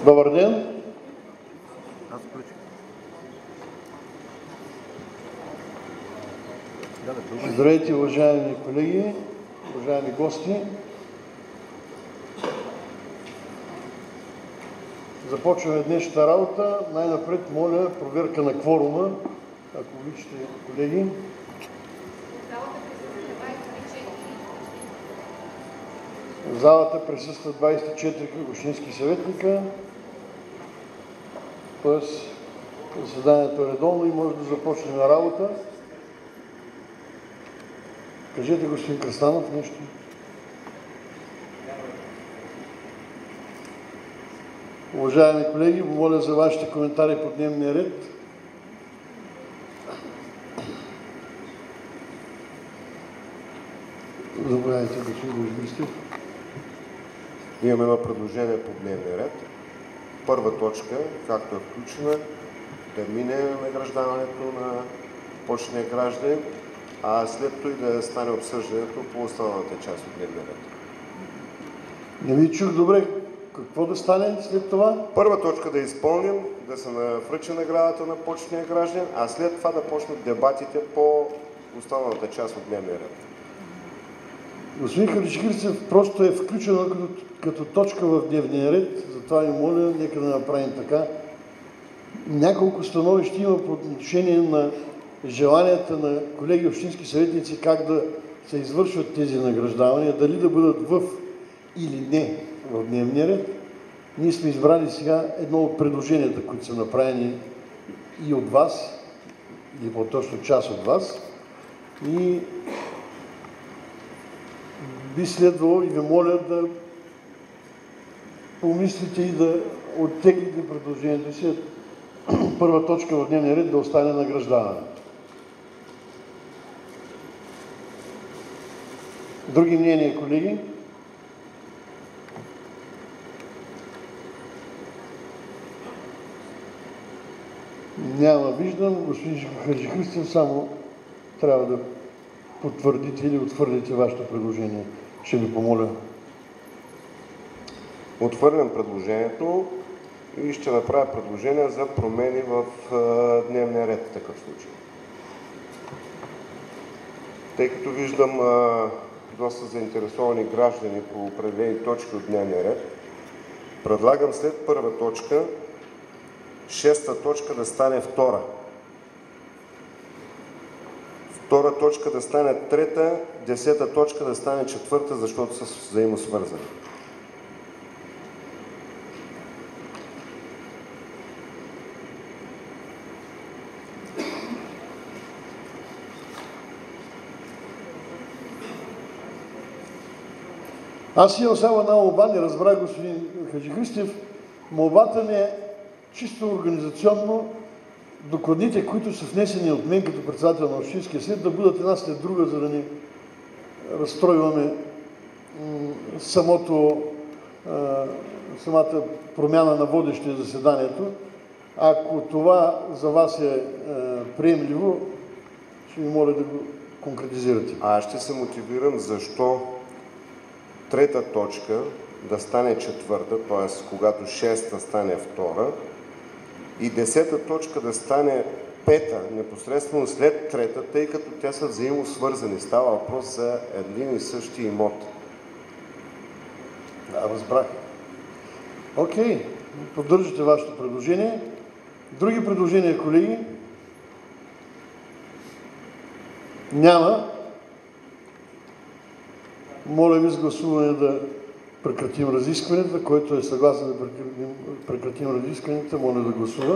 Добър ден! Здравейте, уважаеми колеги, уважаеми гости! Започваме днешната работа. Най-напред моля проверка на кворума, ако обичате, колеги. В залата присъстват 24 общински съветника, т.е. заседанието е редовно и може да започнем работа. Кажете, господин Кръстанов, нещо. Уважаеми колеги, моля за вашите коментари по дневния ред. Заповядайте, господин Божбистев. Имаме едно предложение по дневния ред. Първа точка, както е включена, да мине награждаването на почетния гражданин, а след това и да стане обсъждането по останалата част от дневния ред. Не ви чух добре. Какво да стане след това? Първа точка да изпълним, да се връчи наградата на почетния гражданин, а след това да почнат дебатите по останалата част от дневния ред. Господин Хаджихристов, просто е включено като точка в дневния ред, затова ви моля, нека да направим така. Няколко становища има по отношение на желанията на колеги общински съветници как да се извършват тези награждавания, дали да бъдат в или не в дневния ред. Ние сме избрали сега едно от предложенията, които са направени и от вас, или по-точно част от вас. И би следвало и ви моля да помислите и да оттеглите предложението си. Първа точка в дневния ред да остане награждаването. Други мнения, колеги? Няма, виждам. Господин Хаджихристов, само трябва да потвърдите или отхвърлите вашето предложение. Ще ви помоля. Отхвърлям предложението и ще направя предложение за промени в дневния ред в такъв случай. Тъй като виждам доста заинтересовани граждани по определени точки от дневния ред, предлагам след първа точка, шеста точка да стане втора. Втора точка да стане трета, десета точка да стане четвърта, защото са взаимосвързани. Аз имам само една молба, не разбрах, господин Хаджихристов. Молбата ми е чисто организационно докладите, които са внесени от мен като председател на Общинския съвет, да бъдат една след друга, за да не разстройваме самата промяна на водещия заседанието. Ако това за вас е приемливо, ще ви моля да го конкретизирате. Аз ще се мотивирам защо трета точка да стане четвърта, т.е. когато шеста стане втора, и десета точка да стане пета, непосредствено след трета, тъй като те са взаимосвързани. Става въпрос за един и същи имот. Да, разбрах. Окей, поддържате вашето предложение. Други предложения, колеги? Няма. Моля ви с гласуване да прекратим разискванията. Който е съгласен да прекратим разискванията, моля да гласува.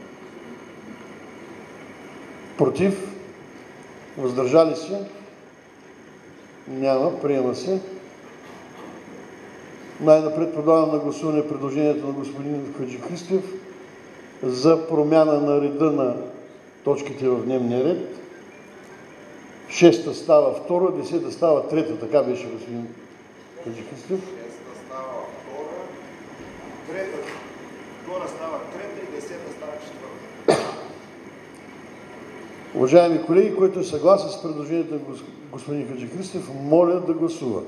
Против? Въздържали се? Няма. Приема се. Най-напред подавам на гласуване предложението на господин Хаджихристов за промяна на реда на точките в дневния ред. Шеста става втора, десета става трета. Така беше, господин Хаджихристов. Шеста става втора, втора става трета и десета става четвърта. Уважаеми колеги, който е съгласен с предложението на господин Хаджихристов, моля да гласува.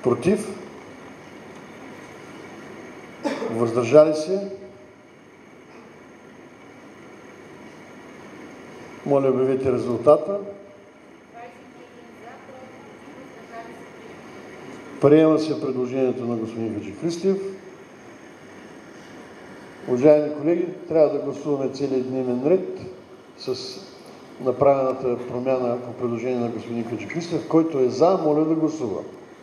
Против? Въздържали се? Моля, обявете резултата. Приема се предложението на господин Хаджихристов. Уважаеми колеги, трябва да гласуваме целият дневен ред с направената промяна по предложение на господин Хаджихристов. Който е за, моля да гласува.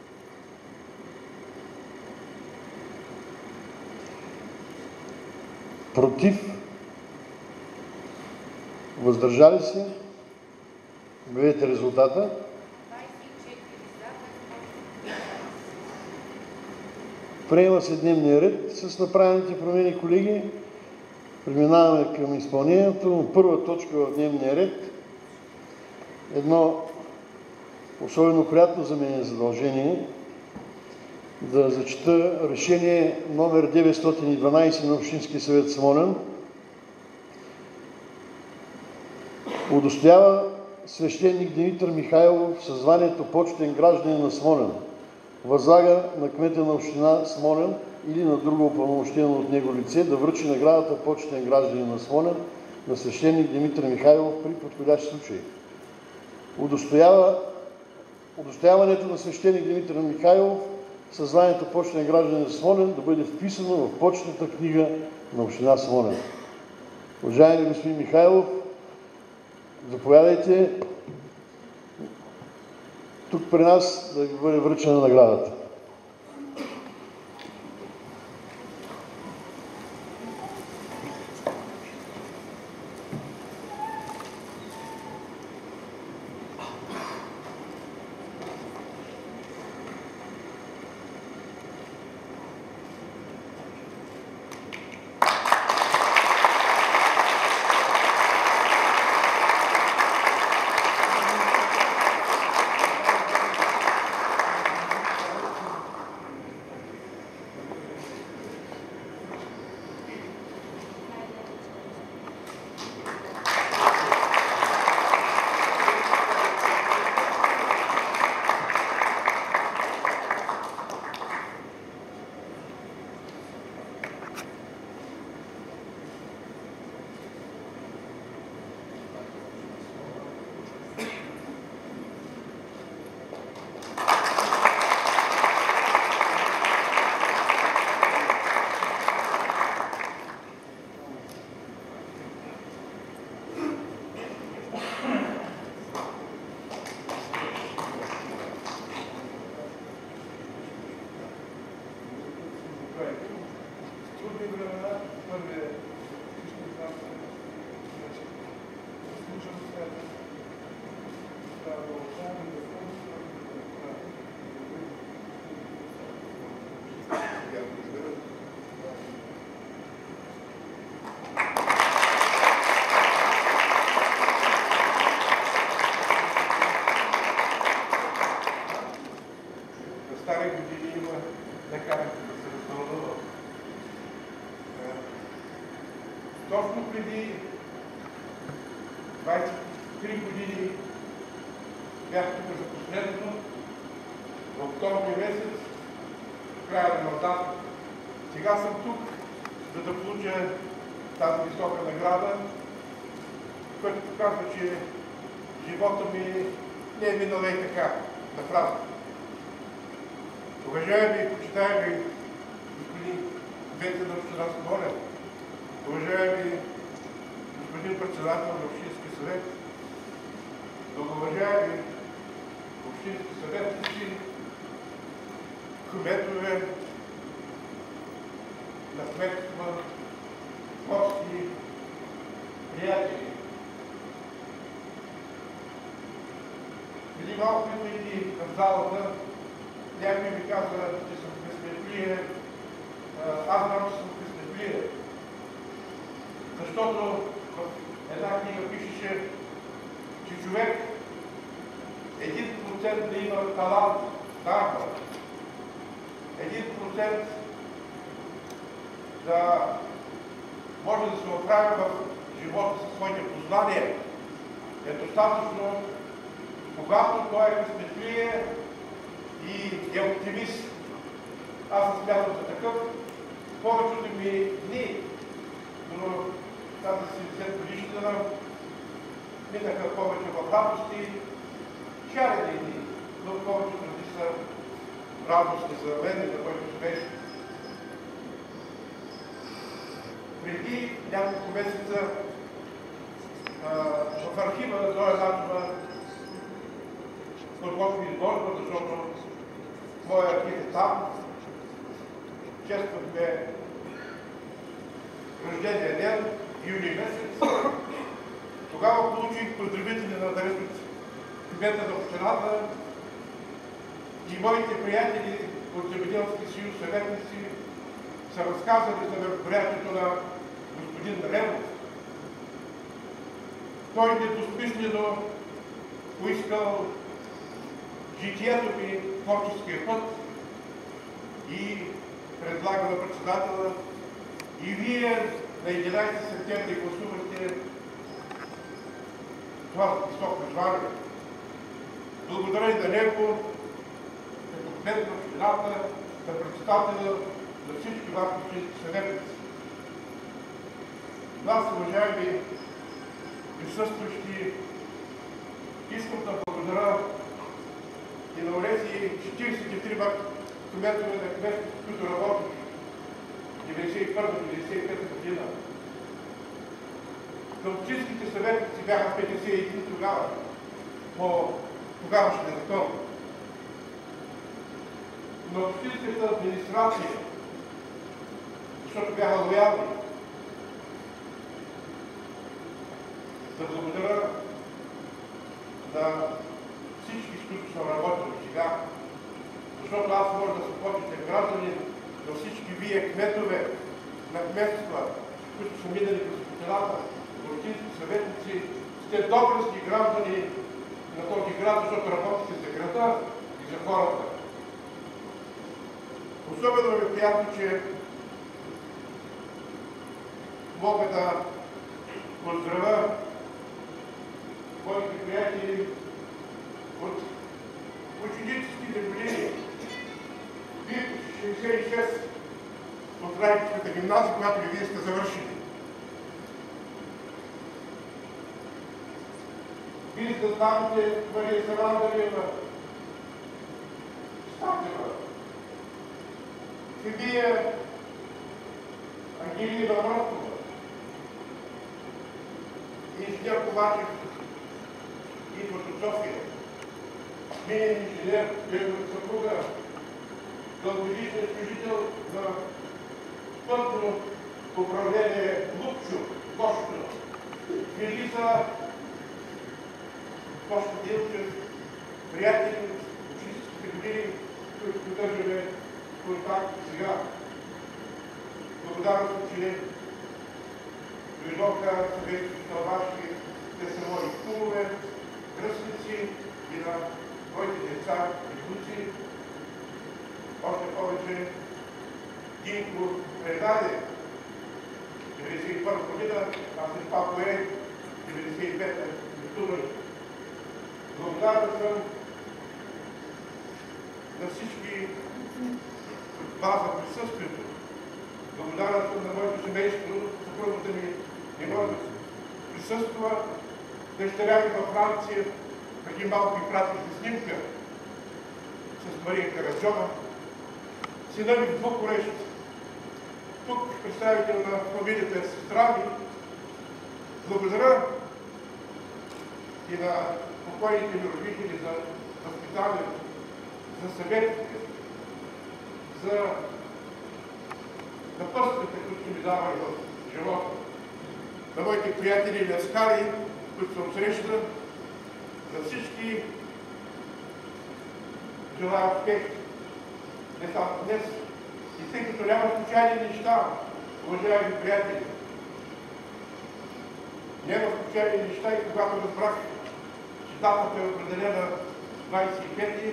Против? Въздържали се? Обявете резултата. Приема се дневния ред с направените промени, колеги. Преминаваме към изпълнението. Първа точка в дневния ред. Едно особено приятно за мен задължение да зачета решение номер 912 на Общинския съвет Смолян. Удостоява свещеник Димитър Михайлов със званието почетен гражданин на Смолян. Възлага на кмета на община Смолян или на друго упълномощено от него лице да връчи наградата почетен гражданин на Смолян на свещеник Димитър Михайлов при подходящ случай. Удостояването на свещеник Димитър Михайлов със званието почетен гражданин на Смолян да бъде вписано в почетната книга на община Смолян. Уважаеми господин Михайлов, заповядайте тук при нас да ви бъде връчена наградата. Точно преди 23 години бях тук за последното, в октомври месец, в края на мандата. Сега съм тук, за да получа тази висока награда, което показва, че живота ми не е минал и така, на празно. Уважаеми и почитаеми господин кмет на община Смолян, уважаеми господин председател на Общинския съвет, многоуважаеми общински съветници, кметове на кметства, гости, приятели. Преди малко идвайки в залата, някой ми казва, че съм късметлия. Аз знам, че съм късметлия. Защото в една книга пишеше, че човек 1% да има талант, дарба, 1% да може да се оправи в живота със своите познания, е достатъчно, когато той е късметлие, и е оптимист. Аз съм смятал за такъв. Повечето ми дни, но тази 70 годишнина минаха повече в радости, шарени дни, но повечето дни са радостни за мен и за който беше. Преди няколко месеца в архива на Зоя Начева подготви изложба, защото моя архив е там. Чествахме рождения ден, юли месец. Тогава получих поздравители на директорите кмета на общината и моите приятели от Земеделски съюз, съветници, са разказали за мероприятието на господин Левов. Той недосмислено поискал житието ми, творческия път и предлага на председателя и вие на 11 септември гласувахте това високо звание. Благодаря и на него, като кмет на общината, на председателя, на всички вас, общински съветници. Нас, уважаеми присъстващи, искам да благодаря и на онези 43 кметове на кметството, които работят 91-95 година. На общинските съветници бяха 51 тогава, по тогавашния закон. На общинската администрация, защото бяха лоялни, да благодаря на всички, с които съм работил сега, защото аз може да се почетен гражданин, на всички вие кметове на кметства, които са минали през общината, общински съветници, сте доблестни граждани на този град, защото работите за града и за хората. Особено ми е приятно, че мога да поздравя моите приятели от ученическите години. Вие по 66 от Райкската гимназия, която вие сте завършили. Вие сте знаете Мария Савандарева, Статева, Фибия, Ангелина Върхова, инженер Ковачев, идват от София, минен инженер, неговата съпруга, дългогодишен служител на пътно управление Лупчо, Кошто, Филиса, Кошто Дилчев, приятели от ученическите години, които поддържаме контакт сега. Благодаря съм, че дойдоха съветите Талбашки, те са мои кумове, кръстници и на моите деца и внуци. Още повече Динко предаде 1991 година, а след това пое 1995 летуване. Благодарен съм на всички вас за присъствието. Благодарен съм на моето семейство, съпругата ми не може да присъства. Дъщеря ми във Франция, преди малко ми пратихте снимка с Мария Караджова. Сина ми в Букурещ, тук представител на фамилията е сестра ми. Благодаря и на покойните ми родители за възпитанието, за съветите, за напътствията, които ми давали в живота. На моите приятели и ляскари, които съм срещал, за всички желая успех. Не само днес. И тъй като няма случайни неща, уважаеми приятели, няма случайни неща и когато разбрах, че датата е определена 25-ти,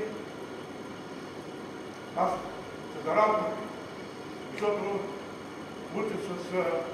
аз се зарадвах, защото уча с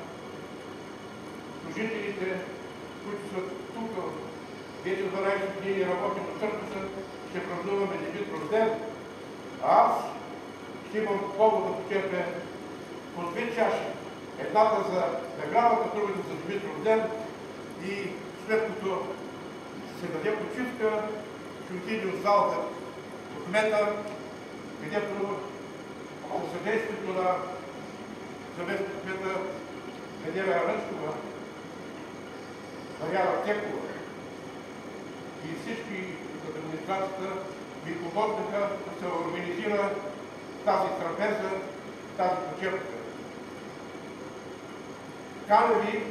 служителите, които са тук, вече 12 години работим от църквата, ще празнуваме дебют рожден А аз ще имам повод да почерпя по две чаши. Едната за наградата, другата за Димитров ден и след като се даде почивка, ще отиде от залата от кмета, където със съдействието на заместник кмета Неделя Рънчкова, Марияна Текова и всички от администрацията ми помогнаха да се организира тази трапеза, тази почерпка. Каня ви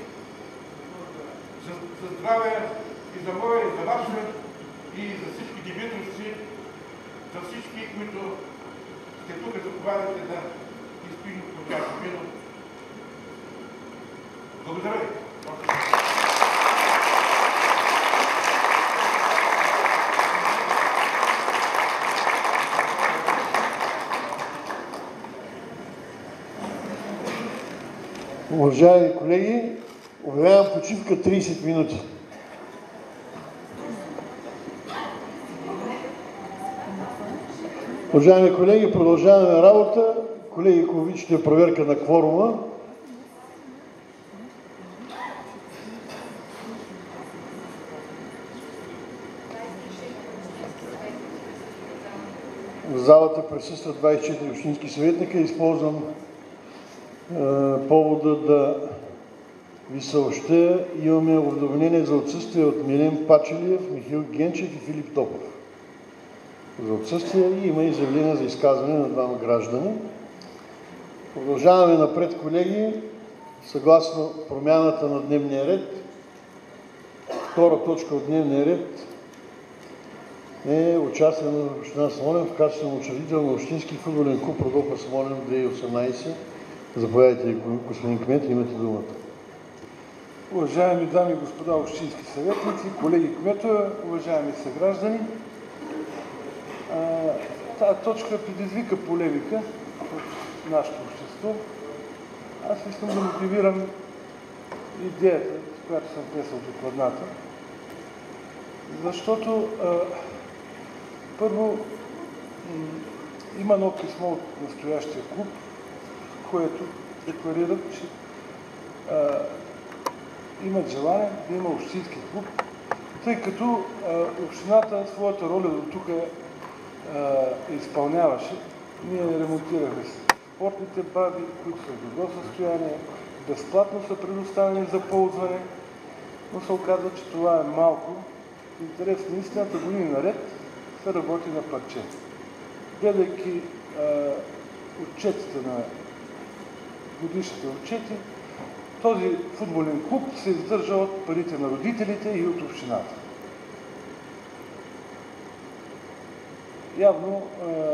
за здраве и за моя, и за ваше, и за всички димитровци, за всички, които сте тук, заповядайте да изпием по чаша вино. Благодаря ви. Уважаеми колеги, обявявам почивка 30 минути. Уважаеми колеги, продължаваме работа. Колеги, ако обичате проверка на кворума. В залата присъстват 24 общински съветника. Използвам повода да ви съобщя, имаме уведомление за отсъствие от Милен Пачелиев, Михаил Генчев и Филип Топов. За отсъствие и има изявление за изказване на двама граждани. Продължаваме напред, колеги, съгласно промяната на дневния ред. Втора точка от дневния ред е участие на община Смолян в качеството на учредител на Общински футболен клуб Родопа Смолян 2018. Заповядайте, господин кмет, имате думата. Уважаеми дами и господа общински съветници, колеги кметове, уважаеми съграждани, тази точка предизвика полемика в нашето общество. Аз искам да мотивирам идеята, с която съм внесъл докладната, защото първо има едно писмо от настоящия клуб, което декларира, че имат желание да има общински клуб, тъй като общината своята роля до тук изпълняваше. Ние ремонтирахме спортните баби, които са в добро състояние, безплатно са предоставени за ползване, но се оказва, че това е малко. В интерес на истината, години наред се работи на парче. Гледайки отчетите на годишните отчети, този футболен клуб се издържа от парите на родителите и от общината. Явно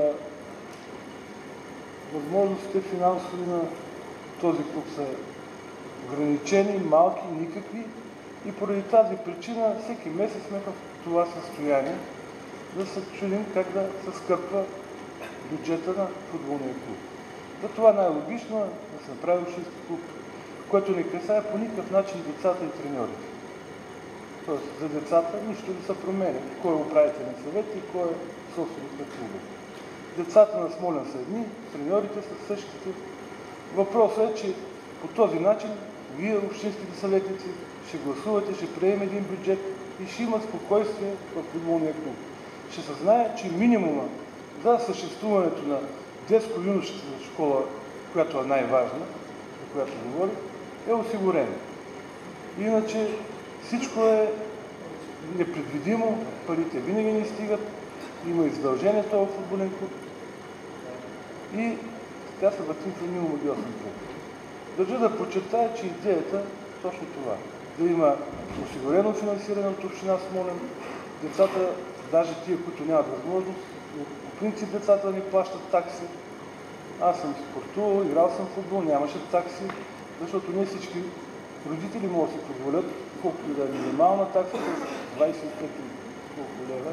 възможностите финансови на този клуб са ограничени, малки, никакви и поради тази причина всеки месец сме в това състояние да се чудим как да се скърпва бюджета на футболния клуб. Затова най-логично е да се направи общински клуб, което не касае по никакъв начин децата и треньорите. Тоест за децата нищо не се променя. Кой е управителен съвет и кой е собственик на клуба. Децата на Смолян са едни, треньорите са същите. Въпросът е, че по този начин вие, общинските съветници, ще гласувате, ще приемем един бюджет и ще има спокойствие в футболния клуб. Ще се знае, че минимума за съществуването на детско-юношеската школа, която е най-важна, за която говори, е осигурено. Иначе всичко е непредвидимо, парите винаги не стигат, има издължение това в футболен клуб и така се въртим в един омагиосен клуб. Държа да подчертая, че идеята е точно това. Да има осигурено финансиране от община Смолян, децата, даже тия, които нямат възможност, по принцип децата ни плащат такси. Аз съм спортувал, играл съм в футбол, нямаше такси, защото не всички родители могат да си позволят, колкото и да е минимална такса, 25 лева,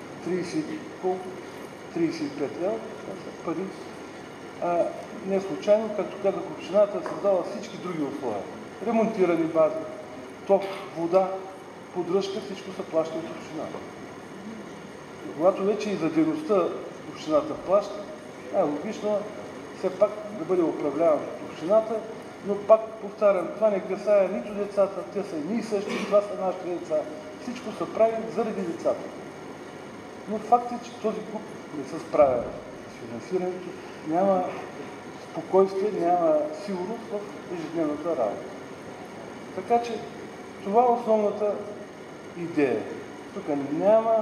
35 лева, това са пари. Не случайно, както казах, общината е създала всички други условия. Ремонтирани бази, ток, вода, поддръжка, всичко се плаща от общината. Когато вече и за дейността общината плаща, Логично все пак да бъде управляван от общината, но пак повтарям, това не касае нито децата, те са едни и същи, това са нашите деца. Всичко се прави заради децата. Но факт е, че този клуб не се справя с финансирането, няма спокойствие, няма сигурност в ежедневната работа. Така че това е основната идея. Тук няма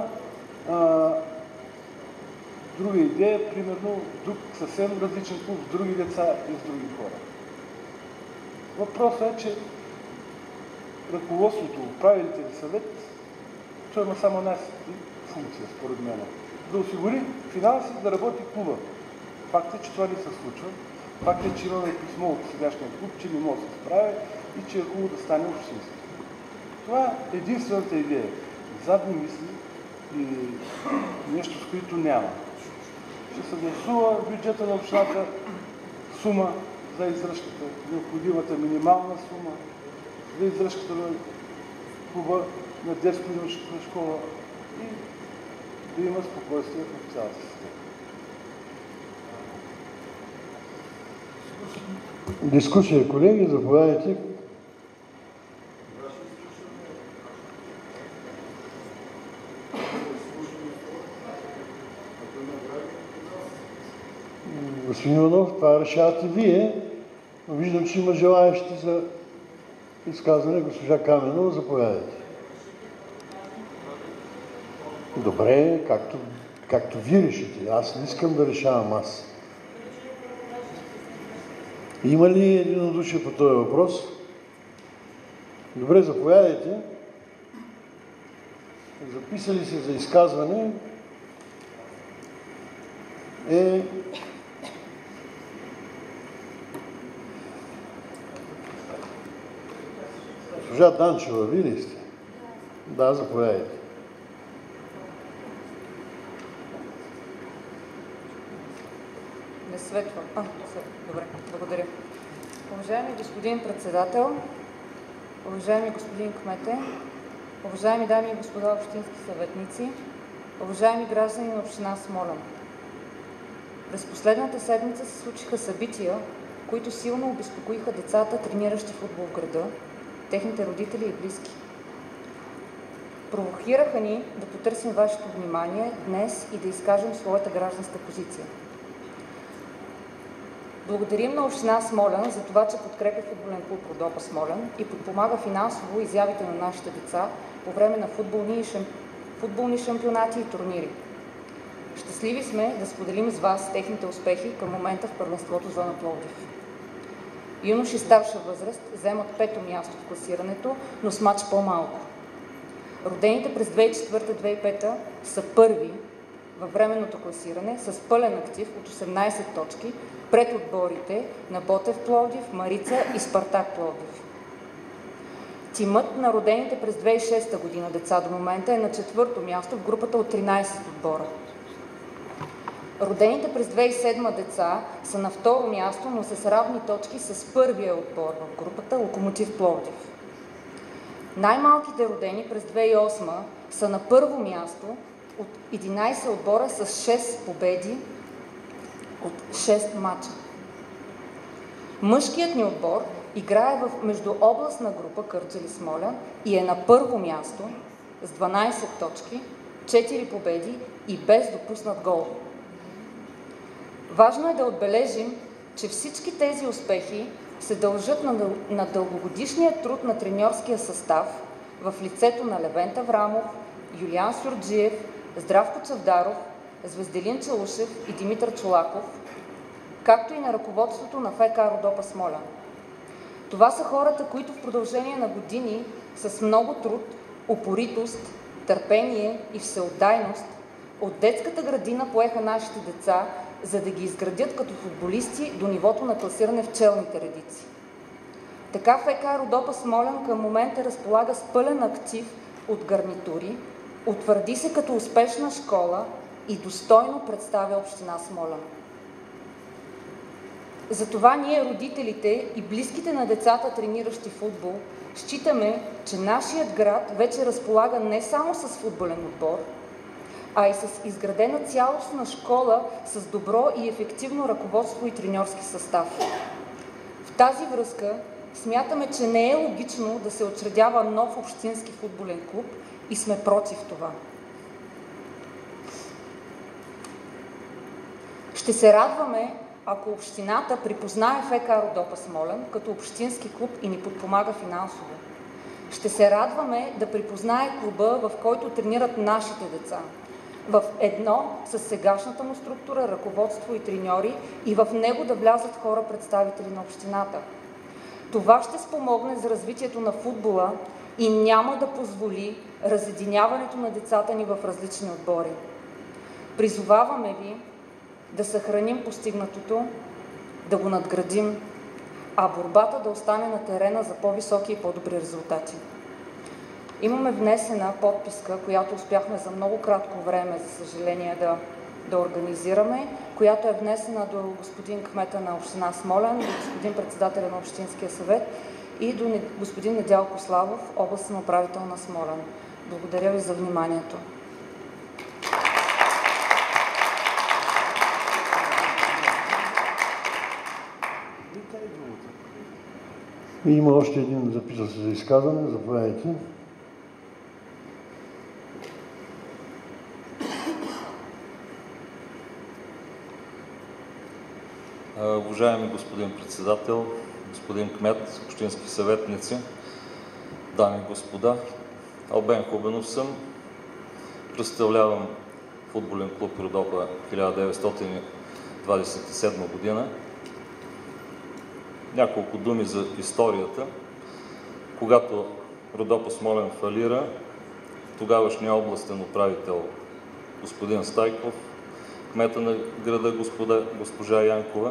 друга идея, примерно друг съвсем различен клуб с други деца и с други хора. Въпросът е, че ръководството, управителен съвет, той има само една функция, според мен. Да осигури финанси да работи клуба. Факт е, че това не се случва. Факт е, че имаме писмо от сегашния клуб, че не може да се справя и че е хубаво да стане общински. Това е единствената идея. Задни мисли и нещо, с които няма. Ще се гласува бюджета на общината сума за издръжката, необходимата минимална сума за издръжката на клуба, на детско-юношеската школа и да има спокойствие в цялата система. Дискусия, колеги, заповядайте. Господин Иванов, това решавате вие, но виждам, че има желаящи за изказване. Госпожа Каменова, заповядайте. Добре, както вие решите. Аз не искам да решавам аз. Има ли единодушие по този въпрос? Добре, заповядайте. Записали се за изказване госпожа Данчева, вие ли сте? Да, заповядайте. Не светва. Добре, благодаря. Уважаеми господин председател, уважаеми господин кмете, уважаеми дами и господа общински съветници, уважаеми граждани на община Смолян. През последната седмица се случиха събития, които силно обезпокоиха децата, трениращи футбол в града, техните родители и близки. Провокираха ни да потърсим вашето внимание днес и да изкажем своята гражданска позиция. Благодарим на община Смолян за това, че подкрепя футболен клуб Родопа Смолян и подпомага финансово изявите на нашите деца по време на футболни шампионати и турнири. Щастливи сме да споделим с вас техните успехи към момента в първенството зона Пловдив. Юноши старша възраст вземат 5-то място в класирането, но с мач по-малко. Родените през 2004-2005 са първи във временното класиране с пълен актив от 18 точки пред отборите на Ботев Пловдив, Марица и Спартак Пловдив. Тимът на родените през 2006 година деца до момента е на 4-то място в групата от 13 отбора. Родените през 2007 деца са на 2-ро място, но с равни точки с първия отбор в групата Локомотив Пловдив. Най-малките родени през 2008 са на 1-во място от 11 отбора с 6 победи от 6 мача. Мъжкият ни отбор играе в междуобластна група Кърджали Смолян и е на 1-во място с 12 точки, 4 победи и без допуснат гол. Важно е да отбележим, че всички тези успехи се дължат на дългогодишния труд на треньорския състав в лицето на Левент Аврамов, Юлиан Сюрджиев, Здравко Чавдаров, Звезделин Чалушев и Димитър Чолаков, както и на ръководството на ФК Родопа Смолян. Това са хората, които в продължение на години с много труд, упоритост, търпение и всеотдайност от детската градина поеха нашите деца, за да ги изградят като футболисти до нивото на класиране в челните редици. Така ФК Родопа Смолян към момента разполага с пълен актив от гарнитури, утвърди се като успешна школа и достойно представя община Смолян. Затова ние, родителите и близките на децата, трениращи футбол, считаме, че нашият град вече разполага не само с футболен отбор, а и с изградена цялостна школа с добро и ефективно ръководство и треньорски състав. В тази връзка смятаме, че не е логично да се учредява нов общински футболен клуб и сме против това. Ще се радваме, ако общината припознае ФК Родопа Смолян като общински клуб и ни подпомага финансово. Ще се радваме да припознае клуба, в който тренират нашите деца, в едно с сегашната му структура, ръководство и треньори, и в него да влязат хора, представители на общината. Това ще спомогне за развитието на футбола и няма да позволи разединяването на децата ни в различни отбори. Призоваваме ви да съхраним постигнатото, да го надградим, а борбата да остане на терена за по-високи и по-добри резултати. Имаме внесена подписка, която успяхме за много кратко време, за съжаление, да организираме, която е внесена до господин кмета на община Смолян, до господин председателя на Общинския съвет и до господин Недялко Славов, областен управител на Смолян. Благодаря ви за вниманието. Има още един записал се за изказване. Заповядайте. Уважаеми господин председател, господин кмет, общински съветници, дами и господа, Албен Хубенов съм. Представлявам футболен клуб Родопа 1927 година. Няколко думи за историята. Когато Родопа Смолян фалира, тогавашният областен управител господин Стайков, кмета на града госпожа Янкова,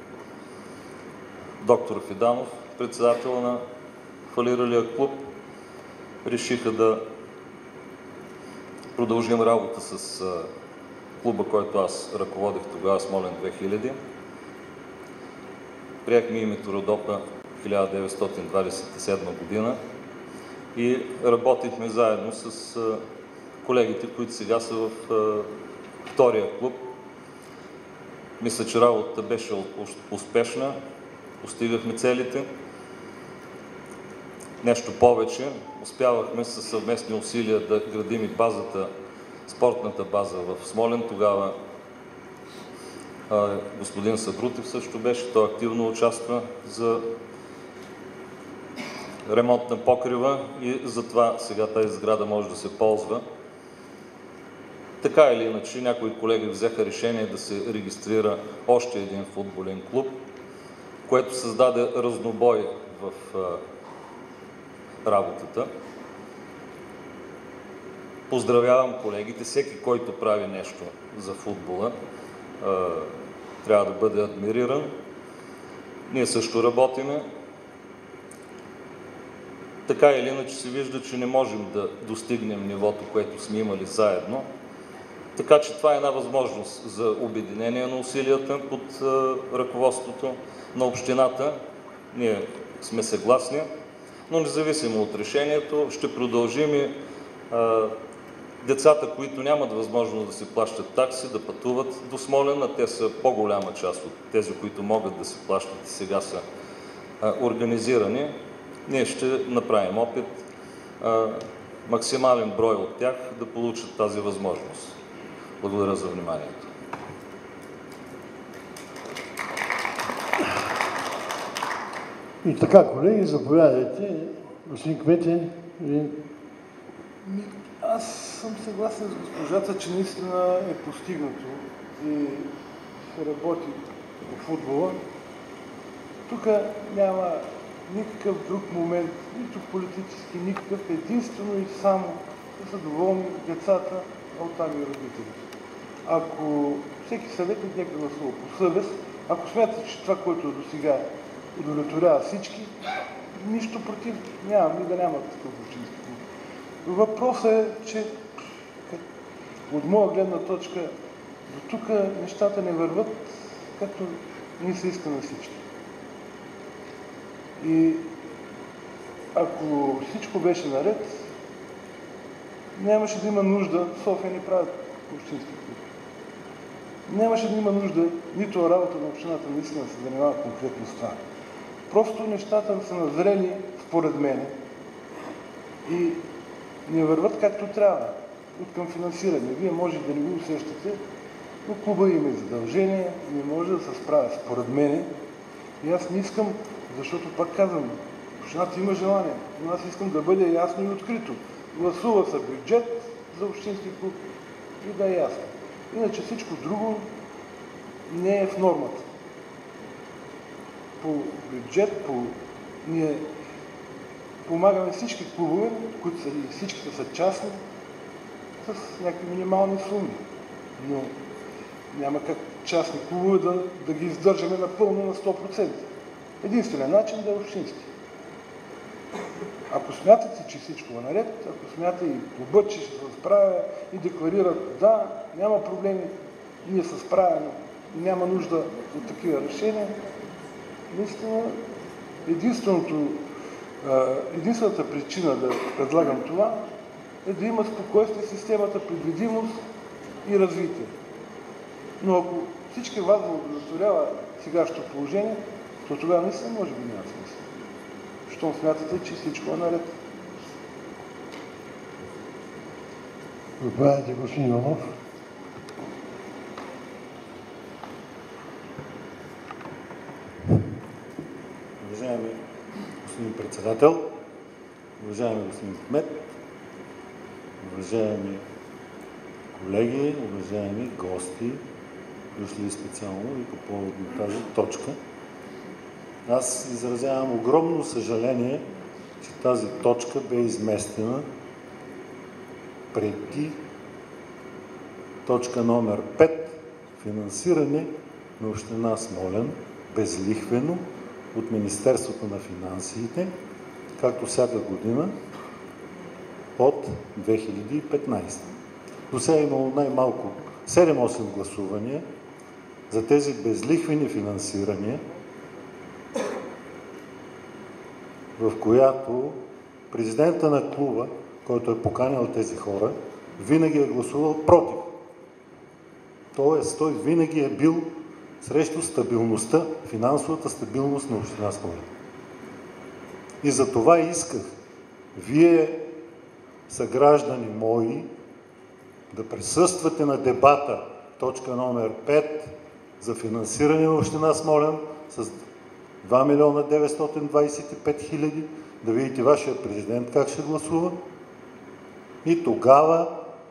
доктор Фиданов, председател на фалиралия клуб, решиха да продължим работа с клуба, който аз ръководех тогава, Смолян 2000. Приехме името Родопа 1927 година и работихме заедно с колегите, които сега са в втория клуб. Мисля, че работата беше успешна, постигахме целите. Нещо повече, успявахме със съвместни усилия да градим и спортната база в Смолян. Тогава господин Сабрутев също беше, той активно участва за ремонт на покрива и затова сега тази сграда може да се ползва. Така или иначе, някои колеги взеха решение да се регистрира още един футболен клуб, което създаде разнобой в работата. Поздравявам колегите, всеки, който прави нещо за футбола, трябва да бъде адмириран. Ние също работиме. Така или иначе се вижда, че не можем да достигнем нивото, което сме имали заедно. Така че това е една възможност за обединение на усилията под ръководството на общината. Ние сме съгласни, но независимо от решението, ще продължим и децата, които нямат възможност да си плащат такси, да пътуват до Смолян, а те са по-голяма част от тези, които могат да си плащат и сега са организирани. Ние ще направим опит максимален брой от тях да получат тази възможност. Благодаря за вниманието. И така, колеги, заповядайте. Господин кмете, Аз съм съгласен с госпожата, че наистина е постигнато и се работи по футбола. Тук няма никакъв друг момент, нито политически, никакъв, единствено и само да са доволни децата, а оттам и родителите. Ако всеки съветник нека гласува по съвест, ако смятате, че това, което до сега удовлетворява всички, нищо против нямам и да няма такъв общински клуб. Въпросът е, че от моя гледна точка до тук нещата не върват, както ни се иска на всички. И ако всичко беше наред, нямаше да има нужда. София не правят общински клуб. Нямаше да има нужда нито работа на общината наистина да се занимава конкретно с това. Просто нещата са назрели, според мен, и не върват както трябва от към финансиране. Вие може да не го усещате, но клуба има и задължение, не може да се справя, според мен. И аз не искам, защото пак казвам, общината има желание, но аз искам да бъде ясно и открито. Гласува се бюджет за общински клуб и да е ясно. Иначе всичко друго не е в нормата. По бюджет, ние помагаме всички клубове, които са, всичките са частни, с някакви минимални суми. Но няма как частни клубове да ги издържаме напълно на 100%. Единственият начин да е общински. Ако смятате, че всичко е наред, ако смятате и клубът, че ще се справя и декларират, да, няма проблеми, ние се справяме, няма нужда от такива решения, наистина единствената причина да предлагам това е да има спокойствие в системата, предвидимост и развитие. Но ако всички вас да удовлетворява сегашното положение, то тогава наистина може би няма смисъл. Щом смятате, че всичко е наред. Заповядайте, господин Иванов. Уважаеми господин председател, уважаеми господин кмет, уважаеми колеги, уважаеми гости, дошли специално и по повод на тази точка. Аз изразявам огромно съжаление, че тази точка бе изместена преди точка номер 5 финансиране на община Смолян безлихвено от Министерството на финансите, както всяка година от 2015. До сега имало най-малко 7-8 гласувания за тези безлихвени финансирания, в която президента на клуба, който е поканил тези хора, винаги е гласувал против. Тоест, той винаги е бил срещу стабилността, финансовата стабилност на община Смолян. И за това исках вие, съграждани мои, да присъствате на дебата, точка номер 5, за финансиране на община Смолян с 2 милиона 925 хиляди, да видите вашия президент как ще гласува и тогава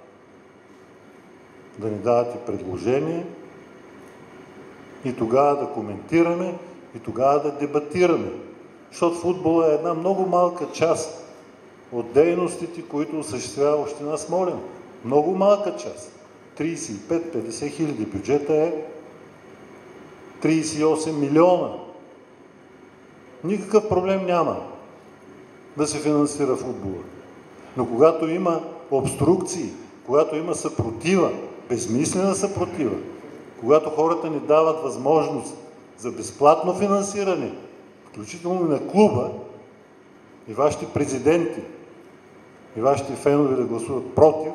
да ни давате предложение и тогава да коментираме и тогава да дебатираме. Защото футбола е една много малка част от дейностите, които осъществява община Смолян. Много малка част. 35-50 хиляди. Бюджета е 38 милиона. Никакъв проблем няма да се финансира футбола. Но когато има обструкции, когато има съпротива, безмислена съпротива, когато хората ни дават възможност за безплатно финансиране, включително и на клуба, и вашите президенти, и вашите фенове да гласуват против,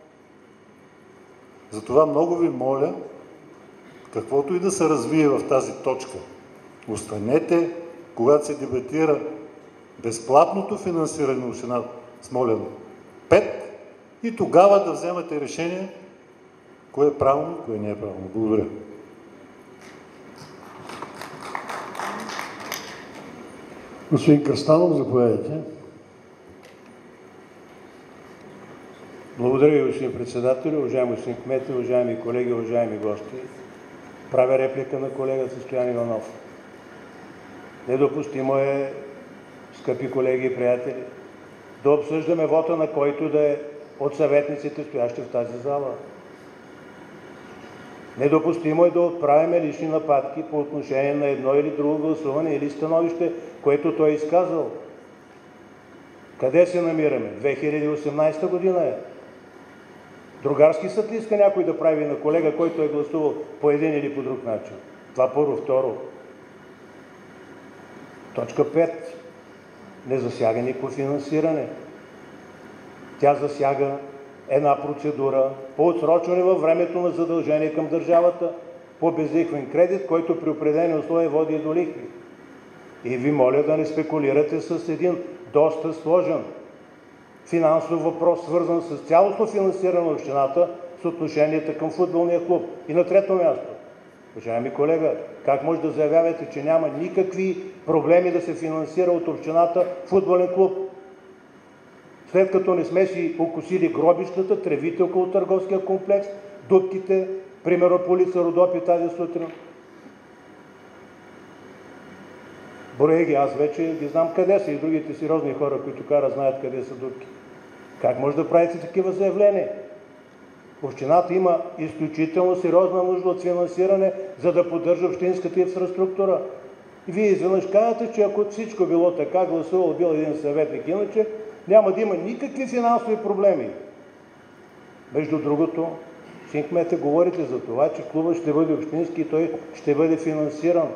затова много ви моля, каквото и да се развие в тази точка, останете, когато се дебатира безплатното финансиране на община Смолян 5 и тогава да вземете решение кое е правилно, кое не е правилно. Благодаря. Господин Кръстанов, заповядайте. Благодаря ви, господин председател, уважаеми господин кмет, уважаеми колеги, уважаеми гости. Правя реплика на колегата Стоян Иванов. Недопустимо е, скъпи колеги и приятели, да обсъждаме вота на който да е от съветниците, стоящи в тази зала. Недопустимо е да отправяме лични нападки по отношение на едно или друго гласуване или становище, което той е изказал. Къде се намираме? 2018 година е. Другарски съд ли иска някой да прави на колега, който е гласувал по един или по друг начин? Това първо. Второ. Точка 5. Не засяга никакво финансиране. Тя засяга една процедура по отсрочване във времето на задължение към държавата по безлихвен кредит, който при определени условия води и до лихви. И ви моля да не спекулирате с един доста сложен финансов въпрос, свързан с цялостно финансиране на общината с отношенията към футболния клуб. И на трето място, уважаеми колега, как може да заявявате, че няма никакви проблеми да се финансира от общината футболен клуб, след като не сме си окосили гробищата, тревителка от търговския комплекс, дупките, примерно по улица Родопи тази сутрин. Броя ги, аз вече ги знам къде са и другите сериозни хора, които карат, знаят къде са дупки. Как може да правите такива заявления? Общината има изключително сериозна нужда от финансиране, за да поддържа общинската инфраструктура. И вие изведнъж казвате, че ако всичко било така, гласувал бил един съветник, иначе няма да има никакви финансови проблеми. Между другото, син кмете, говорите за това, че клубът ще бъде общински и той ще бъде финансиран.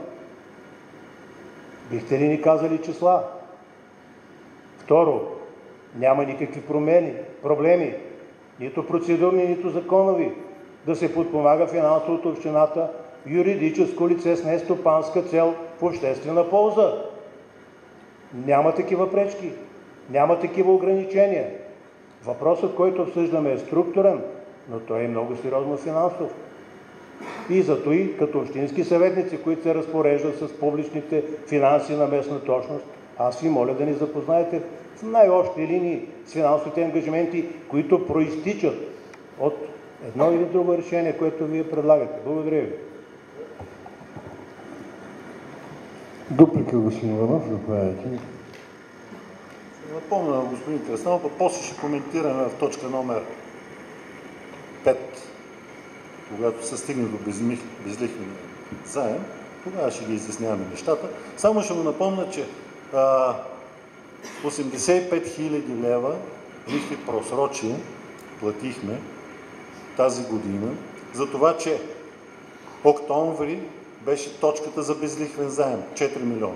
Бихте ли ни казали числа? Второ, няма никакви проблеми, нито процедурни, нито законови, да се подпомага финансово от общината юридическо лице с нестопанска цел в обществена полза. Няма такива пречки, няма такива ограничения. Въпросът, който обсъждаме, е структурен, но той е много сериозно финансов. И зато и като общински съветници, които се разпореждат с публичните финанси на местната общност, аз ви моля да ни запознаете в най-общи линии с финансовите ангажименти, които проистичат от едно или друго решение, което вие предлагате. Благодаря ви. Дуплика, господин Иванов, заповядайте. Напомня на господин Кръстанов, а после ще коментираме в точка номер 5, когато се стигне до безлихвен заем, тогава ще ги изясняваме нещата. Само ще му напомня, че 85 000 лева лихви просрочие платихме тази година, за това, че октомври беше точката за безлихвен заем – 4 милиона.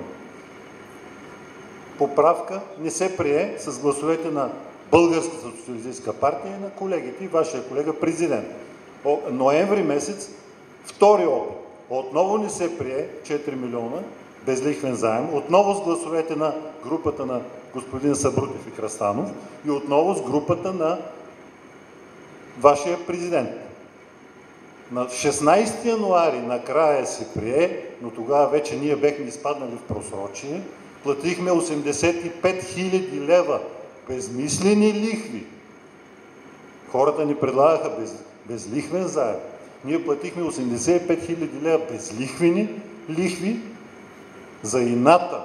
Поправка не се прие с гласовете на Българската социалистическа партия и на колегите и вашия колега президент. Ноември месец, втори опит. Отново не се прие 4 милиона безлихвен заем, отново с гласовете на групата на господин Сабрутев и Кръстанов и отново с групата на вашия президент. На 16 януари накрая се прие, но тогава вече ние бехме изпаднали в просрочие, платихме 85 000 лева безмислени лихви. Хората ни предлагаха безлихвен заем. Ние платихме 85 000 лева безлихвени лихви за ината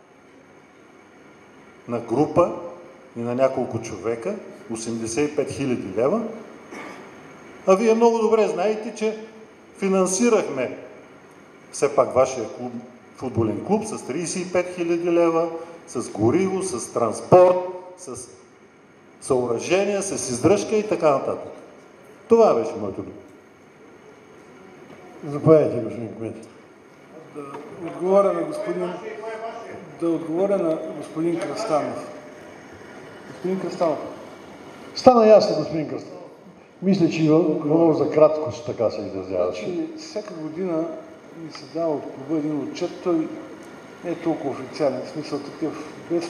на група и на няколко човека, 85 000 лева. А вие много добре знаете, че финансирахме все пак вашия футболен клуб с 35 000 лева, с гориво, с транспорт, с съоръжения, с издръжка и така нататък. Това беше моето дума. Заповядайте, господин кмет. Да отговоря на господин Кръстанов. Господин Кръстанов. Стана ясно, господин Кръстанов. Мисля, че Иванов за краткост така се изразяваше. Всяка година ни се дава от клуба един отчет, той не е толкова официален, в смисъл такъв, без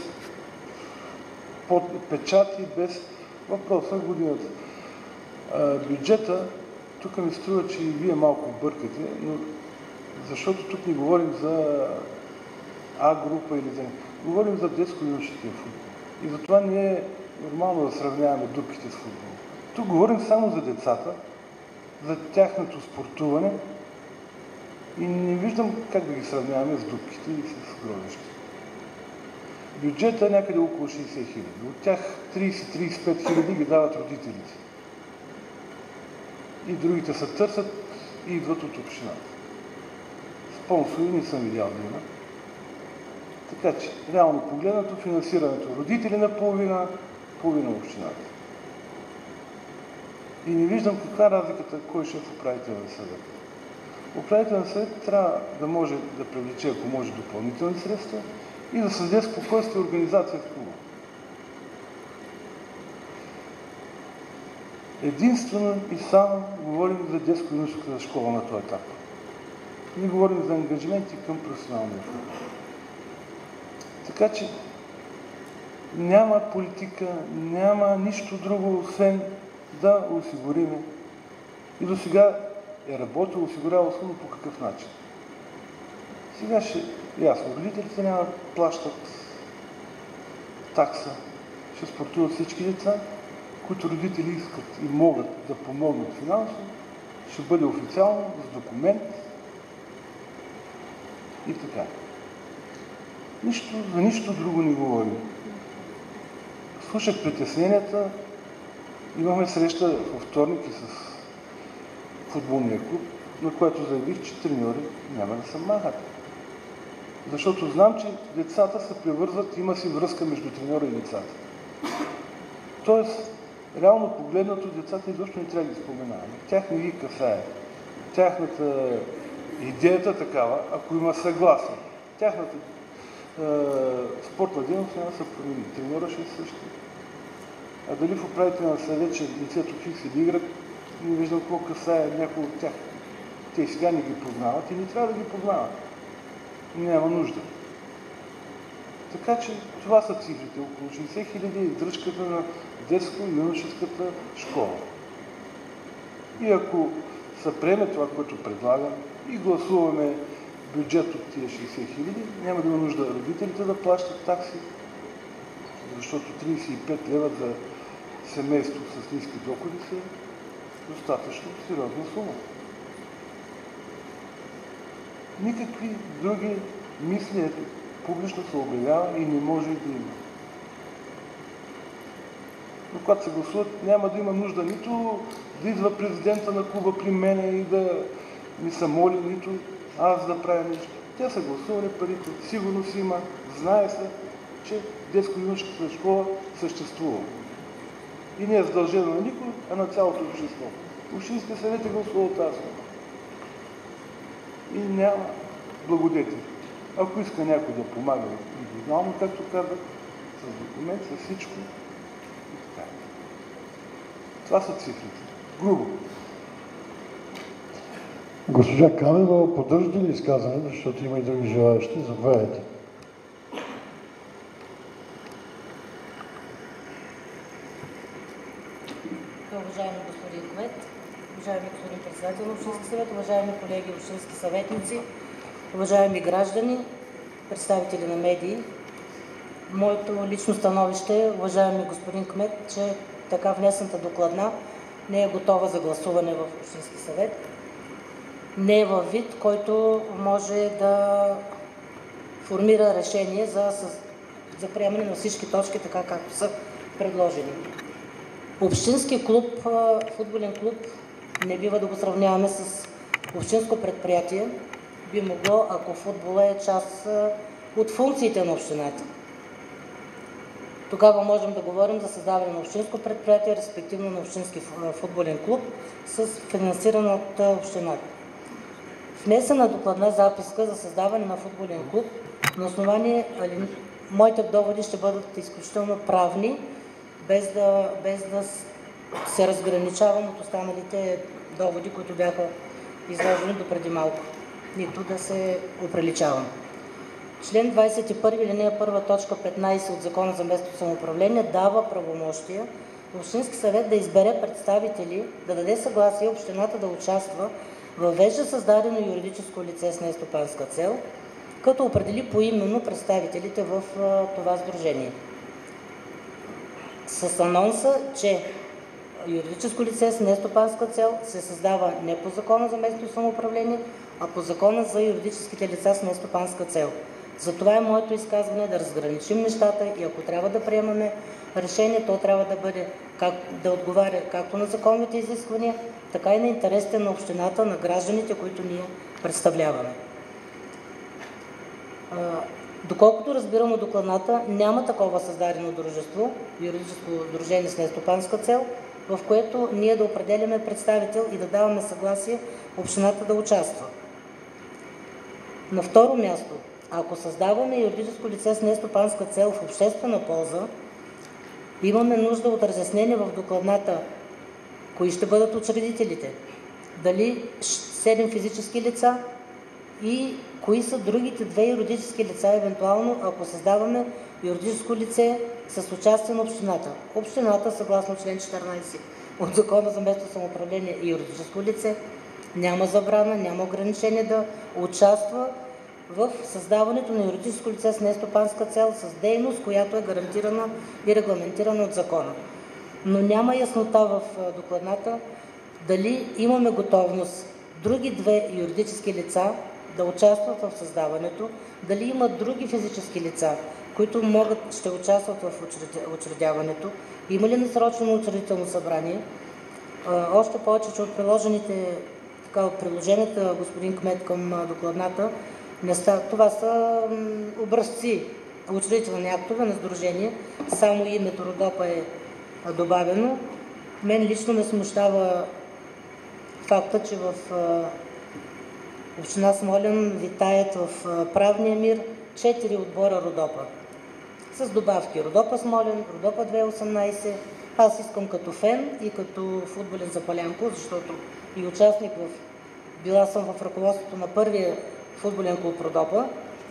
печат и без въпрос на годината. Бюджета, тук ми струва, че и вие малко бъркате, но защото тук не говорим за А-група или за... Говорим за детско-юношеския футбол. И затова не е нормално да сравняваме дупките с футбол. Тук говорим само за децата, за тяхното спортуване и не виждам как да ги сравняваме с дупките и с гробищите. Бюджета е някъде около 60 000. От тях 30-35 000 ги дават родителите. И другите се търсят и идват от общината. Спонсори не съм видял да има. Така че, реално погледнато, финансирането родители на половина общината. И не виждам каква е разликата, кой ще е в управителен съвет. Управителен съвет трябва да може да привлече, ако може, допълнителни средства и да създаде спокойствие и организация в клуба. единствено и само говорим за детско-юношеската школа на този етап. Не говорим за ангажименти към професионалния футбол. Така че няма политика, няма нищо друго, освен да осигурим. И до сега е работил, осигурявал само по какъв начин. Сега ще ясно, родителите няма да плащат такса, ще спортуват всички деца, които родители искат и могат да помогнат финансово, ще бъде официално, с документ и така. За нищо друго не говорим. Слушах притесненията, имахме среща във вторник и с футболния клуб, на което заявих, че треньори няма да се махат. Защото знам, че децата се превързват, има си връзка между треньора и децата. Тоест, реално погледнато, децата изобщо не трябва да ги споменаваме. Тях не ги касае. Тяхната идеята такава, ако има съгласие. Тяхната спортна дейност няма да се промени. Треньора ще е същия. А дали в управителния съвет, че лицето Хикс или Y, не виждам какво касае някой от тях. Те сега не ги познават и не трябва да ги познават. Няма нужда. Така че това са цифрите. Около 60 000 издръжката на детско-юношеската школа. И ако се приеме това, което предлагам и гласуваме бюджет от тия 60 000, няма да има нужда родителите да плащат такси, защото 35 лева за семейство с ниски доходи са достатъчно сериозна сума. Никакви други мисли публично се обявява и не може да има. Но когато се гласуват, няма да има нужда нито да идва президента на клуба при мене и да ми се моли, нито аз да правя нещо. Те са гласували парите, сигурно си има, знае се, че детско-юношеската школа съществува. И не е задължено на никой, а на цялото общество. Общинския съвет е гласувал тази сума. И няма благодетели. Ако иска някой да помага индивидуално, както казах, с документ, с всичко и така. Това са цифрите. Грубо. Госпожа Каменова, поддържате ли изказването, защото има и други желаящи? Заповядайте. Уважаеми господин кмет, уважаеми господин председател на Общински съвет, уважаеми колеги общински съветници, уважаеми граждани, представители на медии. Моето лично становище, уважаеми господин кмет, че така внесената докладна не е готова за гласуване в Общински съвет. Не е във вид, който може да формира решение за приемане на всички точки, така както са предложени. Общински клуб, футболен клуб, не бива да го сравняваме с общинско предприятие. Би могло, ако футбола е част от функциите на общината. Тогава можем да говорим за създаване на общинско предприятие, респективно на общински футболен клуб, с финансиране от общината. Внесена докладна записка за създаване на футболен клуб на основание моите доводи ще бъдат изключително правни, без да се разграничавам от останалите доводи, които бяха изложени допреди малко. Нито да се оприличавам. Член 21, алинея 1, точка 15 от Закона за местното самоуправление дава правомощия Общински съвет да избере представители, да даде съгласие общината да участва във вече създадено юридическо лице с нестопанска цел, като определи поименно представителите в това сдружение. С анонса, че юридическо лице с нестопанска цел се създава не по Закона за местното самоуправление, а по Закона за юридическите лица с нестопанска цел. Затова е моето изказване да разграничим нещата и ако трябва да приемаме решение, то трябва да бъде да отговаря както на законовите изисквания, така и на интересите на общината, на гражданите, които ние представляваме. Доколкото разбирам от докладната, няма такова създадено дружество, юридическо сдружение с нестопанска цел, в което ние да определяме представител и да даваме съгласие общината да участва. На второ място, ако създаваме юридическо лице с нестопанска цел в обществена полза, имаме нужда от разяснение в докладната кои ще бъдат учредителите, дали 7 физически лица и кои са другите 2 юридически лица, евентуално ако създаваме юридическо лице с участие на общината. Общината, съгласно член 14 от Закона за местно самоуправление и юридическо лице, няма забрана, няма ограничение да участва в създаването на юридическо лице с нестопанска цел, с дейност, която е гарантирана и регламентирана от закона. Но няма яснота в докладната дали имаме готовност други 2 юридически лица да участват в създаването, дали има други физически лица, които ще участват в учредяването, има ли насрочено учредително събрание. Още повече, че от приложенията, господин Кмет, към докладната, това са образци, учредителни актове на сдружение, само името Родопа е добавено. Мен лично ме смущава факта, че в община Смолян витаят в правния мир 4 отбора Родопа. С добавки Родопа Смолян, Родопа 2018. Аз искам като фен и като футболен запалянко, защото и участник била съм в ръководството на първия футболен клуб Родопа.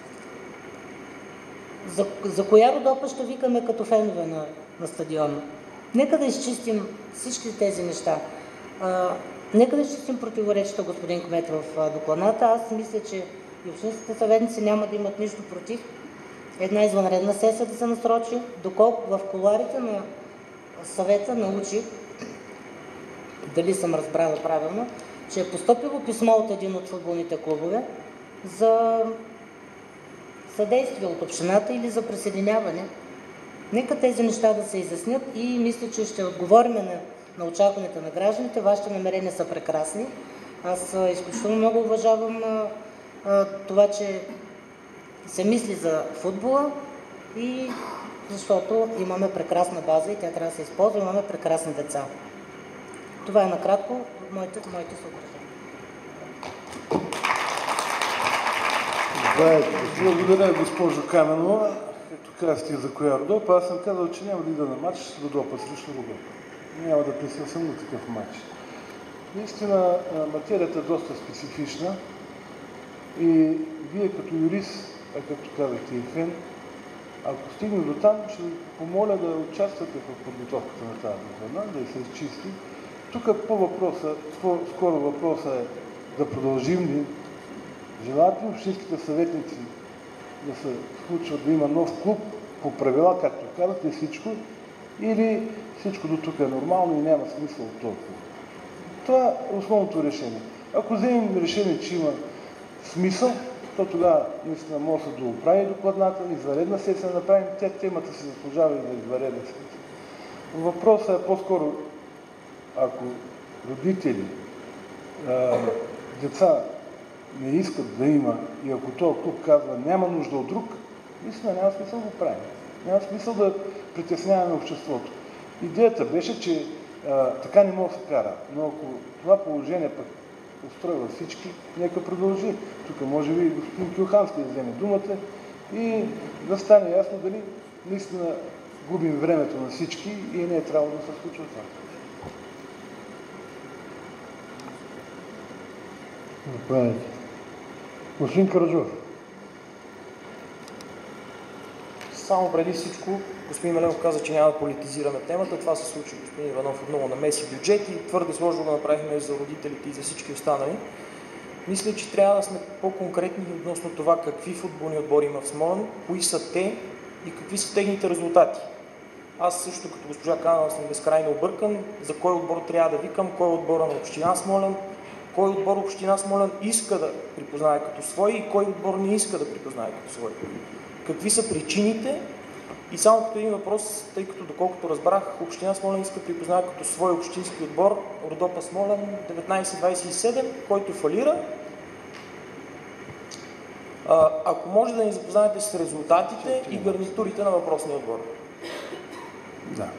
За коя Родопа ще викаме като фенове на стадиона? Нека да изчистим всички тези неща. Нека да изчистим противоречията, господин Кмет, в докладната. Аз мисля, че и общинските съветници няма да имат нищо против една извънредна сесия да се насрочи, доколко в кулоарите на съвета научих, дали съм разбрала правилно, че е постъпило писмо от един от футболните клубове за съдействие от общината или за присъединяване. Нека тези неща да се изяснят и мисля, че ще отговорим на очакването на гражданите. Вашите намерения са прекрасни. Аз изключително много уважавам това, че се мисли за футбола и защото имаме прекрасна база и тя трябва да се използва, имаме прекрасни деца. Това е накратко моите съображения. Благодаря, госпожо Каменова. Ето казахте за коя Родопа. Аз съм казал, че няма да ида на матч с Родопа срещу Родопа. Няма да присъствам на такъв матч. Наистина материята е доста специфична и вие като юрист, както казахте и фен, ако стигне до там, ще ви помоля да участвате в подготовката на тази докладна, да я се изчисти. Тук по-скоро въпросът е да продължим ли. Желаят ли общинските съветници да се случва да има нов клуб по правила, както казвате, всичко, или всичко до тук е нормално и няма смисъл от толкова. Това е основното решение. Ако вземем решение, че има смисъл, то тогава наистина може да оправи докладната, извънредна сесия да направим, темата се заслужава и за извънредна сесия. Въпросът е по-скоро, ако родители, деца не искат да има и ако този клуб казва няма нужда от друг, наистина няма смисъл да го правим. Няма смисъл да притесняваме обществото. Идеята беше, че така не може да се кара, но ако това положение пък устройва всички, нека продължи. Тук може би господин Кюлхански да вземе думата и да стане ясно дали наистина губим времето на всички и не е трябвало да се случва това. Заповядайте. Господин Караджов. Само преди всичко, господин Меленов каза, че няма да политизираме темата. Това се случи, господин Иванов отново намеси бюджет и твърде сложно го направихме за родителите и за всички останали. Мисля, че трябва да сме по-конкретни относно това какви футболни отбори има в Смолян, кои са те и какви са техните резултати. Аз също като госпожа Канова съм безкрайно объркан за кой отбор трябва да викам, кой е отбора на община Смолян, кой отбор община Смолян иска да припознае като свой и кой отбор не иска да припознае като свой. Какви са причините? И само като един въпрос, тъй като доколкото разбрах, община Смолян иска да припознае като свой общински отбор Родопа Смолян 1927, който фалира. Ако може да ни запознаете с резултатите и гарнитурите на въпросния отбор. Да.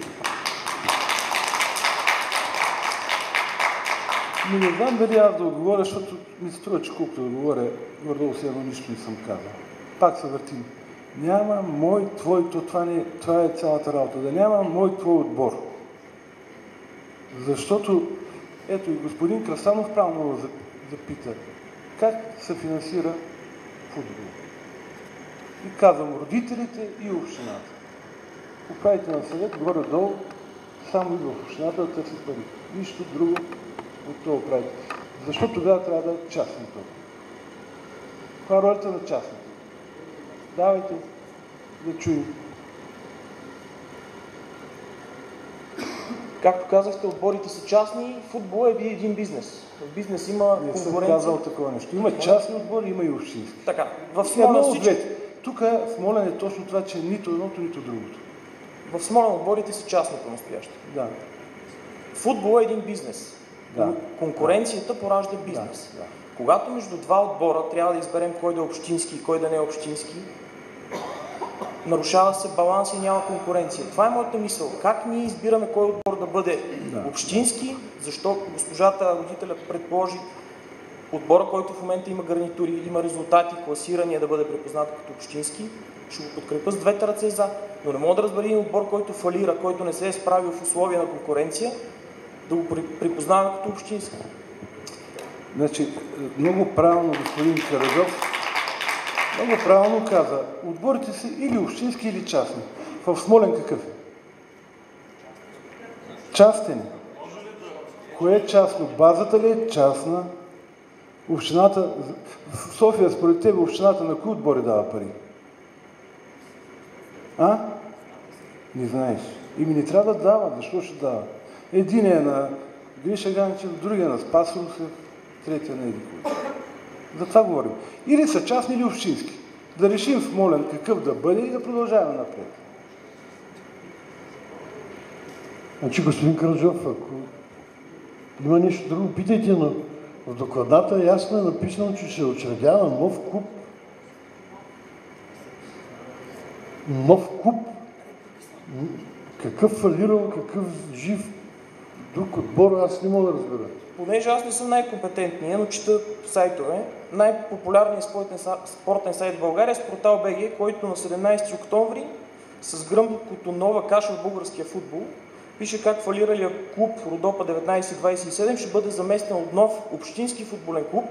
Не знам дали аз да отговоря, защото ми се струва, че колкото да отговоря, горе-долу си едно нищо не съм казал. Пак се въртим. Няма мой, твой, това е цялата работа. Да няма мой, твой отбор. Защото, ето и господин Красанов правилно запита, как се финансира футбол. И казвам, родителите и общината. Управителен съвет, горе-долу, само и в общината да търси пари. Нищо друго от това управител. Защо тогава трябва да е частното? Каква е ролята на частното? Давайте да чуем. Както казахте, отборите са частни, футбол е един бизнес. В бизнес има конкуренция. Не съм казал такова нещо. Има частни отбори, има и общински. Така, в Смолян всички... Тук в Смолян е точно това, че нито едното, нито другото. В Смолян отборите са частни по-настояще. Да. Футбол е един бизнес. Да. Конкуренцията поражда бизнес. Да. Когато между два отбора трябва да изберем кой да е общински и кой да не е общински, нарушава се баланс и няма конкуренция. Това е моята мисъл. Как ние избираме кой отбор да бъде общински, защо госпожата родителя предположи отбора, който в момента има гарнитури, има резултати, класирания да бъде препознат като общински, ще го подкрепя с двете ръце за. Но не мога да разбера един отбор, който фалира, който не се е справил в условия на конкуренция, да го припознаваме като общински. Значи, много правилно господин Караджов, много правилно каза, отборите са или общински, или частни. В Смолян какъв е? Частен. Кое е частно? Базата ли е частна? Общината, в София, според тебе, общината на кои отбори дава пари? Не знаеш. Ими не трябва да дава. Защо ще дава? Един е на Гриша Ганчев, другия на Спас Русев, третия на Еди Кой. За това говорим. Или са частни, или общински. Да решим в Смолян какъв да бъде и да продължаваме напред. Значи, господин Караджов, ако има нещо друго, питайте, но в докладната ясно е написано, че се учредява нов клуб. Нов клуб. Какъв фалирал, какъв жив друг отбор, аз не мога да разбера. Понеже аз не съм най-компетентният, но чета сайтове. Най-популярният спортен сайт в България е Спортал БГ, който на 17 октомври с гръмкото нова каша в българския футбол пише как фалиралия клуб Родопа 1927 ще бъде заместен от нов общински футболен клуб.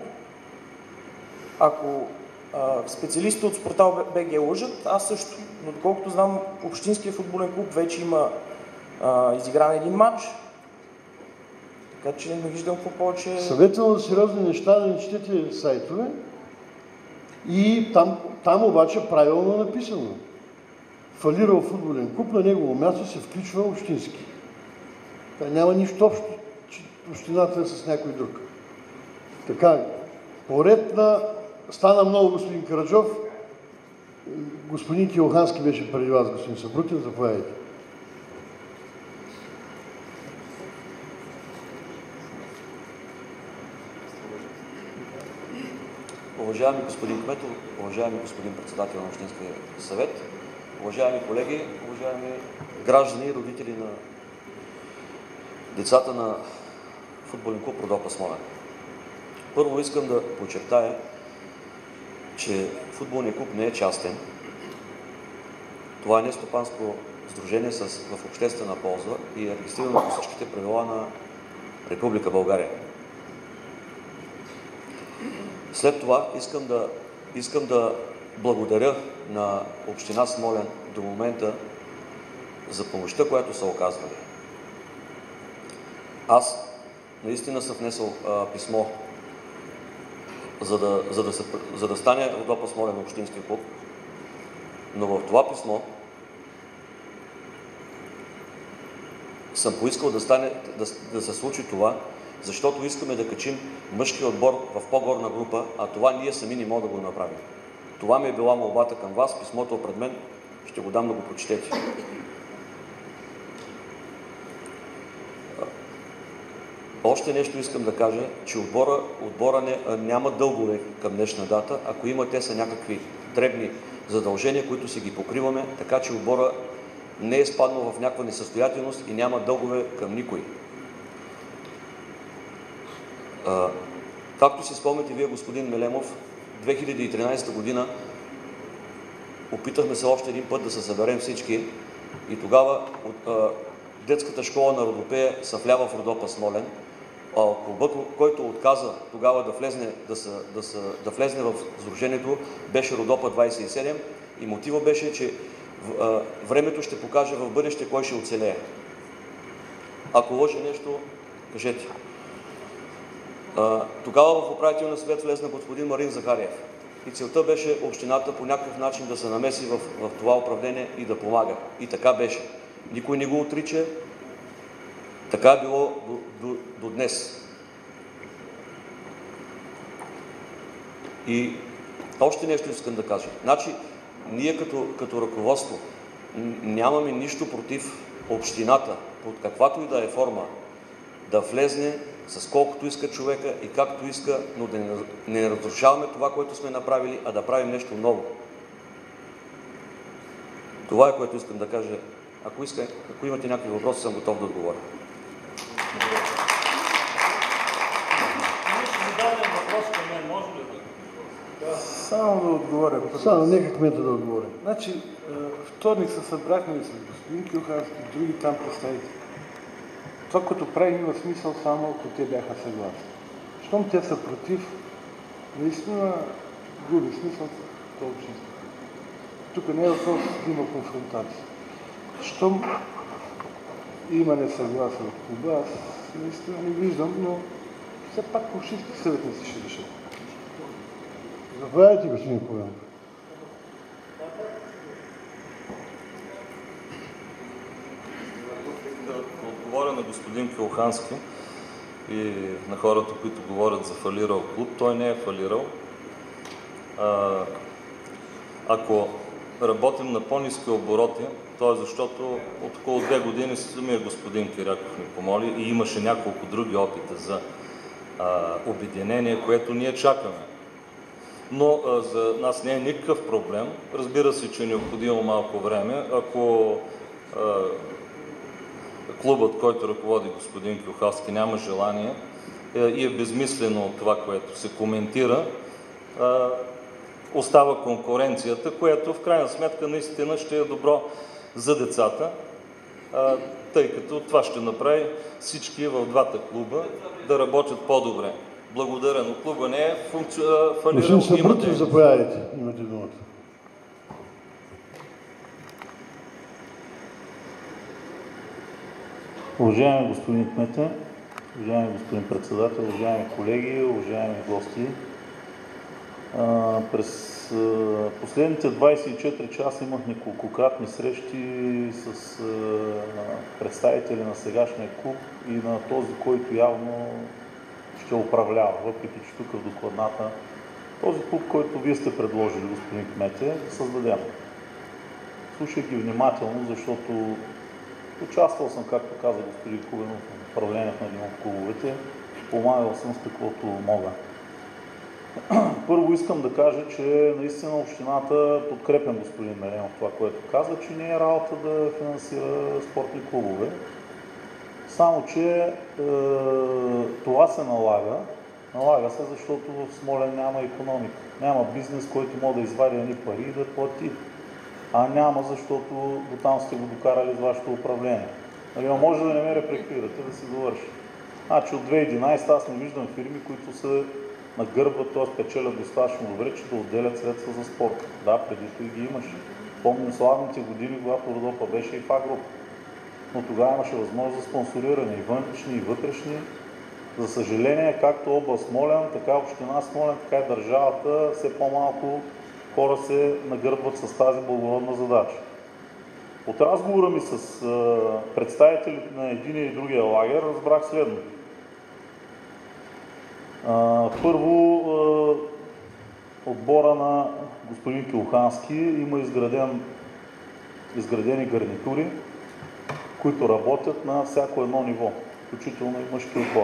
Ако специалистите от Спортал БГ лъжат, аз също. Но доколкото знам, общинския футболен клуб вече има изигран един матч. Така че не виждам какво повече... Съветвам за сериозни неща да не четете сайтове и там обаче правилно е написано. Фалирал футболен клуб, на негово място се включва общински. Няма нищо общо, че общината е с някой друг. Така, поред на... Стана много господин Караджов, господин Килохански беше преди вас, господин Събрутин, заповядайте. Уважаеми господин Кметов, уважаеми господин председател на Общинския съвет, уважаеми колеги, уважаеми граждани и родители на децата на футболен клуб Родопа Смолян. Първо искам да подчертая, че футболният клуб не е частен. Това е нестопанско сдружение в обществена полза и е регистрирано по всичките правила на Република България. След това искам да благодаря на община Смолян до момента за помощта, която са оказвали. Аз наистина съм внесъл писмо, за да стане Родопа Смолян общински клуб, но в това писмо съм поискал да се случи това, защото искаме да качим мъжкия отбор в по-горна група, а това ние сами не можем да го направим. Това ми е била молбата към вас, писмото е пред мен, ще го дам да го прочетете. Още нещо искам да кажа, че отбора няма дългове към днешна дата. Ако има, те са някакви дребни задължения, които си ги покриваме, така че отбора не е спаднал в някаква несъстоятелност и няма дългове към никой. Както си спомняте вие, господин Мелемов, 2013 година опитахме се още един път да се съберем всички и тогава детската школа на Родопея се влява в Родопа Смолян. Клубът, който отказа тогава да влезне в сдружението, беше Родопа 27 и мотива беше, че времето ще покаже в бъдеще кой ще оцелее. Ако лъжа нещо, кажете. Тогава в управителния съвет влезна господин Марин Захариев. И целта беше общината по някакъв начин да се намеси в това управление и да помага. И така беше. Никой не го отрича. Така е било до днес. И още нещо искам да кажа. Значи, ние като ръководство нямаме нищо против общината, под каквато и да е форма, да влезне с колкото иска човека и както иска, но да не разрушаваме това, което сме направили, а да правим нещо ново. Това е, което искам да кажа. Ако имате някакви въпроси, съм готов да отговоря. Само да отговоря. Само нека кмета да отговори. Значи, вторник се събрахме с господин Кюлхарски, други там представители. Това, което правим, има смисъл само, ако те бяха съгласни. Щом те са против, наистина губи смисъл това общинство. Тук не е въпрос да има конфронтация. Щом има несъгласие от клуба, аз наистина не виждам, но все пак общински съветници ще решат. Заповядайте, господин Поянов. Да отговоря на господин Кюлхански и на хората, които говорят за фалирал клуб. Той не е фалирал. Ако работим на по-ниски обороти, то е защото от около 2 години самия господин Киряков ни помоли и имаше няколко други опита за обединение, което ние чакаме. Но за нас не е никакъв проблем. Разбира се, че е необходимо малко време. Ако клубът, който ръководи господин Кюлхарски, няма желание и е безмислено от това, което се коментира, остава конкуренцията, което в крайна сметка наистина ще е добро за децата, тъй като това ще направи всички в двата клуба да работят по-добре. Благодаря, но клуба не е фалирал. Господин Сабрутев, заповядайте. Имате думата. Уважаеми господин кмете, уважаеми господин председател, уважаеми колеги, уважаеми гости, през последните 24 часа имах неколкократни срещи с представители на сегашния клуб и на този, който явно ще управлява, въпреки че тук в докладната този клуб, който вие сте предложили, господин кмете, да създадем. Слушах ги внимателно, защото участвал съм, както каза господин Кубенов, в управлението на един от клубовете, помагал съм с каквото мога. Първо искам да кажа, че наистина общината, подкрепям господин Меленов това, което каза, че не е работа да финансира спортни клубове. Само, че това се налага. Налага се, защото в Смолян няма икономика. Няма бизнес, който може да извади едни пари и да плати. А няма, защото дотам сте го докарали с вашето управление. Нали, може да не ме репреквирате, да си довърши. Значи от 2011 аз не виждам фирми, които се нагърбват, т.е. печелят достатъчно добре, че да отделят средства за спорт. Да, преди това ги имаше. Помним славните години, когато Родопа беше и в А-група. Но тогава имаше възможност за спонсориране и външни, и вътрешни. За съжаление, както област Смолян, така община Смолян, така и държавата, все по-малко хора се нагърбват с тази благородна задача. От разговора ми с представителите на единия и другия лагер разбрах следното. Първо, отбора на господин Кюлхански има изградени гарнитури, които работят на всяко едно ниво, включително и мъжки отбор.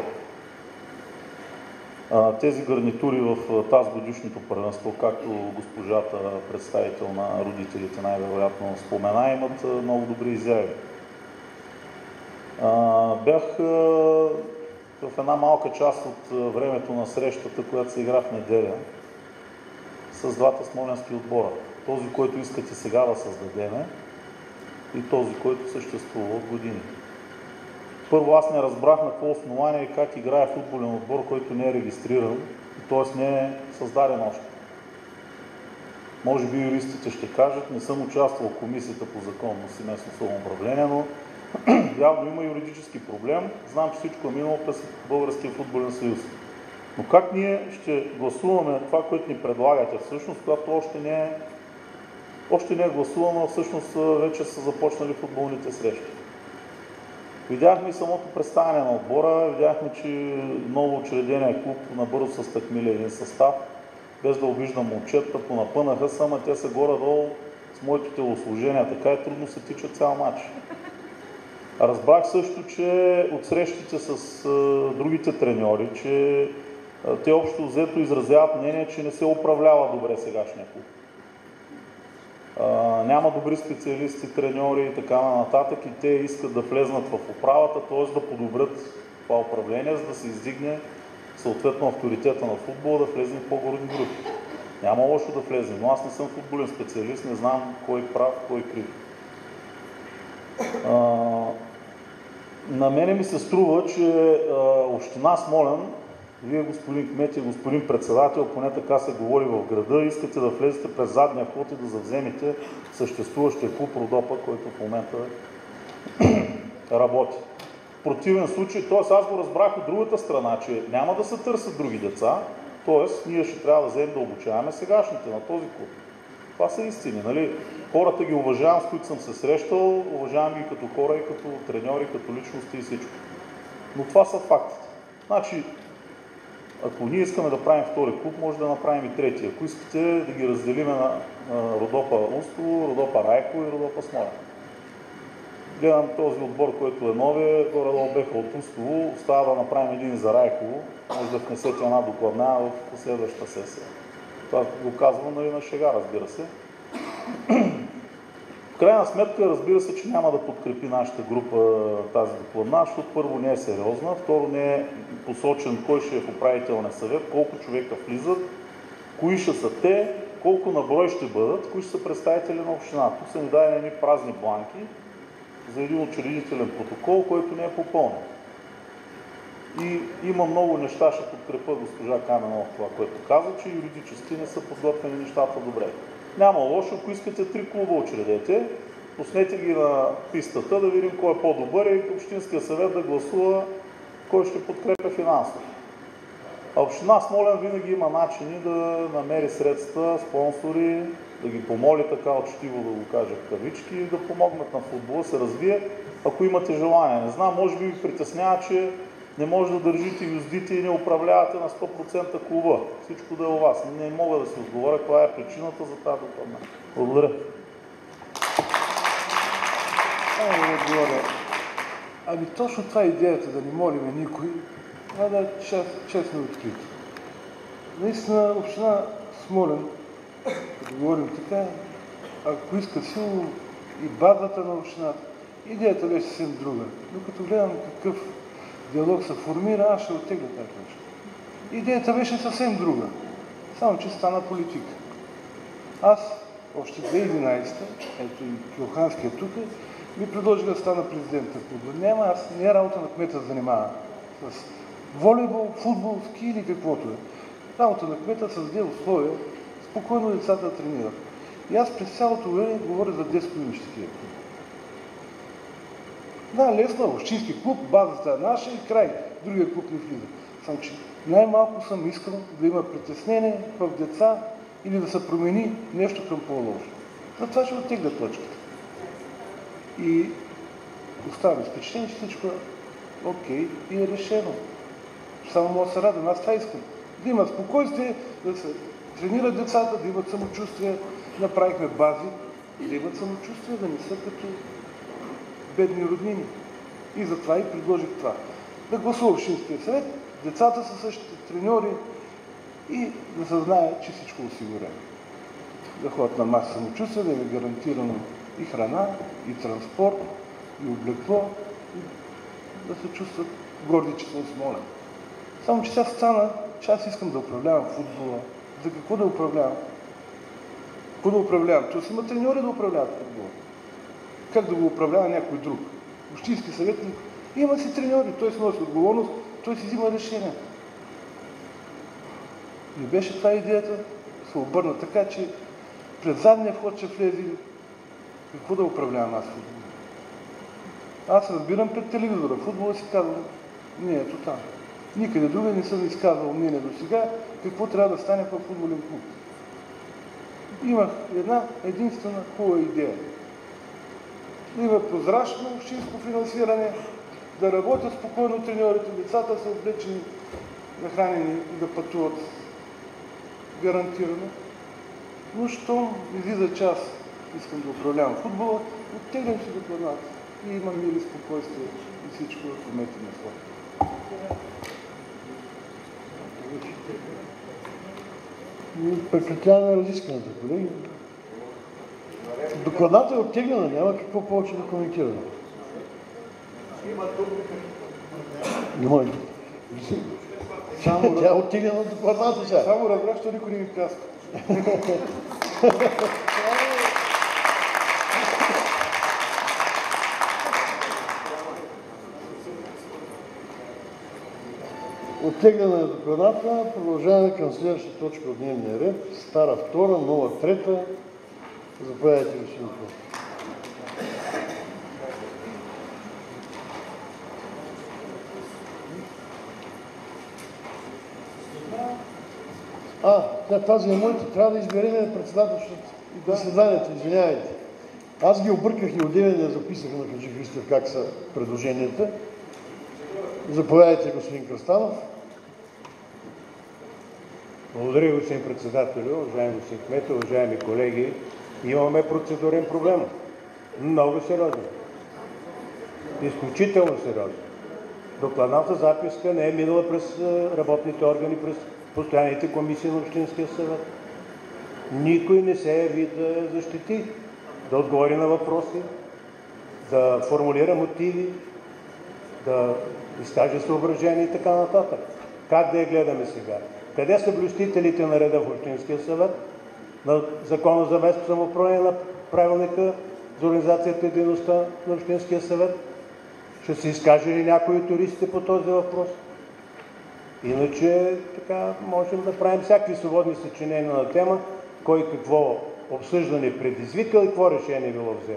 Тези гарнитури в тази годишното първенство, както госпожата представител на родителите най-вероятно спомена, имат много добри изяви. Бях в една малка част от времето на срещата, която се игра в неделя, с двата смолянски отбора. Този, който искате сега да създадеме, и този, който съществува от години. Първо, аз не разбрах на какво основание и как играе футболен отбор, който не е регистриран, т.е. не е създаден още. Може би юристите ще кажат, не съм участвал в комисията по законност и местно самоуправление, но явно има юридически проблем. Знам, че всичко е минало през Българския футболен съюз. Но как ние ще гласуваме това, което ни предлагате всъщност, когато още не е гласувано, всъщност вече са започнали футболните срещи. Видяхме и самото представяне на отбора, видяхме, че ново учредения клуб набързо са стъкмили един състав, без да обиждам момчета, понапънаха са, ама те са горе-долу с моето телосложение, така и трудно се тича цял матч. Разбрах също, че от срещите с другите треньори, че те общо взето изразяват мнение, че не се управлява добре сегашния клуб. Няма добри специалисти, треньори и така нататък и те искат да влезнат в управата, т.е. да подобрят това управление, за да се издигне съответно авторитета на футбола, да влезем в по-горни групи. Няма лошо да влезем, но аз не съм футболен специалист, не знам кой е прав, кой е крив. На мене ми се струва, че община Смолян, вие, господин кмет и господин председател, поне така се говори в града, искате да влезете през задния вход и да завземете съществуващия клуб Родопа, който в момента работи. В противен случай, т.е. аз го разбрах от другата страна, че няма да се търсят други деца, т.е. ние ще трябва да вземем да обучаваме сегашните на този клуб. Това са истини, нали? Хората ги уважавам, с които съм се срещал, уважавам ги като хора и като треньори, като личности и всичко. Но това са фактите. Значи, ако ние искаме да правим втори клуб, може да направим и трети. Ако искате да ги разделим на Родопа Устово, Родопа Райко и Родопа Смолян. Гледам този отбор, който е новия, горе-долу беха от Устово, остава да направим един за Райково, може да внесете една докладна в последващата сесия. Това го казвам, нали, на шега, разбира се. В крайна сметка, разбира се, че няма да подкрепи нашата група тази докладна, защото първо не е сериозна, второ не е посочен кой ще е в управителния съвет, колко човека влизат, кои ще са те, колко на брой ще бъдат, кои ще са представители на общината. Тук са ни дадени едни празни бланки за един учредителен протокол, който не е попълнен. И има много неща, ще подкрепа госпожа Каменова това, което каза, че юридически не са подготвени нещата добре. Няма лошо, ако искате 3 клуба учредете, пуснете ги на пистата, да видим кой е по-добър и Общинския съвет да гласува кой ще подкрепя финансово. А община Смолян винаги има начини да намери средства, спонсори, да ги помоли така учтиво, да го кажа в кавички, и да помогнат на футбола, се развие, ако имате желание. Не знам, може би ви притеснява, че не може да държите юздите и не управлявате на 100% клуба. Всичко да е у вас. Не мога да си отговоря, каква е причината за тази докладна. Благодаря. Ами точно това е идеята, да не молиме никой, а да е честно и открито. Наистина, община Смолян, като говорим така, ако иска силно и базата на общината, идеята беше съвсем друга. Но като гледам какъв диалог се формира, аз ще оттегля тази точка. Идеята беше съвсем друга, само че стана политика. Аз още 2011, ето и Килханския тук, ми предложи да стана президент на клуба. Няма, аз не е работа на кмета да занимава с волейбол, футбол, ски или каквото е. Работа на кмета създаде условия, спокойно децата да тренират. И аз през цялото време говоря за детско-юношеския клуб. Да, лесно, общински клуб, базата е наша и край. Другия клуб не влиза. Само че най-малко съм искал да има притеснение в деца или да се промени нещо към по-лошо. Затова ще оттегля точката. И оставам с впечатление, че всичко е окей и е решено. Само мога да се радвам, аз това искам. Да имат спокойствие, да се тренират децата, да имат самочувствие. Направихме бази, да имат самочувствие, да не са като бедни роднини. И затова и предложих това. Да гласува Общинския съвет, децата са същите треньори и да се знае, че всичко е осигурено. Да ходят на маса самочувствие, да им е гарантирано и храна, и транспорт, и облекло, и да се чувстват горди, че са Смолян. Само че сега стана, че аз искам да управлявам футбола. За какво да управлявам? Какво да управлявам? Тоест има треньори да управляват футбола. Как да го управлява някой друг? Общински съветник Има си треньори, той си носи отговорност, той си взима решение. И беше това идеята, се обърна така, че пред задния вход ще влезе какво да управлявам аз футбол. Аз разбирам пред телевизора, футбола си казвам, не ето там. Никъде друга не съм изказал мнение до сега, какво трябва да стане в футболен клуб. Имах една единствена хубава идея. Има прозрачно общинско финансиране, да работят спокойно треньорите, децата са облечени, нахранени и да пътуват гарантирано. Но щом излиза час, искам да управлявам футбола, оттеглям си докладната и имам мир и спокойствие и всичко в момента на своя. Прекратяваме разискването, колеги. Докладната е оттеглена, няма какво повече да коментираме. Има. Тя е оттеглена от докладната сега. Само разбрах, че никой не ми пляска. Оттегляне на докладната, продължаваме към следващата точка от дневния ред. Стара втора, нова трета. Заповядайте, господин Попов. Тази е моята. Трябва да избереме председателството и заседанието. Извинявайте. Аз ги обърках и отделен я записах на Хаджи Христов как са предложенията. Заповядайте, господин Кръстанов. Благодаря, господин председател, уважаеми господин кмет, уважаеми колеги. Имаме процедурен проблем. Много сериозен. Изключително сериозен. Докладната записка не е минала през работните органи, през постоянните комисии на Общинския съвет. Никой не се яви да защити, да отговори на въпроси, да формулира мотиви, да изкаже съображения и така нататък. Как да я гледаме сега? Къде са блюстителите на реда в Общинския съвет? На Закона за местно самоуправление, на правилника за организацията и дейността на Общинския съвет? Ще се изкаже ли някой от юристите по този въпрос? Иначе така можем да правим всякакви свободни съчинения на тема, кой какво обсъждане предизвикал и какво решение било взето.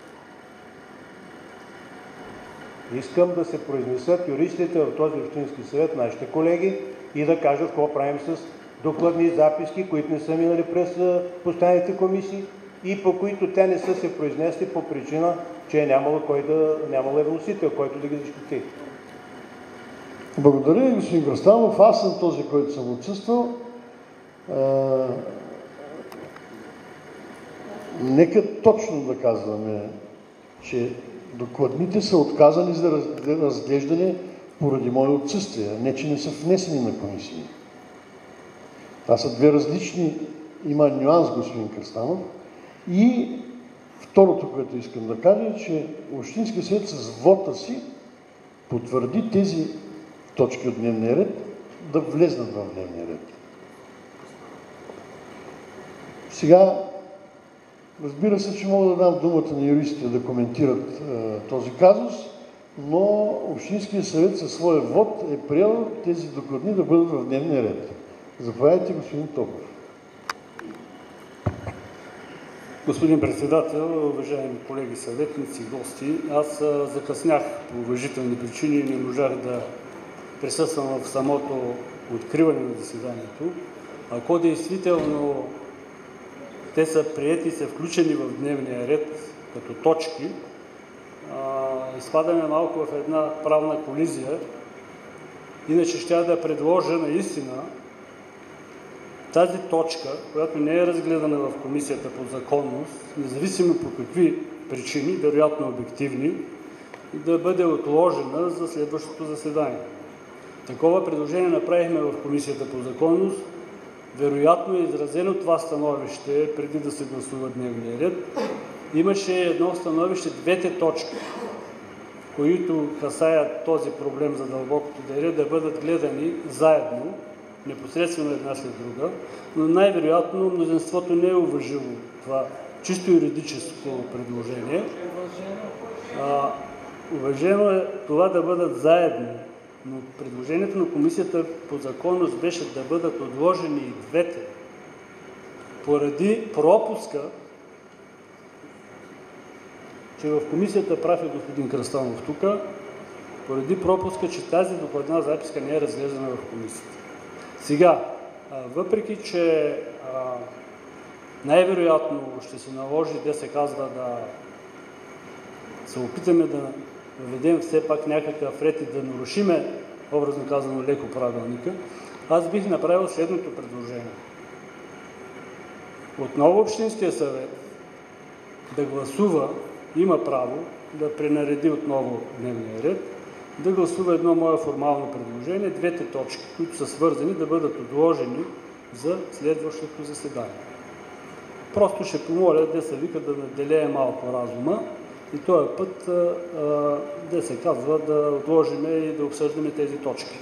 Искам да се произнесат юристите в този Общински съвет, нашите колеги, и да кажат какво правим с докладни записки, които не са минали през постоянните комисии и по които те не са се произнесли по причина, че е нямало вносител, който да ги защити. Благодаря, господин Кръстанов. Аз съм този, който съм отсъствал. Нека точно да казваме, че докладните са отказани за разглеждане поради мое отсъствие, не че не са внесени на комисии. Това са две различни, има нюанс, господин Кръстанов. И второто, което искам да кажа, е, че Общинския съвет с вота си потвърди тези точки от дневния ред да влезнат в дневния ред. Сега, разбира се, че мога да дам думата на юристите да коментират този казус, но Общинския съвет със своя вод е приел тези докладни да бъдат в дневния ред. Заповядайте, господин Топов. Господин председател, уважаеми колеги съветници, гости, аз закъснях по уважителни причини и не можах да присъствам в самото откриване на заседанието. Ако действително те са приети и са включени в дневния ред като точки, изпадаме малко в една правна колизия. Иначе ще да предложа наистина тази точка, която не е разгледана в Комисията по законност, независимо по какви причини, вероятно обективни, да бъде отложена за следващото заседание. Такова предложение направихме в Комисията по законност. Вероятно е изразено това становище преди да се гласува дневния ред. Имаше едно становище, двете точки, които касаят този проблем за дълбокото доверие, да бъдат гледани заедно, непосредствено една след друга, но най-вероятно мнозинството не е уважило това чисто юридическо предложение. уважено е това да бъдат заедно, но предложението на Комисията по законност беше да бъдат отложени и двете. Поради пропуска, че в Комисията прав е господин Кръстанов тук, поради пропуска, че тази докладна записка не е разглеждана в Комисията. Сега, въпреки че най-вероятно ще се наложи, да се казва, да се опитаме да въведем все пак някакъв ред и да нарушиме, образно казано, леко правилника, аз бих направил следното предложение. Отново Общинския съвет да гласува, има право да пренареди отново дневния ред, да гласува едно мое формално предложение, двете точки, които са свързани, да бъдат отложени за следващото заседание. Просто ще помоля да се вика да наделее малко разума и този път да се казва да отложиме и да обсъждаме тези точки.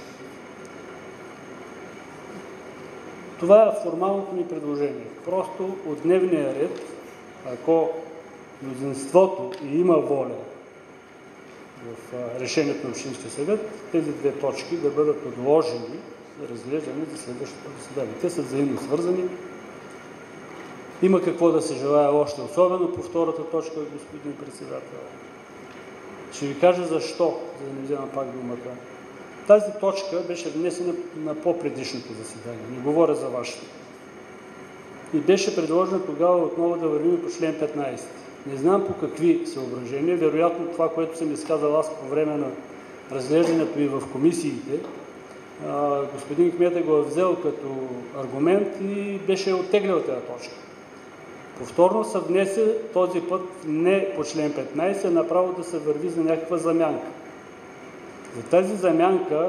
Това е формалното ми предложение. Просто от дневния ред, ако мнозинството и има воля в решението на Общинския съвет, тези две точки да бъдат отложени за разглеждане за следващото заседание. Те са взаимно свързани. Има какво да се желая още, особено по втората точка, господин председател. Ще ви кажа защо, за да не взема пак думата. Тази точка беше внесена на по-предишното заседание. Не говоря за вашето. И беше предложена тогава отново да вървим по член 15. Не знам по какви съображения. Вероятно това, което съм изказал аз по време на разглеждането и в комисиите, господин Кмета го е взел като аргумент и беше оттеглял тази точка. Повторно се внесе този път не по член 15, а направо да се върви за някаква замянка. За тази замянка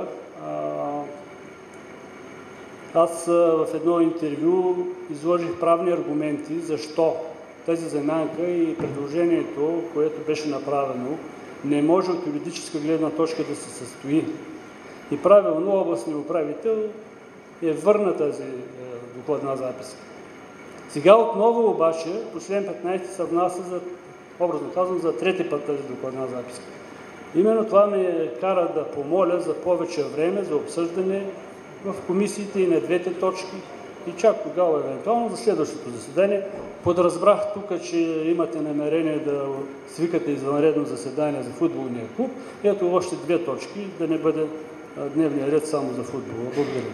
аз в едно интервю изложих правни аргументи, защо тази замянка и предложението, което беше направено, не може от юридическа гледна точка да се състои. И правилно областният управител е върна тази докладна записка. Сега отново обаче по член 15 се внася, образно казвам, за трети път тази докладна записка. Именно това ме кара да помоля за повече време за обсъждане в комисиите и на двете точки и чак тогава, евентуално, за следващото заседание. Подразбрах тук, че имате намерение да свикате извънредно заседание за футболния клуб. Ето още две точки, да не бъде дневния ред само за футбола. Благодаря.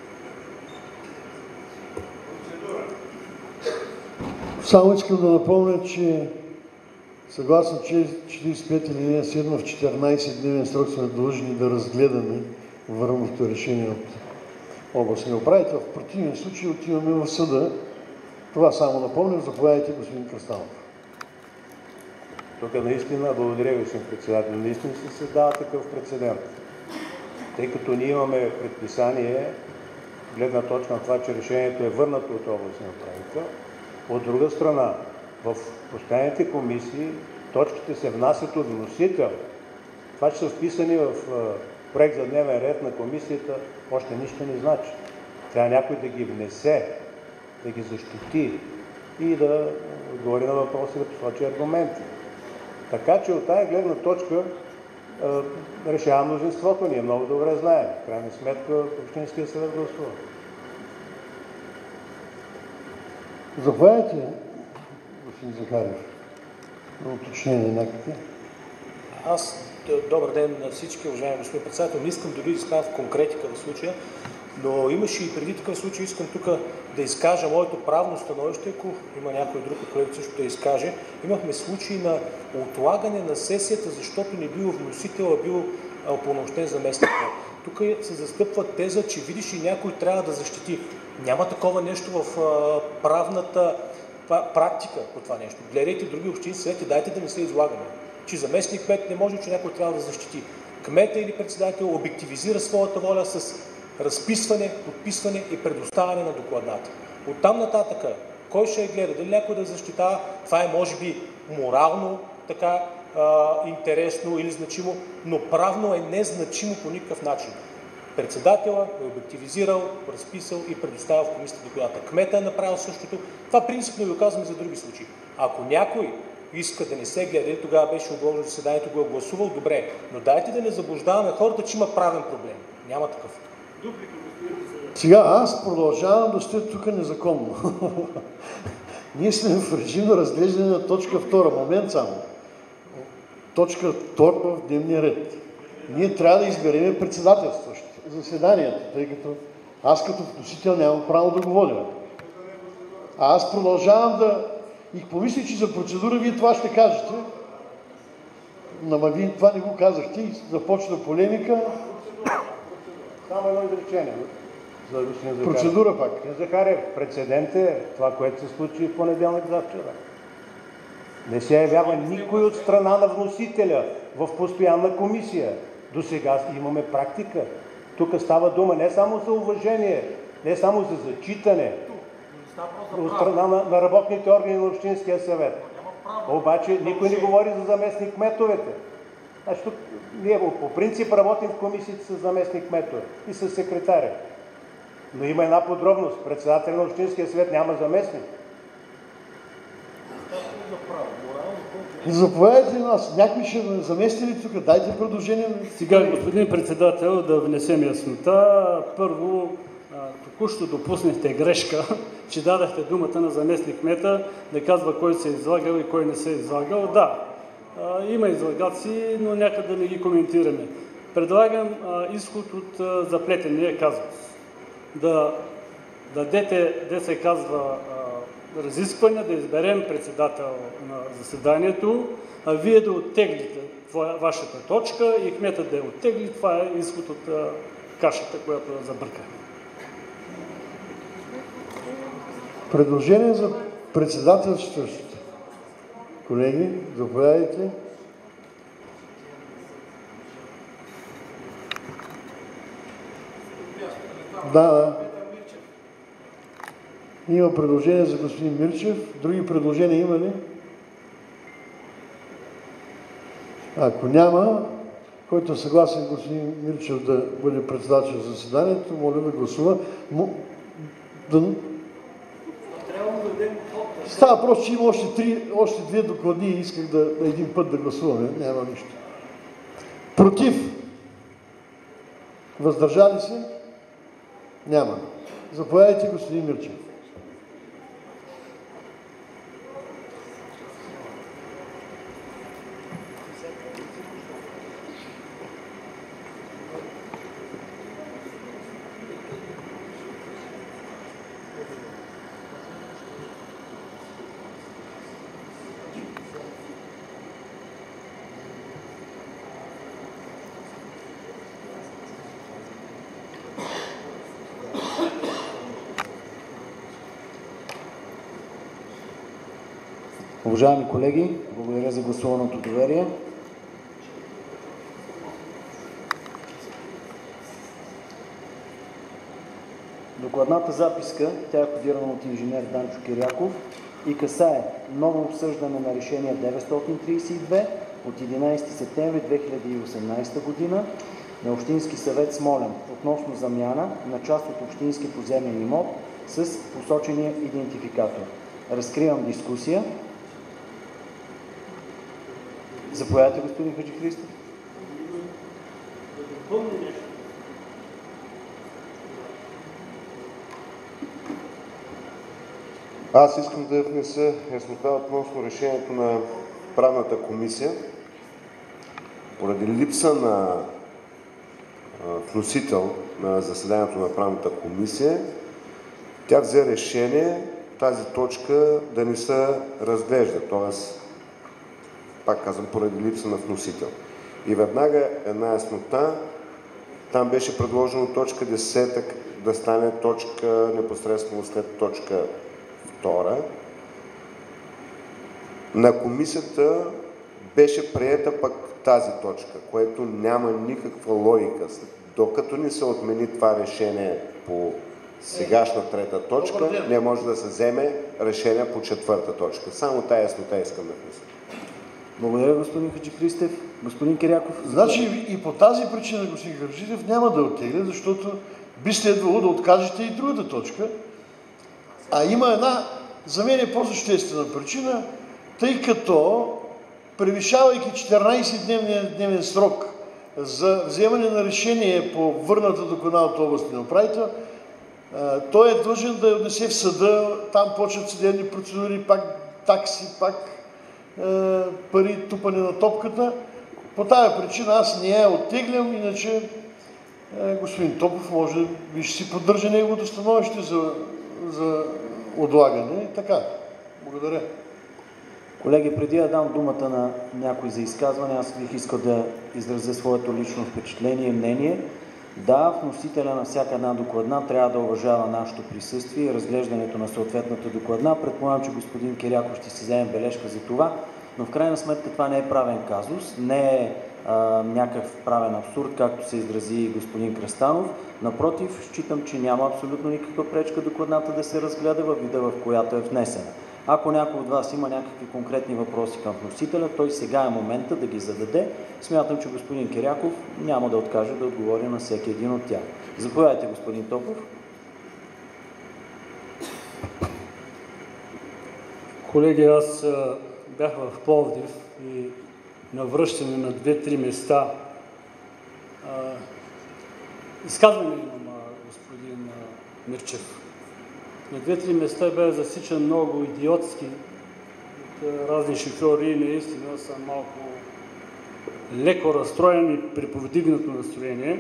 Само искам да напомня, че съгласно 45 алинея 7 в 14-дневен срок сме длъжни да разгледаме върнатото решение от областния управител. В противен случай отиваме в съда. Това само напомням. Заповядайте, господин Кръстанов. Тук наистина, благодаря, господин председател, наистина се създава такъв прецедент. Тъй като ние имаме предписание, гледна точка на това, че решението е върнато от областния управител. От друга страна, в постоянните комисии точките се внасят от вносител. Това, че са вписани в проект за дневен ред на комисията, още нищо не значи. Трябва някой да ги внесе, да ги защити и да отговори на въпроси, да посочи аргументи. Така че от тази гледна точка решава мнозинството. Ние много добре знаем. В крайна сметка Общинския съвет гласува. Заповядайте, господин Захарев, на уточнение някакви. Добър ден на всички, уважаеми господин председател. Не искам дори да изказвам в конкретика в случая, но имаше и преди такъв случай, искам тук да изкажа моето правно становище, ако има някой друг от колегите също да изкаже. Имахме случай на отлагане на сесията, защото не бил вносител, а бил упълномощен заместник. Тук се застъпва теза, че видиш и някой трябва да защити. Няма такова нещо в правната практика по това нещо. Гледайте други общински съвети, дайте да не се излагаме. Че заместник кмет не може, че някой трябва да защити. Кмета или председател обективизира своята воля с разписване, подписване и предоставяне на докладната. Оттам нататък, кой ще я гледа? Дали някой да защитава? Това е може би морално така интересно или значимо, но правно е незначимо по никакъв начин. Председателя е обективизирал, разписал и предоставил в комисията докладната. Кмета е направил същото. Това принципно ви казваме за други случаи. Ако някой иска да не се гледа и тогава беше отложено заседанието, го е гласувал, добре. Но дайте да не заблуждаваме хората, че има правен проблем. Няма такъв. Сега аз продължавам да стоя тук незаконно. Ние сме в режим на разглеждане на точка 2. Момент само. Точка 2 в дневния ред. Ние трябва да изберем председателстващ заседанието, тъй като аз като вносител нямам право да го водя. А аз продължавам да... И помислих, че за процедура вие това ще кажете. Но вие това не го казахте и започна полемика. Само едно изречение. За господин Захарев. Процедура пак. Захарев, прецедент е това, което се случи в понеделник завчера. Не се явява никой от страна на вносителя в постоянна комисия. До сега имаме практика. Тук става дума не само за уважение, не само за зачитане от страна на работните органи на Общинския съвет. Обаче никой не говори за заместник кметовете. Значи тук ние по принцип работим в комисиите с заместник кметове и с секретаря. Но има една подробност. Председател на Общинския съвет няма заместник. Заповядайте нас. Някой ще замести ли тук? Дайте предложение. Сега, господин председател, да внесем яснота. Първо, току-що допуснахте грешка, че дадахте думата на заместник кмета да казва кой се е излагал и кой не се е излагал. Да, има излагаци, но някак да не ги коментираме. Предлагам изход от заплетения казус. Да дадете, де се казва, разискване, да изберем председател на заседанието, а вие да оттеглите вашата точка и кметът да я оттегли. Това е изход от кашата, която забъркахме. Предложение за председателстващ. Колеги, заповядайте. Да. Има предложение за господин Мирчев. Други предложения има ли? Ако няма, който е съгласен господин Мирчев да бъде председател за заседанието, моля да гласува. Става просто, че има още две докладни и исках да един път да гласуваме. Няма нищо. Против? Въздържали се? Няма. Заповядайте, господин Мирчев. Уважаеми колеги, благодаря за гласуваното доверие. Докладната записка, тя е кодирана от инженер Данчо Киряков и касае ново обсъждане на решение 932 от 11 септември 2018 година на Общински съвет Смолян относно замяна на част от общински поземлен имот с посочения идентификатор. Разкривам дискусия. Заповядайте, господин Хаджихристов. Аз искам да внеса яснота относно решението на правната комисия. Поради липса на вносител на заседанието на правната комисия, тя взе решение тази точка да не се разглежда, т.е. пак казвам, поради липса на вносител. И веднага една яснота, там беше предложено точка 10 да стане точка непосредствено след точка 2. На комисията беше приета пък тази точка, което няма никаква логика. Докато не се отмени това решение по сегашна трета точка, не може да се вземе решение по четвърта точка. Само тая яснота искам да внеса. Благодаря, господин Хаджихристов. Господин Киряков. Значи и по тази причина, господин Хаджихристов, няма да оттегля, защото би следвало да откажете и другата точка. А има една, за мен е по-съществена причина. тъй като превишавайки 14-дневен срок за вземане на решение по върната доклада от областния управител, той е длъжен да я отнесе в съда, там почват съдебни процедури, пак такси, пак пари, тупане на топката. По тази причина аз не я оттеглям, иначе господин Топов може би ще си поддържа неговото становище за отлагане. Така, благодаря. Колеги, преди да дам думата на някой за изказване, аз бих искал да изразя своето лично впечатление и мнение. Да, вносителя на всяка една докладна трябва да уважава нашето присъствие и разглеждането на съответната докладна. Предполагам, че господин Киряков ще си вземе бележка за това, но в крайна сметка това не е правен казус, не е някакъв правен абсурд, както се изрази господин Кръстанов. Напротив, считам, че няма абсолютно никаква пречка докладната да се разгледа във вида, в която е внесена. Ако някой от вас има някакви конкретни въпроси към вносителя, той сега е момента да ги зададе. Смятам, че господин Киряков няма да откаже да отговори на всеки един от тях. Заповядайте, господин Топов. Колеги, аз бях в Пловдив и на връщане на 2-3 места. Изказване имам, господин Мирчев. На 2-3 места бе засичан много идиотски от разни шофьори и наистина съм малко леко разстроен и при повдигнато настроение.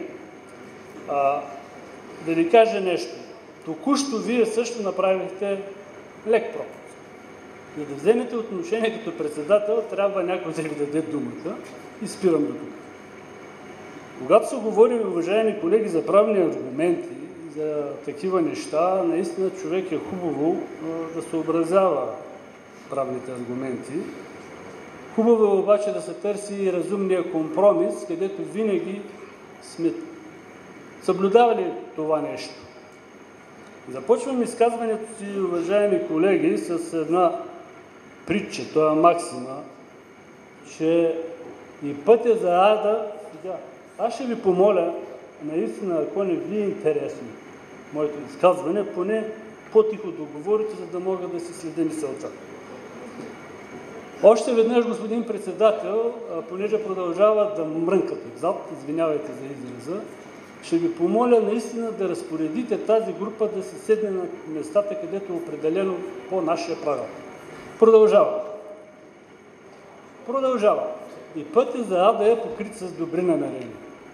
Да ви кажа нещо. Току-що вие също направихте лек пропуск. За да вземете отношение като председател, трябва някой да ви даде думата и спирам до тук. Когато се говори, уважаеми колеги, за правни аргументи, за такива неща, наистина човек е хубаво да съобразява правните аргументи. Хубаво е обаче да се търси и разумния компромис, където винаги сме съблюдавали това нещо. Започвам изказването си, уважаеми колеги, с една притча, това е максима, че и пътя за ада... Аз ще ви помоля, наистина, ако не ви е интересно моето изказване, поне по-тихо да говорите, за да мога да си следя мисълта. Още веднъж, господин председател, понеже продължава да мрънкат отзад, извинявайте за израза, ще ви помоля наистина да разпоредите тази група да се седне на местата, където е определено по нашия правил. Продължава. И пътя за ада е покрит с добри намерения.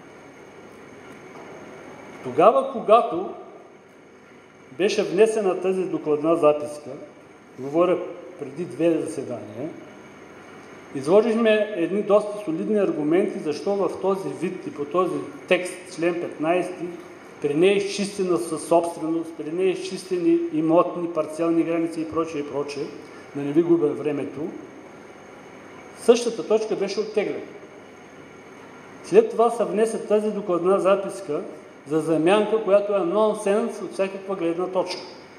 Тогава, когато беше внесена тази докладна записка, говоря преди 2 заседания, изложихме едни доста солидни аргументи, защо в този вид и по този текст, член 15, при неизчистена със собственост, при неизчистени имотни, парцелни граници и прочее, да не ви губя времето, същата точка беше оттеглена. След това се внесе тази докладна записка за замянка, която е нонсенс от всякаква гледна точка.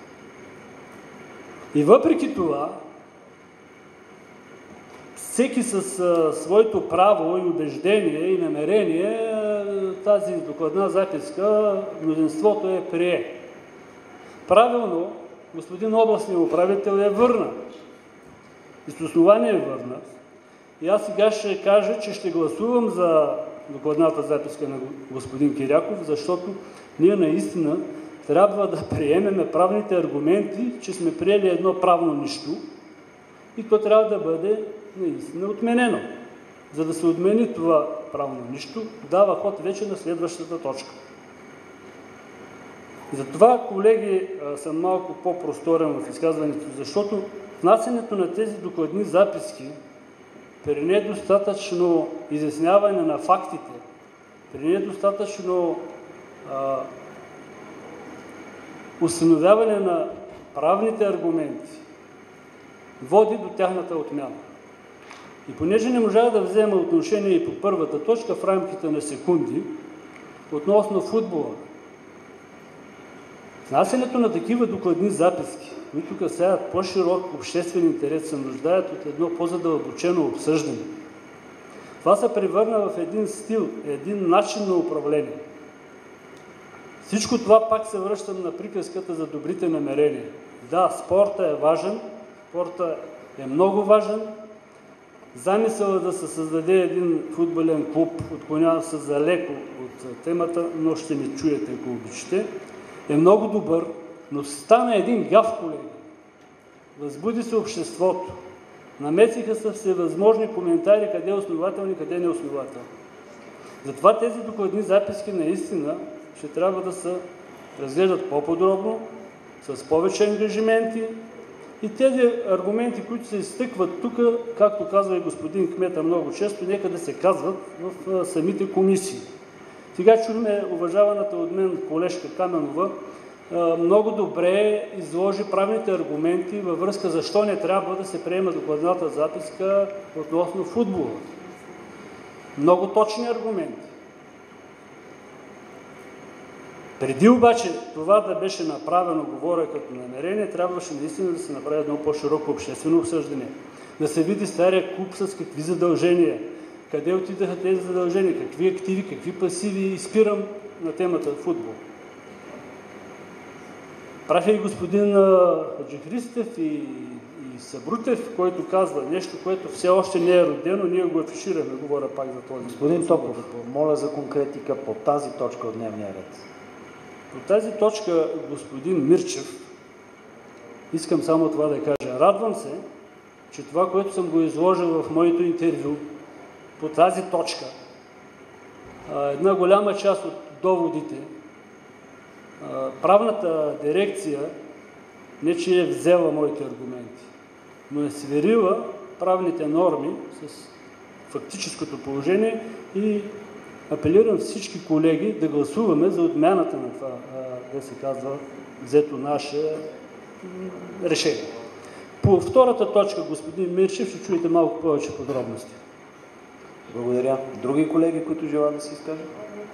И въпреки това, всеки със своето право и убеждение и намерение тази докладна записка мнозинството е прие. Правилно, господин областният управител е върна. И с основание е върна. И аз сега ще кажа, че ще гласувам за докладната записка на господин Киряков, защото ние наистина трябва да приемем правните аргументи, че сме приели едно правно нищо и то трябва да бъде наистина отменено. За да се отмени това правно нищо, дава ход вече на следващата точка. Затова, колеги, съм малко по-просторен в изказването, защото внасянето на тези докладни записки при недостатъчно изясняване на фактите, при недостатъчно установяване на правните аргументи, води до тяхната отмяна. И понеже не можа да взема отношение и по първата точка в рамките на секунди, относно футбола, внасянето на такива докладни записки, които касаят по-широк обществен интерес, се нуждаят от едно по-задълбочено обсъждане. Това се превърна в един стил, един начин на управление. Всичко това пак се връщам на приказката за добрите намерения. Да, спорта е важен, спорта е много важен. Замисълът да се създаде един футболен клуб, отклонявам се за леко от темата, но ще ми чуете, ако обичате, е много добър, но стана един гаф, колеги. Възбуди се обществото. Намесиха се всевъзможни коментари, къде е основателни, къде не е основателни. Затова тези докладни записки наистина ще трябва да се разглеждат по-подробно, с повече ангажименти и тези аргументи, които се изтъкват тук, както казва и господин Кмета много често, нека да се казват в самите комисии. Сега чухме уважаваната от мен колежка Каменова, много добре изложи правните аргументи във връзка защо не трябва да се приема докладната записка относно футбола. Много точни аргументи. Преди обаче това да беше направено, говоря като намерение, трябваше наистина да се направи едно по-широко обществено обсъждане. Да се види стария клуб с какви задължения, къде отидаха тези задължения, какви активи, какви пасиви, и спирам на темата футбол. Прав е и господин Хаджихристов и Сабрутев, който казва нещо, което все още не е родено, ние го афишираме, говоря пак за този. Господин Топов, моля за конкретика по тази точка от дневния ред. По тази точка, господин Мирчев, искам само това да кажа. Радвам се, че това, което съм го изложил в моето интервю по тази точка, една голяма част от доводите, правната дирекция не че е взела моите аргументи, но е сверила правните норми с фактическото положение и апелирам всички колеги да гласуваме за отмяната на това, да се казва, взето наше решение. По втората точка, господин Мирчев, ще чуете малко повече подробности. Благодаря. Други колеги, които желаят да се изкажат?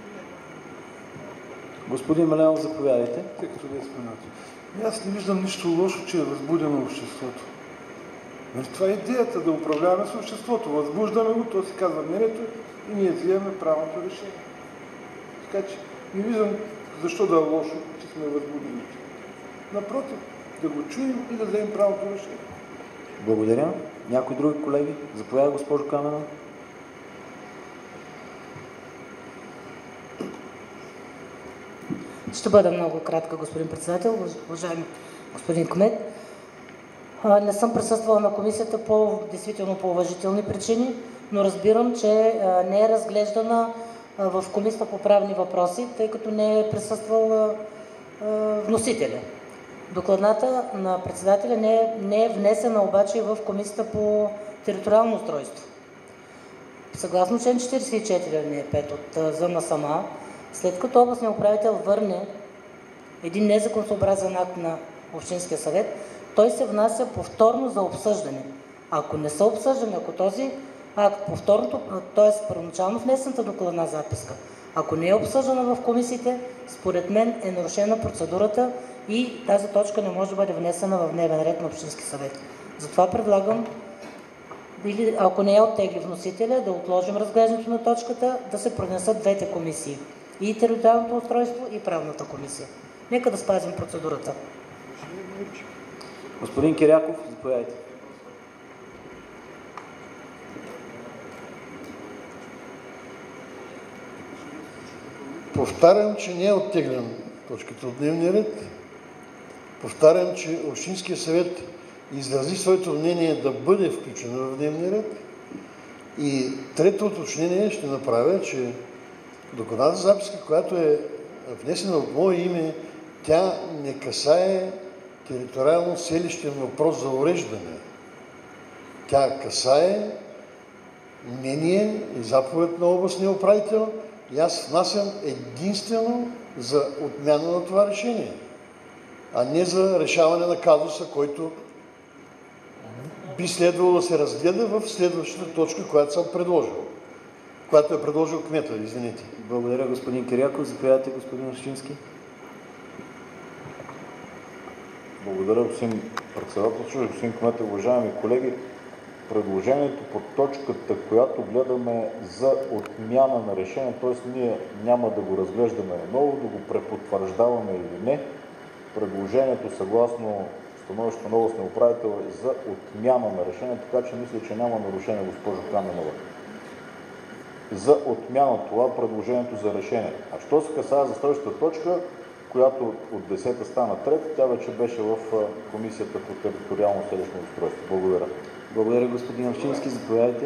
Господин Меленов, заповядайте. Тъй като не е споменато. Аз не виждам нищо лошо, че е възбудено обществото. Това е идеята да управляваме с обществото. Възбуждаме го, то се казва мнението и ние взимаме правилното решение. Така че не виждам защо да е лошо, че сме възбудени. Напротив, да го чуем и да вземем правилното решение. Благодаря. Някои други колеги? Заповядай, госпожо Камена. Ще бъда много кратка, господин председател, уважаеми господин Кмет. Не съм присъствала на комисията действително по уважителни причини, но разбирам, че не е разглеждана в комисията по правни въпроси, тъй като не е присъствал вносителя. Докладната на председателя не е внесена обаче в комисията по териториално устройство. Съгласно член 44, алинея 5 от ЗМСМА, след като областният управител върне един незаконосъобразен акт на Общинския съвет, той се внася повторно за обсъждане. Ако не са обсъждани, ако този акт повторното, т.е. първоначално внесената докладна записка, ако не е обсъждана в комисиите, според мен е нарушена процедурата и тази точка не може да бъде внесена в дневен ред на Общински съвет. Затова предлагам, или ако не е оттегли вносителя, да отложим разглеждането на точката, да се произнесат двете комисии. И териториалното устройство, и правната комисия. Нека да спазим процедурата. Господин Киряков, заповядайте. Повтарям, че не е оттеглен точката от дневния ред. Повтарям, че Общинския съвет изрази своето мнение да бъде включено в дневния ред. И трето уточнение ще направя, че докладната записка, която е внесена от мое име, тя не касае териториално селищен въпрос за уреждане. Тя касае мнение и заповед на областния управител и аз внасям единствено за отмяна на това решение, а не за решаване на казуса, който би следвало да се разгледа в следващата точка, която съм предложил. Която е предложил кмета, извините. Благодаря, господин Киряков. Заповядайте, господин Ащински. Благодаря, господин председател. Господин Кмет, уважаеми колеги, предложението по точката, която гледаме за отмяна на решение, т.е. ние няма да го разглеждаме наново, да го препотвърждаваме или не. Предложението съгласно становището на областния управител е за отмяна на решение, така че мисля, че няма нарушение, госпожо Каменова. За отмяна това предложението за решение. А що се касае за следващата точка, която от 10-та стана 3-та, тя вече беше в Комисията по териториално селищно устройство. Благодаря. Благодаря, господин Авчински. Заповядайте.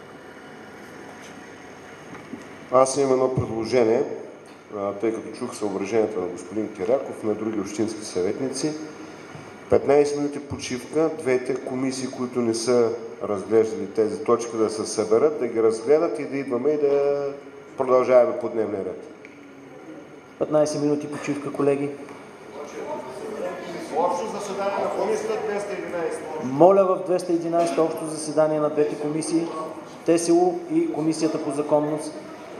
Аз имам едно предложение, тъй като чух съображенията на господин Киряков, на други общински съветници. 15 минути почивка, двете комисии, които не са разглеждали тези точки, да се съберат, да ги разгледат и да идваме и да продължаваме по дневния ред. 15 минути почивка, колеги. Общо заседание на комисията 211. Моля в 211 общо заседание на двете комисии, ТСУ и Комисията по законност.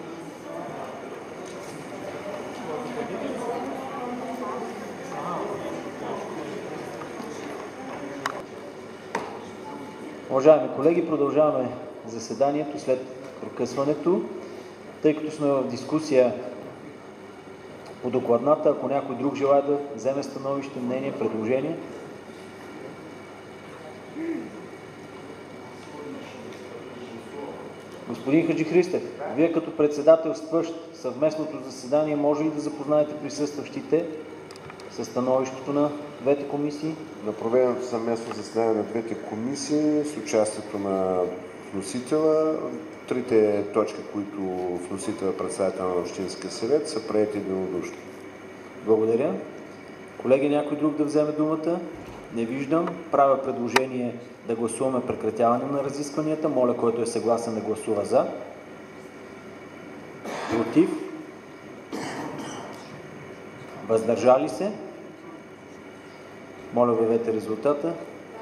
Уважаеми колеги, продължаваме заседанието след прекъсването. Тъй като сме в дискусия по докладната, ако някой друг желае да вземе становище, мнение, предложение. Господин Хаджихристев, Вие като председателстващ съвместното заседание, може ли да запознаете присъстващите със становището на двете комисии? На проведеното съвместно заседание на двете комисии с участието на вносителя, трите точки, които вносителя председател на Общинския съвет, са приети единодушно. Благодаря. Колеги, някой друг да вземе думата? Не виждам. Правя предложение да гласуваме прекратяване на разискванията. Моля, който е съгласен да гласува за. Против? Въздържали се? Моля, обявете резултата.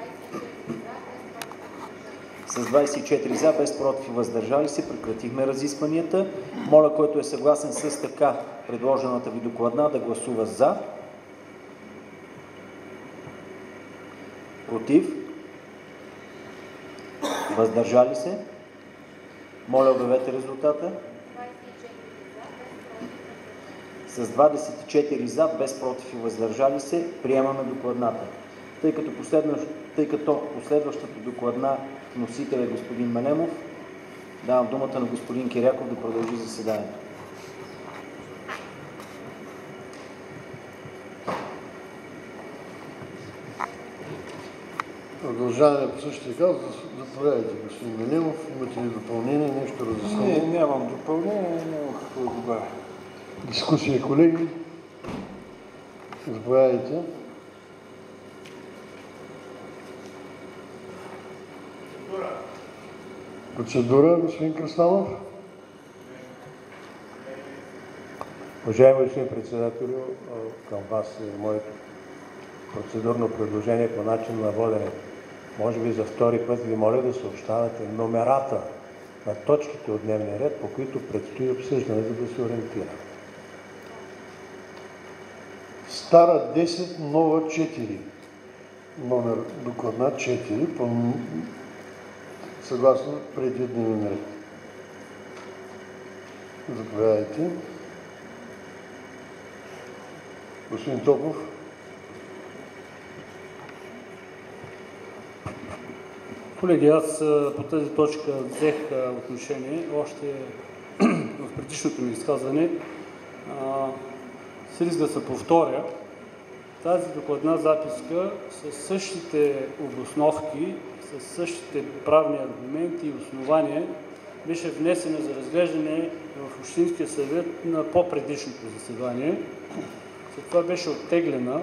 С 24 за, без против и въздържали се, прекратихме разискванията. Моля, който е съгласен с така предложената ви докладна, да гласува за. Против? Въздържали се? Моля, обявете резултата. С 24 за, без против и въздържали се, приемаме докладната. Тъй като последващата докладна носител е господин Менемов, давам думата на господин Киряков да продължи заседанието. Продължаваме по същия казус. Заповядайте, господин Менемов. Имате ли допълнение, нещо разяснение? Не, нямам допълнение, нямам какво да добавя. Дискусия, колеги. Заповядайте. Процедура, господин Кръстанов. Уважаеми господин председател, към вас е моето процедурно предложение по начин на водене. Може би за втори път ви моля да съобщавате номерата на точките от дневния ред, по които предстои обсъждане, за да се ориентира. Стара 10, нова 4. Номер докладна 4, съгласно предния дневен ред. Заповядайте. Господин Топов. Колеги, аз по тази точка взех отношение още в предишното ми изказване. С риск да се повторя, тази докладна записка с същите обосновки, с същите правни аргументи и основания беше внесена за разглеждане в Общинския съвет на по-предишното заседание. След това беше оттеглена.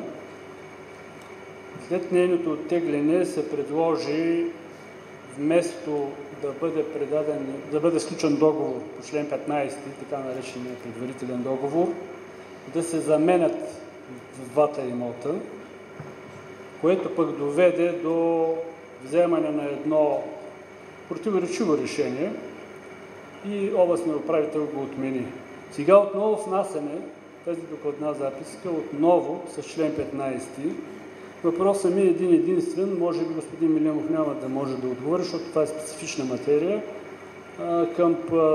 След нейното оттегляне се предложи вместо да бъде сключен договор по член 15, така наречения предварителен договор, да се заменят в двата имота, което пък доведе до вземане на едно противоречиво решение и областният управител го отмени. Сега отново внасяме тази докладна записка, отново с член 15. Въпросът ми е един единствен, може би господин Милемов няма да може да отговори, защото това е специфична материя, към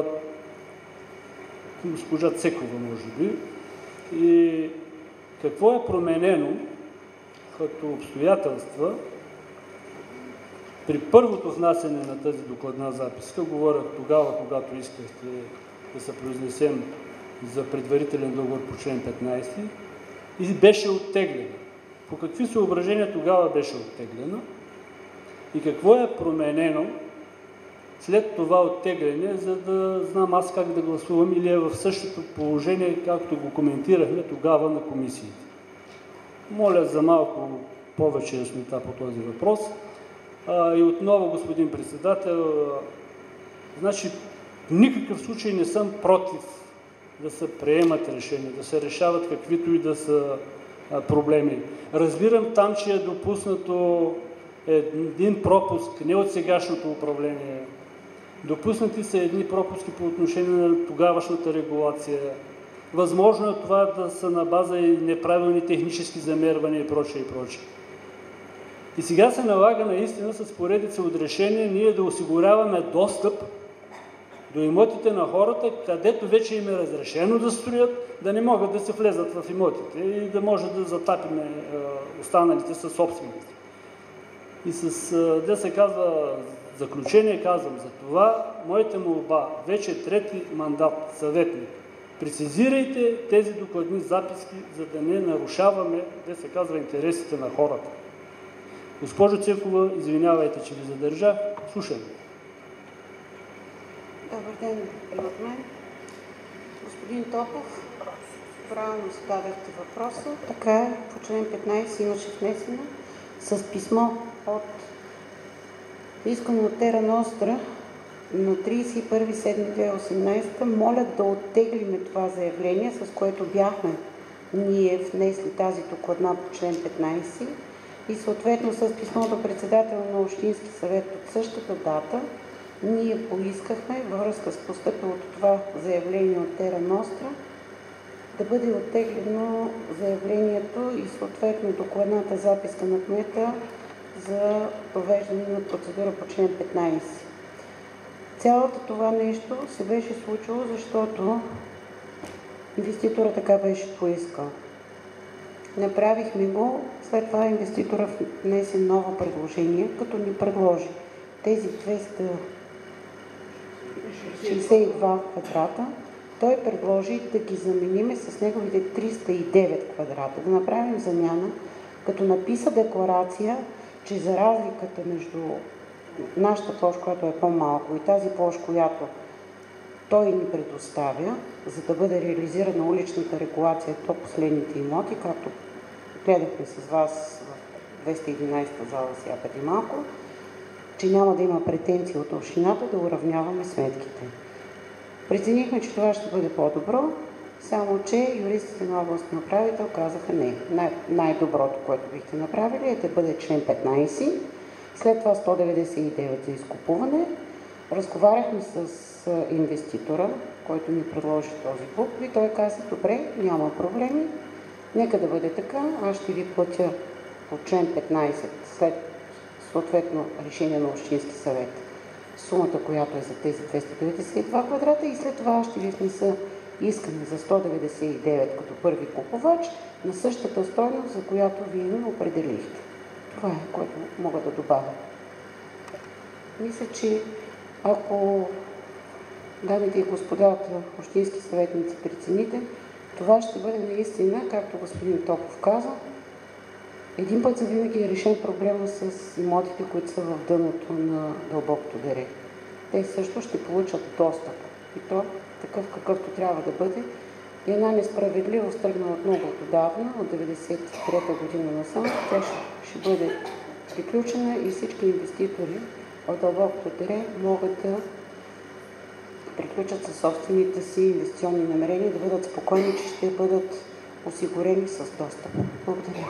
госпожа Цекова, може би. И какво е променено като обстоятелства. При първото внасяне на тази докладна записка, говорях тогава, когато искахте да се произнесем за предварителен договор по член 15, и беше оттеглена. По какви съображения тогава беше оттеглена и какво е променено след това оттегляне, за да знам аз как да гласувам, или е в същото положение, както го коментирахме тогава на комисиите. Моля за малко повече яснота по този въпрос. И отново, господин председател, значи в никакъв случай не съм против да се приемат решения, да се решават каквито и да са проблеми. Разбирам там, че е допуснато един пропуск не от сегашното управление. Допуснати са едни пропуски по отношение на тогавашната регулация. Възможно е това да са на база и неправилни технически замервания и прочее и прочее. И сега се налага наистина с поредица от решения ние да осигуряваме достъп до имотите на хората, където вече им е разрешено да строят, да не могат да се влезат в имотите и да може да затапиме останалите със собствените. И с, да се казва, заключение казвам за това, моята молба, вече трети мандат съветник, прецизирайте тези докладни записки, за да не нарушаваме, да се казва, интересите на хората. Госпожо Цекова, извинявайте, че ви задържах. Слушам. Добър ден и от мен. Господин Топов, правилно зададахте въпроса. Така е, по член 15 имаше внесено с писмо от искано от Тера Ностра на 31.7.2018 молят да оттеглиме това заявление, с което бяхме ние внесли тази докладна по член 15 и съответно с писмо до председател на Общински съвет от същата дата ние поискахме във връзка с постъпилото това заявление от Тера Ностра да бъде оттеглено заявлението и съответно докладната записка на кмета за провеждане на процедура по член 15. Цялото това нещо се беше случило, защото инвеститора така беше поискал. Направихме го, след това инвеститора внесе ново предложение, като ни предложи тези 262 квадрата, той предложи да ги замениме с неговите 309 квадрата, да направим замяна, като написа декларация, че за разликата между нашата площ, която е по-малко, и тази площ, която той ни предоставя, за да бъде реализирана уличната регулация до последните имоти, както гледахме с вас в 211 зала сега преди малко, че няма да има претенции от общината да уравняваме сметките. Преценихме, че това ще бъде по-добро, само че юристите на областния управител казаха не. Най-доброто, което бихте направили, е да бъде член 15, след това 199 за изкупуване. Разговаряхме с инвеститора, който ни предложи този букв и той каза, добре, няма проблеми, нека да бъде така, аз ще ви платя по член 15 след съответно решение на Общински съвет сумата, която е за тези 292 квадрата и след това ще ви внеса искане за 199 като първи купувач на същата стойност, за която вие ми определихте. Това е, което мога да добавя. Мисля, че ако дамите и господата общински съветници прецените, това ще бъде наистина, както господин Топов каза, един път за винаги е решен проблема с имотите, които са в дъното на дълбокото дере. Те също ще получат достъп. И то такъв какъвто трябва да бъде. И една несправедливост тръгна от много отдавна, от 1993 година насам. Тя ще бъде приключена и всички инвеститори в дълбокото дере могат да приключат със собствените си инвестиционни намерения, да бъдат спокойни, че ще бъдат осигурени с достъп. Благодаря.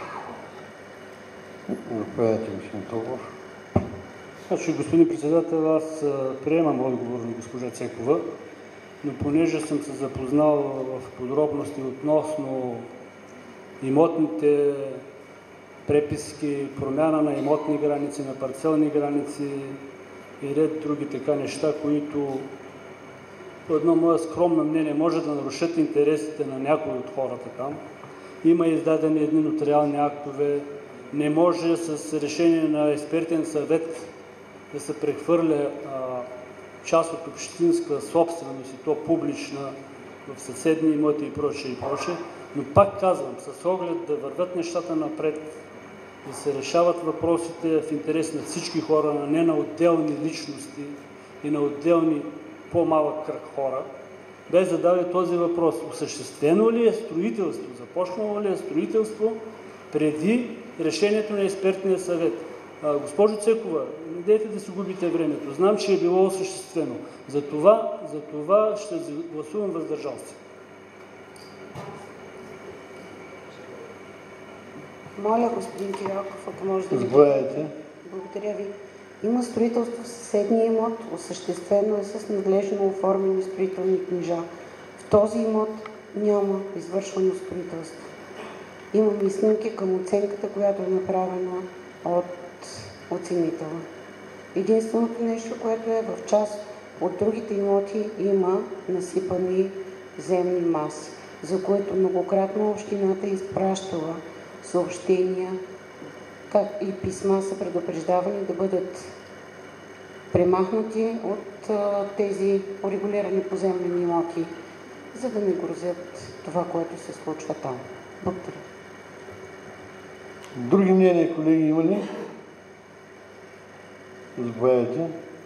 Господин Тодоров. Значи, господин председател, аз приемам отговор на госпожа Цекова, но понеже съм се запознал в подробности относно имотните преписки, промяна на имотни граници, на парцелни граници и ред други така неща, които по едно мое скромно мнение може да нарушат интересите на някои от хората там. Има издадени едни нотариални актове, не може с решение на експертен съвет да се прехвърля част от общинска собственост и то публична в съседни имоти и прочее. Но пак казвам, с оглед да вървят нещата напред, да се решават въпросите в интерес на всички хора, а не на отделни личности и на отделни по-малък кръг хора, бе зададе този въпрос. Осъществено ли е строителство, започнало ли е строителство преди решението на експертния съвет? Госпожо Цекова, не дейте да си губите времето. Знам, че е било осъществено. За това ще гласувам въздържал се. Моля, господин Киряков, ако може да... Заповядайте. Благодаря ви. Има строителство в съседния имот, осъществено е с надлежно оформени строителни книжа. В този имот няма извършвано строителство. Имам и снимки към оценката, която е направена от оценителя. Единственото нещо, което е в част от другите имоти, има насипани земни маси, за което многократно общината е изпращала съобщения, как и писма са предупреждавани да бъдат премахнати от тези урегулирани поземлени имоти, за да не грозят това, което се случва там. Благодаря. Други мнения, колеги, има ли? Заповядайте.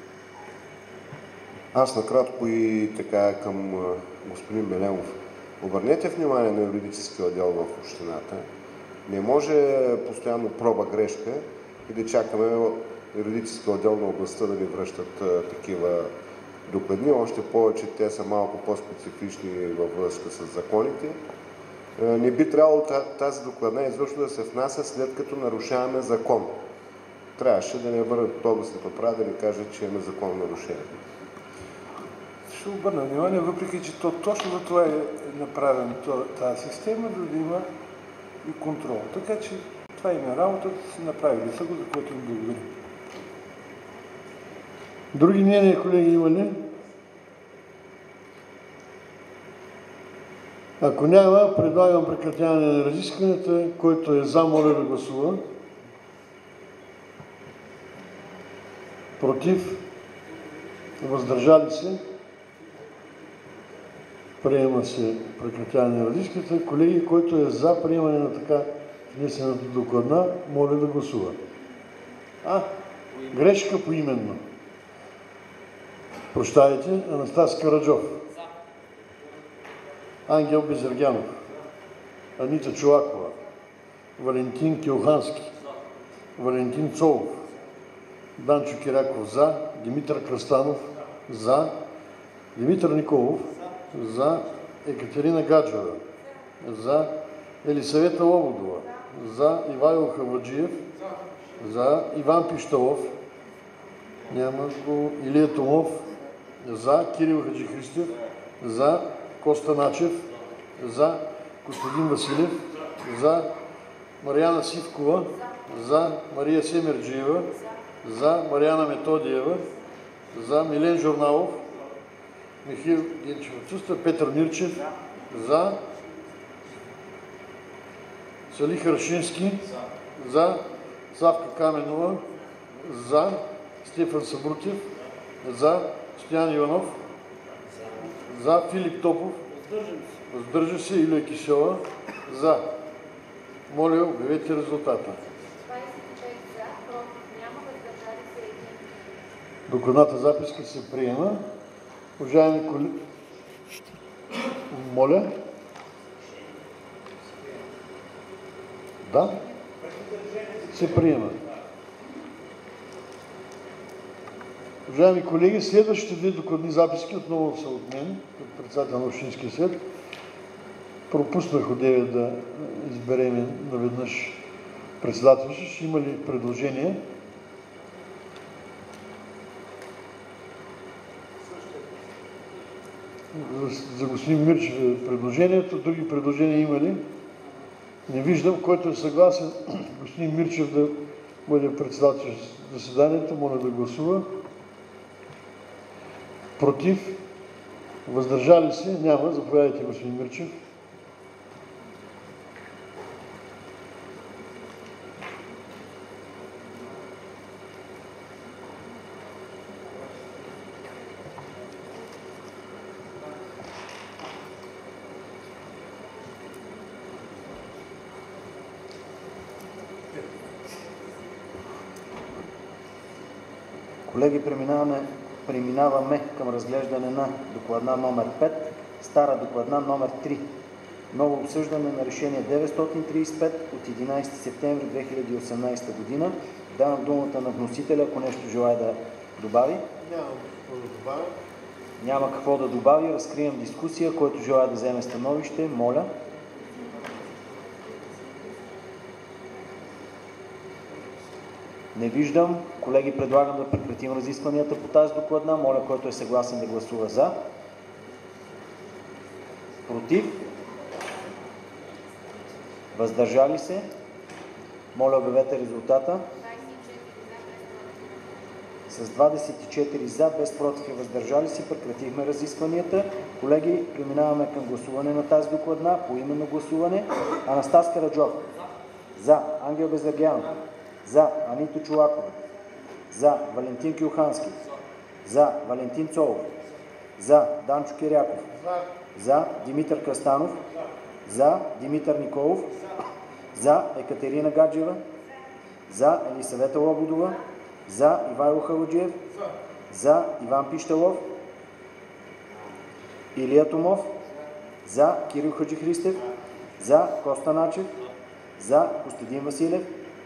Аз накратко и така към господин Мелемов. Обърнете внимание на юридическия отдел в общината. Не може постоянно проба-грешка и да чакаме юридическия отдел на областта да ни връщат такива докладни. Още повече те са малко по-специфични във връзка с законите. Не би трябвало тази докладна изобщо да се внася след като нарушаваме закон. Трябваше да не върнат областната управа да ни каже, че има законно нарушение. Ще обърна внимание, въпреки че точно за това е направена тази система, за да има и контрол. Така че това им е работа, направили са го, за което им благодаря. Други мнения, колеги, има ли? Ако няма, предлагам прекратяване на разискванията. Който е за, моля да гласува. Против? Въздържали се? Приема се прекратяване на разискванията. Колеги, който е за приемане на така внесената докладна, моля да гласува. Грешка поименно. Прощавайте, Анастас Караджов. Ангел Безергянов. Анита Чолакова. Валентин Килхански. Валентин Цолов. Данчо Киряков за. Димитър Кръстанов за. Димитър Николов за. Екатерина Гаджева за. Елисавета Лободова за. Ивайло Хаваджиев за. Иван Пищалов няма го. Илия Томов за. Кирил Хаджихристев за. Коста Начев за. Господин Василев за. Марияна Сивкова за. Мария Семерджиева за. Марияна Методиева за. Милен Журналов, Михаил Генчев отсъства, Петър Мирчев за. Салих Рашински за. Славка Каменова за. Стефан Събрутев за. Стоян Иванов за. Филип Топов въздържа се. Илия Кисела за. Моля, обявете резултата. Докладната записка се приема. Уважаеми колеги, моля. Да, се приема. Уважаеми колеги, следващите две докладни записки отново са от мен, от председател на Общинския съвет. Пропуснах одеве да изберем наведнъж председателство. Ще има ли предложение? За господин Мирчев е предложението. Други предложения има ли? Не виждам. Който е съгласен господин Мирчев да бъде председател на заседанието, моля да гласува. Против? Въздържали се? Няма. Заповядайте, господин Мирчев. Колеги, преминаваме към разглеждане на докладна номер 5, стара докладна номер 3. Ново обсъждане на решение 935 от 11 септември 2018 година. Давам думата на вносителя, ако нещо желая да добави. Няма какво да добави. Разкривам дискусия. Който желая да вземе становище, моля. Не виждам. Колеги, предлагам да прекратим разискванията по тази докладна. Моля, който е съгласен да гласува за. Против? Въздържали се? Моля, обявете резултата. С 24 за, без против и въздържали се, прекратихме разискванията. Колеги, преминаваме към гласуване на тази докладна, по именно гласуване. Анастас Караджов. За. Ангел Безергянов. За. Анито Чулакова. За. Валентин Кюлхански. За. Валентин Цолов. За. Данчо Киряков. За. Димитър Кръстанов. За. Димитър Николов. За. Екатерина Гаджева. За. Елисавета Лобудова. За. Ивайло Халаджиев. За. Иван Пищалов. Илия Томов. За. Кирил Хаджихристев. За. Коста Начев. За. Костадин Василев.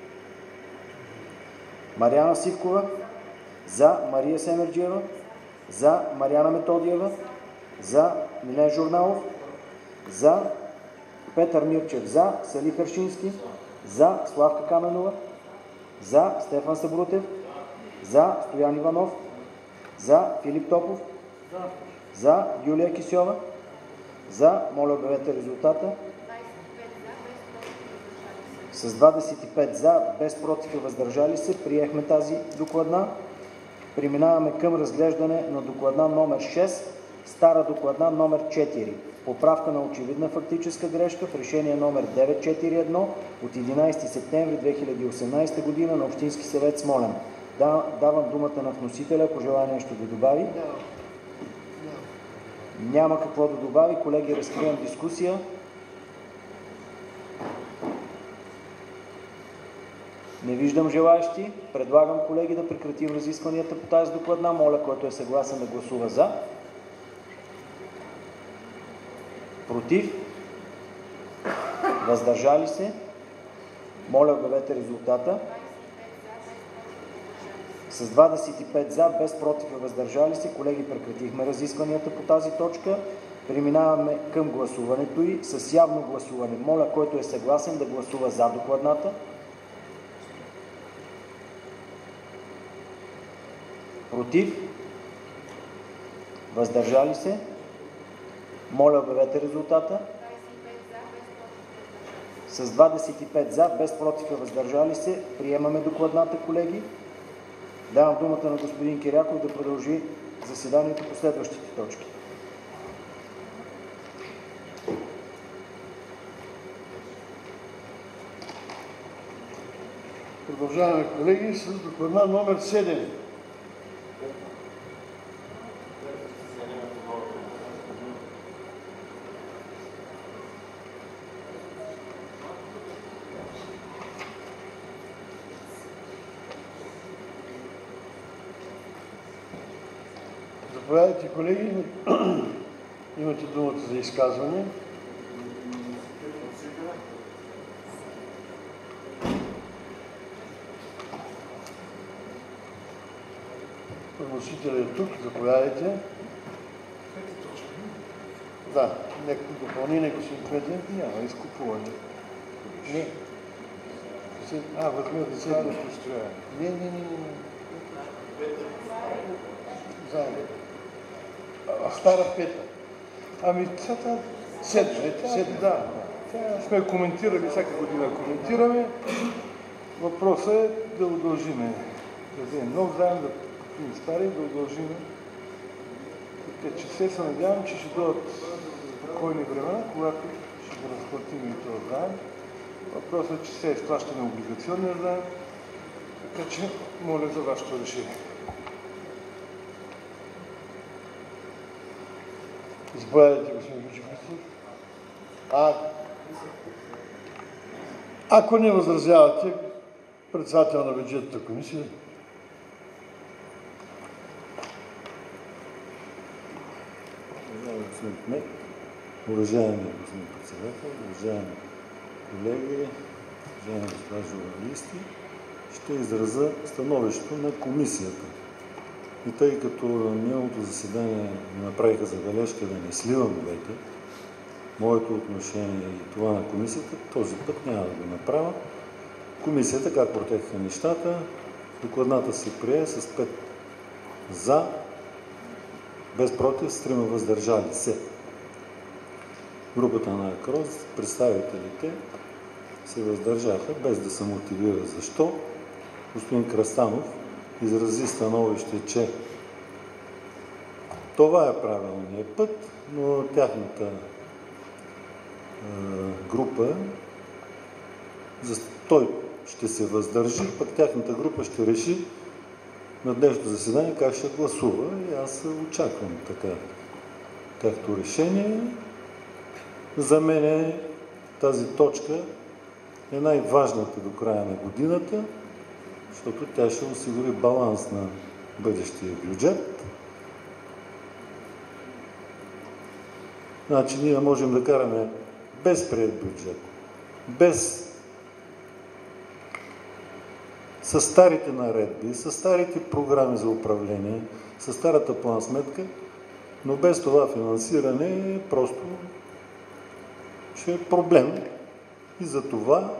Мариана Сивкова. За. Мария Семерджиева. За. Мариана Методиева. За. Милен Журналов. За. Петър Мирчев. За. Сали Харшински. За. Славка Каменова. За. Стефан Сабрутев. За. Стоян Иванов. За. Филип Топов. За. Юлия Кисьова. За. Моля, обявете резултата. С 25 за, без против и въздържали се, приехме тази докладна. Преминаваме към разглеждане на докладна номер 6, стара докладна номер 4. Поправка на очевидна фактическа грешка в решение номер 941 от 11 септември 2018 година на Общински съвет Смолян. Давам думата на вносителя, ако желая нещо да добави. Няма какво да добави. Колеги, разкривам дискусия. Не виждам желаещи. Предлагам, колеги, да прекратим разискванията по тази докладна. Моля, който е съгласен да гласува за. Против? Въздържали се? Моля, обявете резултата. С 25 за, без против и въздържали се, колеги, прекратихме разискванията по тази точка. Преминаваме към гласуването и с явно гласуване. Моля, който е съгласен да гласува за докладната. Против? Въздържали се? Моля, обявете резултата. С 25 за, без против и въздържали се, приемаме докладната, колеги. Давам думата на господин Киряков да продължи заседанието по следващите точки. Продължаваме, колеги, с докладна номер 7. Заповядайте, колеги. Имате думата за изказване. Вносителят е тук. Заповядайте. Да, някакво допълнение, господин Кметен? Няма, изкупуване. Не. Възможно да се постоянно. Не. Заедно. Стара пета. Ами, това седма. Да. Сме коментирали, всяка година коментираме. Въпросът е да удължиме. Да вземем нов заем, да купим стари, да удължиме. Така че се надявам, че ще дойдат спокойни времена, когато ще го разплатим и този заем. Въпросът е, че се изплаща на облигационния заем. Така че, моля за вашето решение. Заповядайте, господин Хаджихристов. Ако не възразявате, председател на бюджетната комисия. господин Кмет, уважаеми господин председател, уважаеми колеги, уважаеми господа журналисти, ще изразя становището на комисията. И тъй като на миналото заседание ми направиха забележка да не сливам двете, моето отношение и това на комисията, този път няма да го направя. Комисията, как протекаха нещата, докладната се прие с 5 за, без против, с 3 въздържали се. Групата на АКРОС, представителите се въздържаха, без да се мотивира защо. Господин Кръстанов изрази становище, че това е правилният път, но тяхната група, той ще се въздържи, пък тяхната група ще реши на днешното заседание как ще гласува и аз очаквам така, както решение. За мен тази точка е най-важната до края на годината, защото тя ще осигури баланс на бъдещия бюджет. Значи ние можем да караме без приет бюджет, с старите наредби, с старите програми за управление, с старата план-сметка, но без това финансиране просто ще е проблем. И за това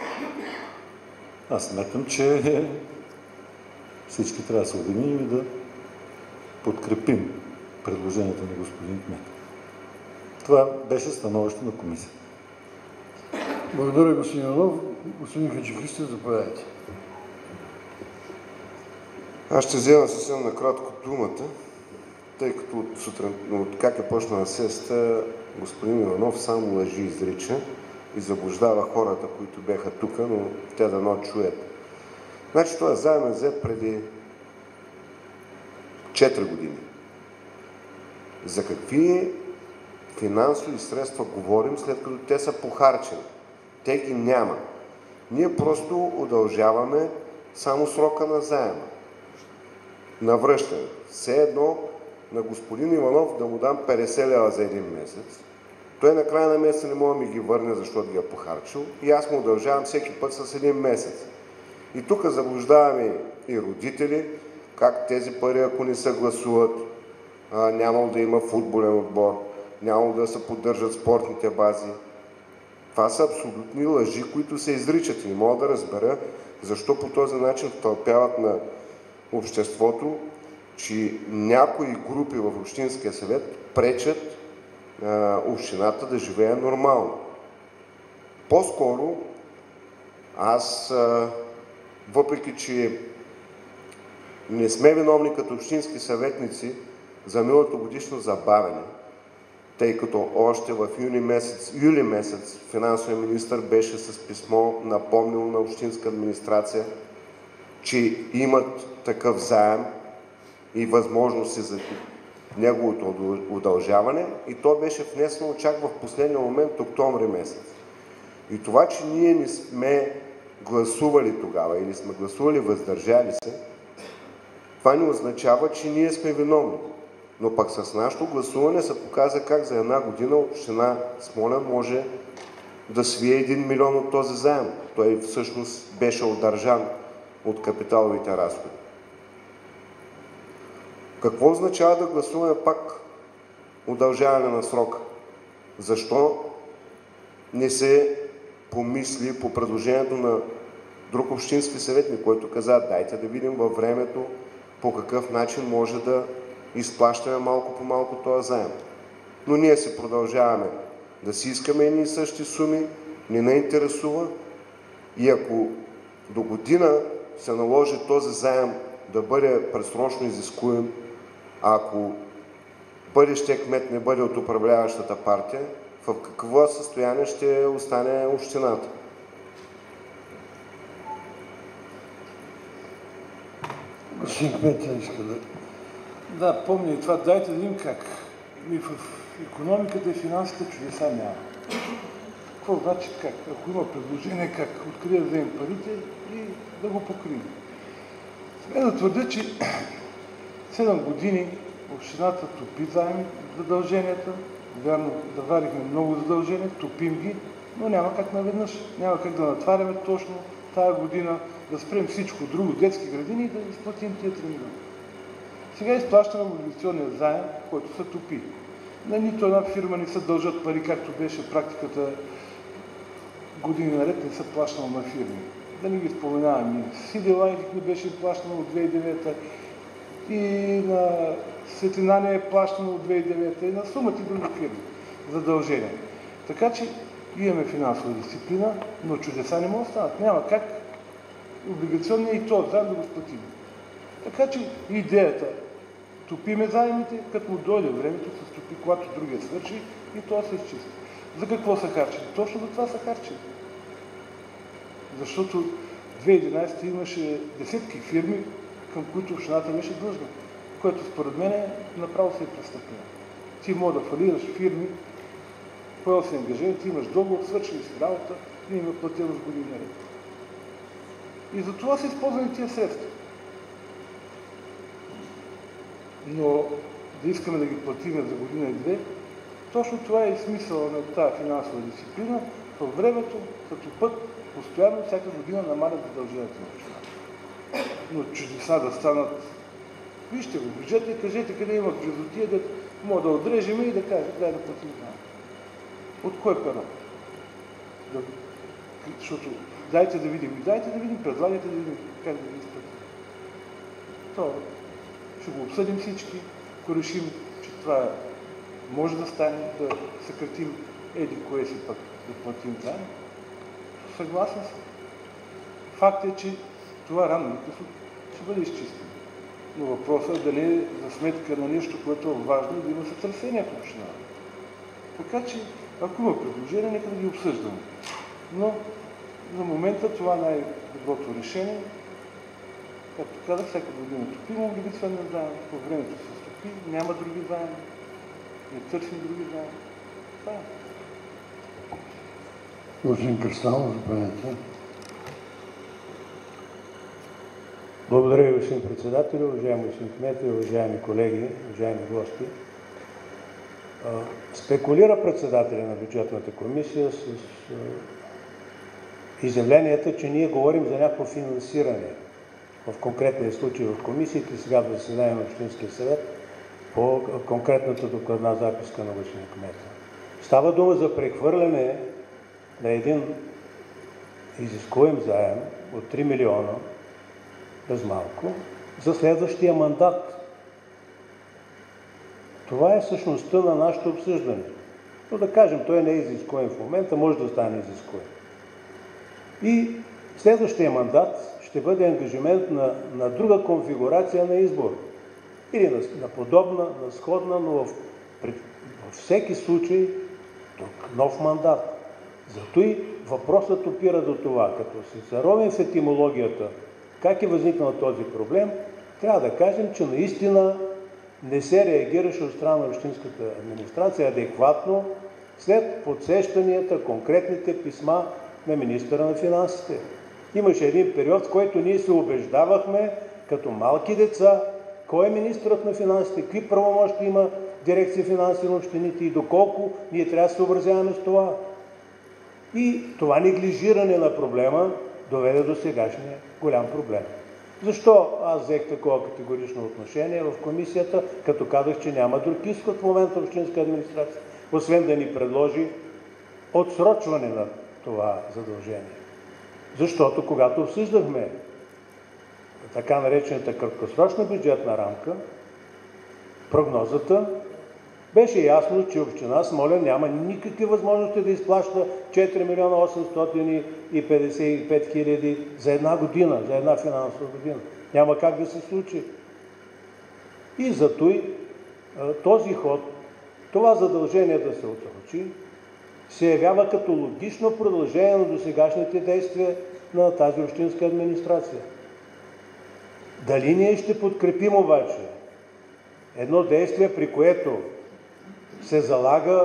аз смятам, че всички трябва да се обединим и да подкрепим предложението на господин Кмет. Това беше становище на комисията. Благодаря, господин Иванов. Господин Хаджихристов, заповядайте. Аз ще взема съвсем накратко думата, тъй като от как е почнала сеста, господин Иванов само лъжи изрича и заблуждава хората, които бяха тук, но те дано чуят. Значи това заем е взет преди 4 години. За какви финансови средства говорим, след като те са похарчени? Те ги няма. Ние просто удължаваме само срока на заема. На връщане. Все едно на господин Иванов да му дам 50 лева за един месец. Той на края на месеца не може да ми ги върне, защото ги е похарчил. И аз му удължавам всеки път с един месец. И тук заблуждаваме и родители, как тези пари, ако не се гласуват, нямало да има футболен отбор, нямало да се поддържат спортните бази. Това са абсолютни лъжи, които се изричат. И не мога да разбера защо по този начин втълпяват на обществото, че някои групи в Общинския съвет пречат общината да живее нормално. По-скоро аз, въпреки че не сме виновни като общински съветници за миналото годишно забавяне, тъй като още в юли месец финансовият министър беше с писмо напомнил на общинска администрация, че имат такъв заем и възможности за неговото удължаване, и то беше внесено чак в последния момент, октомври месец. И това, че ние не сме гласували тогава или сме гласували въздържали се, това не означава, че ние сме виновни. Но пък с нашето гласуване се показа как за една година община Смолян може да свие 1 милион от този заем. Той всъщност беше удържан от капиталовите разходи. Какво означава да гласуваме пак удължаване на срока? Защо не се помисли по предложението на друг общински съветник, който каза, дайте да видим във времето по какъв начин може да изплащаме малко по малко този заем. Но ние се продължаваме да си искаме едни и същи суми, не ни интересува, и ако до година се наложи този заем да бъде предсрочно изискуем, а ако бъдещия кмет не бъде от управляващата партия, в какво състояние ще остане общината? Господин Кмет, иска да... Да, помня и това. Дайте да видим как. В икономиката и финансите чудеса няма. Какво значи как? Ако има предложение, как? Откъде да вземем парите и да го покрием. Сме да твърдя, че 7 години общината топи задълженията, вярно, заварихме много задължения, топим ги, но няма как наведнъж, няма как да натваряме точно тая година, да спрем всичко друго, детски градини и да изплатим тия 3 милиона. Сега изплащаме облигационния заем, който се топи. На нито една фирма не се дължат пари, както беше практиката години наред, не се плащало на фирми. Да не ги споменавам. И Сиделайф не беше плащано от 2009 и на Светлина не е плащано от 2009 и на сумата и други фирми задължения. Така че имаме финансова дисциплина, но чудеса не могат да станат. Няма как облигационния и то заем да го сплатим. Така че идеята топиме заемите, като му дойде времето, се стопи, когато другия свърши и то се изчисти. За какво са харчили? Точно за това са харчили. Защото 2011 имаше десетки фирми, към които общината беше длъжна, което според мен направо се е престъпление. Ти може да фалираш фирми, поел си ангажимент, имаш договор, свършили си работа и им е платено с години наред. И за това са използвани тия средства. Но да искаме да ги платиме за година и две, точно това е и смисъл на тази финансова дисциплина. Във времето, като път, постоянно всяка година намалят задълженията на общината. Но чудеса да станат. Вижте го, бюджета и кажете къде има грозотия, да може да отрежем и да кажем, дай да платим знаме. От кой перо? Защото дайте да видим, предлагайте да видим как да ги изплатим. Това ще го обсъдим всички, ако решим, че това може да стане, да съкратим еди кое си пък да платим заем. Съгласен съм. Факт е, че това рано или късно ще бъде изчистено. Но въпросът е дали е за сметка на нещо, което е важно и да има сътресение в общината. Така че, ако има предложение, нека да ги обсъждаме. Но за момента това е най-доброто решение. Както казах, всяка година топим облигационния заем, по времето се стопи, няма други заеми, не търсим други заеми. Това е. Господин Кръстанов, заповядайте. Благодаря ви, господин председател, уважаеми господин кметове, уважаеми колеги, уважаеми гости. Спекулира председателя на бюджетната комисия с изявленията, че ние говорим за някакво финансиране в конкретния случай в комисиите, сега в заседание на Общинския съвет, по конкретната докладна записка на господин кмета. Става дума за прехвърляне на един изискуем заем от 3 милиона, без малко, за следващия мандат. Това е същността на нашето обсъждане. Но да кажем, той не е изискуем в момента, може да стане изискуем. И следващия мандат ще бъде ангажимент на друга конфигурация на избор. Или на подобна, на сходна, но във всеки случай тук нов мандат. Зато и въпросът опира до това. Като се заровим в етимологията, как е възникнал този проблем, трябва да кажем, че наистина не се реагираше от страна на общинската администрация адекватно след подсещанията, конкретните писма на министъра на финансите. Имаше един период, в който ние се убеждавахме като малки деца, кой е министърът на финансите, какви правомощи има дирекция финанси на общините и доколко ние трябва да се съобразяваме с това. И това неглижиране на проблема доведе до сегашния голям проблем. Защо аз взех такова категорично отношение в комисията, като казах, че няма друг изход в момента общинска администрация, освен да ни предложи отсрочване на това задължение. Защото когато обсъждахме така наречената краткосрочна бюджетна рамка, прогнозата беше ясно, че община Смолян няма никакви възможности да изплаща 4 милиона 855 хиляди за една година, за една финансова година. Няма как да се случи. И зато и този ход, това задължение да се отсрочи, се явява като логично продължение на досегашните действия на тази общинска администрация. Дали ние ще подкрепим обаче едно действие, при което се залага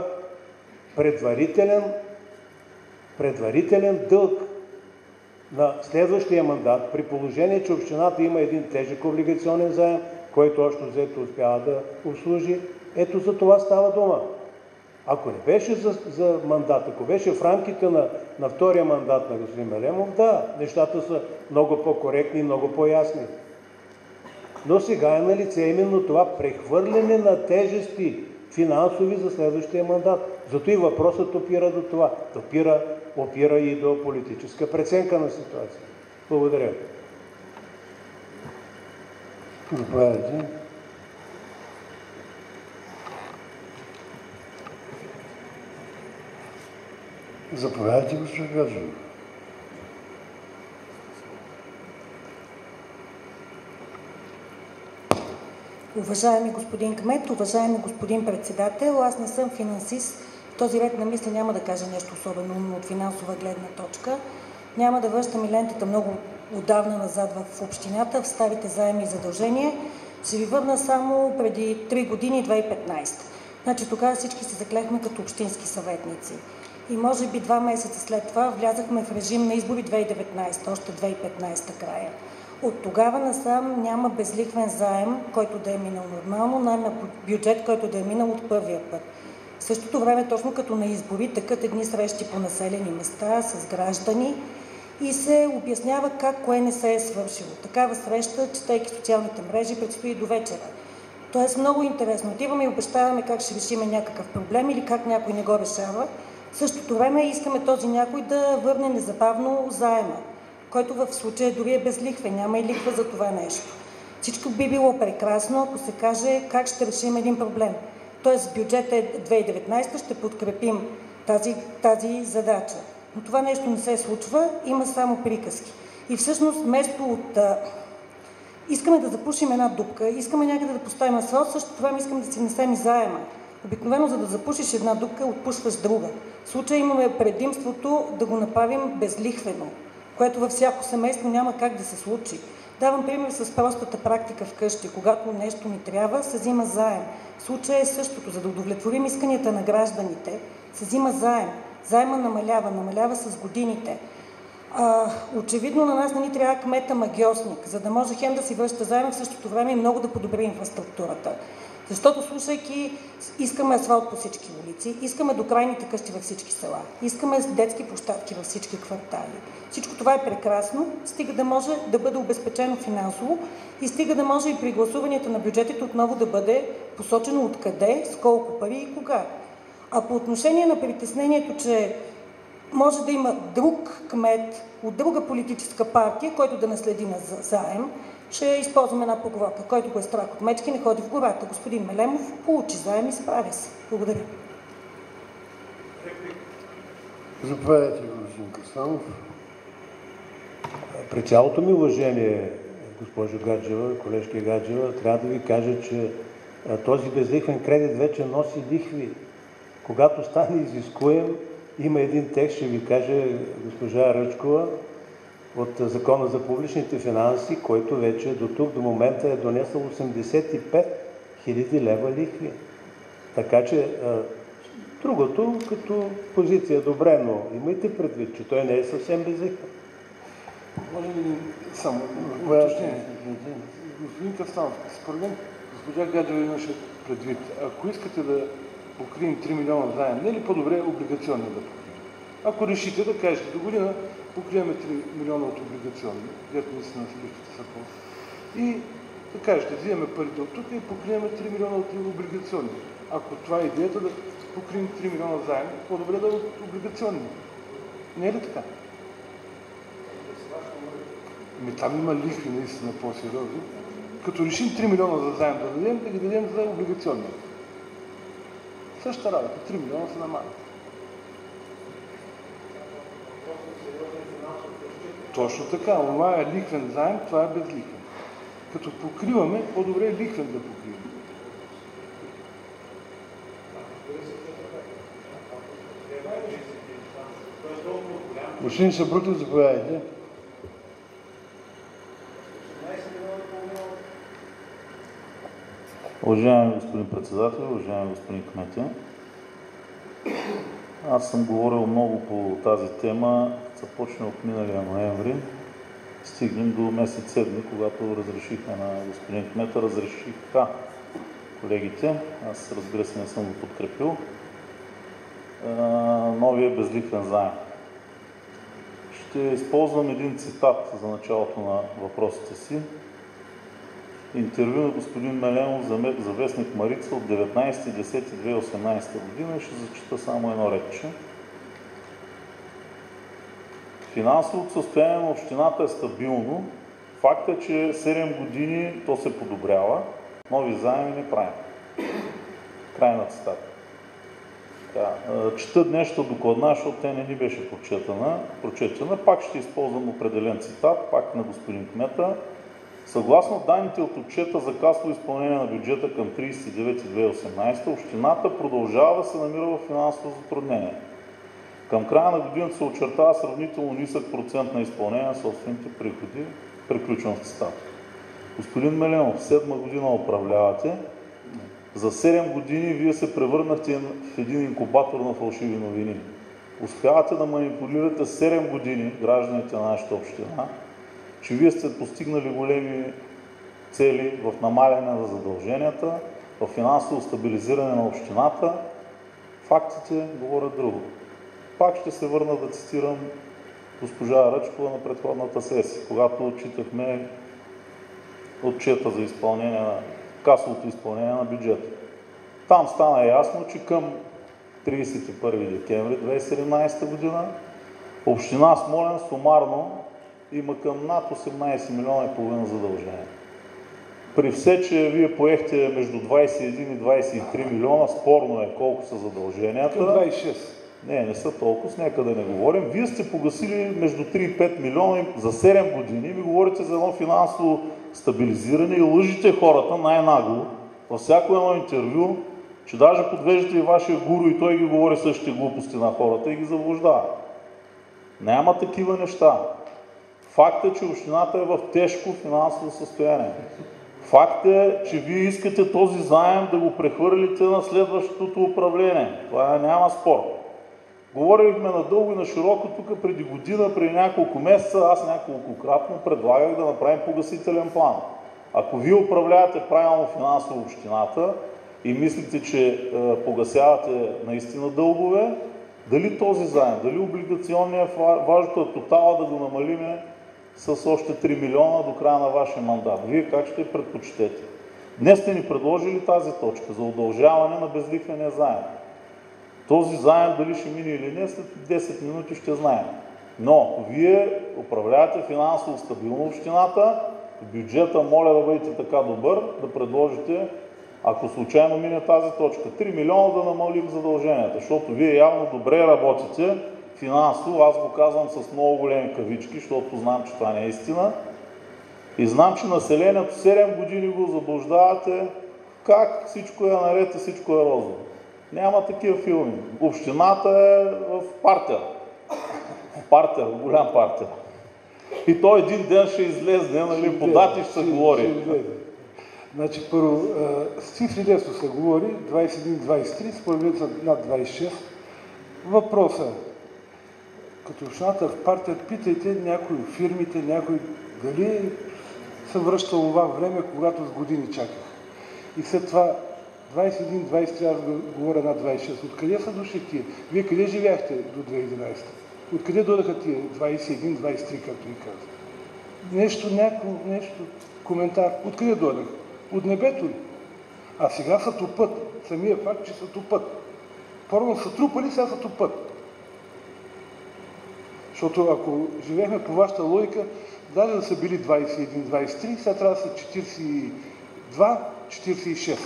предварителен дълг на следващия мандат, при положение, че общината има един тежък облигационен заем, който още взето успява да обслужи. Ето за това става дума. Ако не беше за мандат, ако беше в рамките на втория мандат на господин Мелемов, да, нещата са много по-коректни и много по-ясни. Но сега е на лице именно това прехвърляне на тежести финансови за следващия мандат. Зато и въпросът опира до това. Опира и до политическа преценка на ситуация. Благодаря. Заповядайте. Заповядайте, господин Гаджев. Уважаеми господин кмет, уважаеми господин председател, аз не съм финансист. В този ред на мисли няма да кажа нещо особено умно от финансова гледна точка. Няма да връщам и лентата много отдавна назад в общината, в старите заеми и задължения. Ще ви върна само преди 3 години, 2015. Значи тогава всички се заклехме като общински съветници. И може би 2 месеца след това влязахме в режим на избори 2019, още 2015 края. От тогава насам няма безлихвен заем, който да е минал нормално, няма бюджет, който да е минал от първия път. В същото време, точно като на избори, тъкат едни срещи по населени места с граждани и се обяснява как кое не се е свършило. Такава среща, четейки социалните мрежи, предстои до вечера. Тоест много интересно. Отиваме и обещаваме как ще решиме някакъв проблем или как някой не го решава. В същото време искаме този някой да върне незабавно заема, който в случая дори е безлихвен, няма и лихва за това нещо. Всичко би било прекрасно, ако се каже как ще решим един проблем. Тоест в бюджета 2019 ще подкрепим тази задача. Но това нещо не се случва, има само приказки. И всъщност вместо от... искаме да запушим една дупка, искаме някъде да поставим асфалт, също това искаме да си внесем и заема. Обикновено, за да запушиш една дупка, отпушваш друга. В случая имаме предимството да го направим безлихвено, което във всяко семейство няма как да се случи. Давам пример с простата практика вкъщи. Когато нещо ни трябва, се взима заем. В случая е същото. За да удовлетворим исканията на гражданите, се взима заем. Заема намалява с годините. Очевидно на нас не ни трябва кмета магиосник, за да може хем да си връща заема, в същото време и много да подобри инфраструктурата. Защото, слушайки, искаме асфалт по всички улици, искаме до крайните къщи във всички села, искаме детски площадки във всички квартали. Всичко това е прекрасно, стига да може да бъде обезпечено финансово и стига да може и при гласуванията на бюджетите отново да бъде посочено откъде, с колко пари и кога. А по отношение на притеснението, че може да има друг кмет от друга политическа партия, който да наследи на заем, ще използвам една поговорка. Който го е страх от мечки, не ходи в гората. Господин Мелемов получи заем и справя се. Благодаря. Заповядайте, господин Кръстанов. При цялото ми уважение, госпожо Гаджева, колежка Гаджева, трябва да ви кажа, че този безлихвен кредит вече носи лихви. Когато стане изискуем, има един текст, ще ви каже госпожа Ръчкова, от Закона за публичните финанси, който вече до тук, до момента е донесъл 85 000 лева лихви. Така че другото като позиция добре, но имайте предвид, че той не е съвсем безлихвен. Може ли само уточнение? Господин Кръстанов, според мен госпожа Гаджева имаше предвид. Ако искате да покрием 3 милиона заем, не е ли по-добре облигационни да покрием? Ако решите да кажете до година, покриеме 3 милиона от облигационни, дето наистина се лихвите са по. И да кажете, взимаме парите от тук и покриеме 3 милиона от облигационни. Ако това е идеята да покрием 3 милиона заем, по-добре да е от облигационни. Не е ли така? Там има лихви наистина по-сериозни. Като решим 3 милиона за заем да дадем, да ги дадем за облигационни. Същата работа, 3 милиона се намалят. Точно така, това е лихвен заем, това е безлихвен. Като покриваме, по-добре е лихвен да покриваме. Господин Сабрутев, заповядайте. Уважаеми господин председател, уважаеми господин кмете, аз съм говорил много по тази тема, започна от миналия ноември стигнем до месец седми, когато разрешихме на господин кмета, разрешиха колегите, аз разбира се не съм го подкрепил, новия безлихвен заем. Ще използвам един цитат за началото на въпросите си. Интервю на господин Меленов за вестник Марица от 19.10.2018 година и ще зачита само едно редче. Финансовото състояние на общината е стабилно. Факт е, че 7 години то се подобрява. Нови заеми не правим. Край на цитата. Чета днешната докладна, защото тя не ни беше прочетена. Пак ще използвам определен цитат, пак на господин кмета. Съгласно данните от отчета за касово изпълнение на бюджета към 39.2018, общината продължава да се намира в финансово затруднение. Към края на годината се очертава сравнително нисък процент на изпълнение на собствените приходи. Приключвам с цитата. Господин Меленов, 7 година управлявате. За 7 години вие се превърнахте в един инкубатор на фалшиви новини. Успявате да манипулирате 7 години гражданите на нашата община, че вие сте постигнали големи цели в намаляне на задълженията, в финансово стабилизиране на общината. Фактите говорят друго. Пак ще се върна да цитирам госпожа Ръчкова на предходната сесия, когато отчитахме отчета за изпълнение на касовото изпълнение на бюджета. Там стана ясно, че към 31 декември 2017 година община Смолян сумарно има към над 18 милиона и половина задължения. При все, че вие поехте между 21 и 23 милиона, спорно е колко са задълженията. Към 26. Не са толкова, нека да не говорим. Вие сте погасили между 3 и 5 милиона за 7 години. Ви говорите за едно финансово стабилизиране и лъжите хората най-нагло във всяко едно интервю, че даже подвеждате и вашия гуру и той ги говори същите глупости на хората и ги заблуждава. Няма такива неща. Факт е, че общината е в тежко финансово състояние. Факт е, че вие искате този заем да го прехвърлите на следващото управление. Това няма спор. Говорихме надълго и на широко тук преди година, преди няколко месеца, аз няколкократно предлагах да направим погасителен план. Ако вие управлявате правилно финансово общината и мислите, че погасявате наистина дългове, дали този заем, дали облигационния, важното е тотала да го намалиме с още 3 милиона до края на вашия мандат. Вие как ще предпочитете? Днес сте ни предложили тази точка за удължаване на безлихвения заем. Този заем дали ще мине или не, след 10 минути ще знаем. Но вие управлявате финансово стабилно общината, бюджета, моля да бъдете така добър, да предложите, ако случайно мине тази точка, 3 милиона да намалим задълженията, защото вие явно добре работите финансово, аз го казвам с много големи кавички, защото знам, че това не е истина. И знам, че населението 7 години го заблуждавате как всичко е наред и всичко е розово. Няма такива филми. Общината е в партер. В голям партер. И той един ден ще излезне, нали, по дати ще се говори. Значи първо, с цифри лесно се говори, 21-23, според мен са над 26. Въпросът е, като общината в партия, питайте някои от фирмите, някои дали се връща това време, когато с години чаках. И след това 21-23, аз говоря над 26. Откъде са дошли тия? Вие къде живяхте до 2011? Откъде додаха тия 21-23, както ви казах? Нещо, коментар. Откъде дойдах? От небето ли? А сега са тупът. Самия факт, че са тупът. Първо са трупали, сега са тупът. Защото ако живеехме по вашата логика, даже да са били 21-23, сега трябва да са 42-46.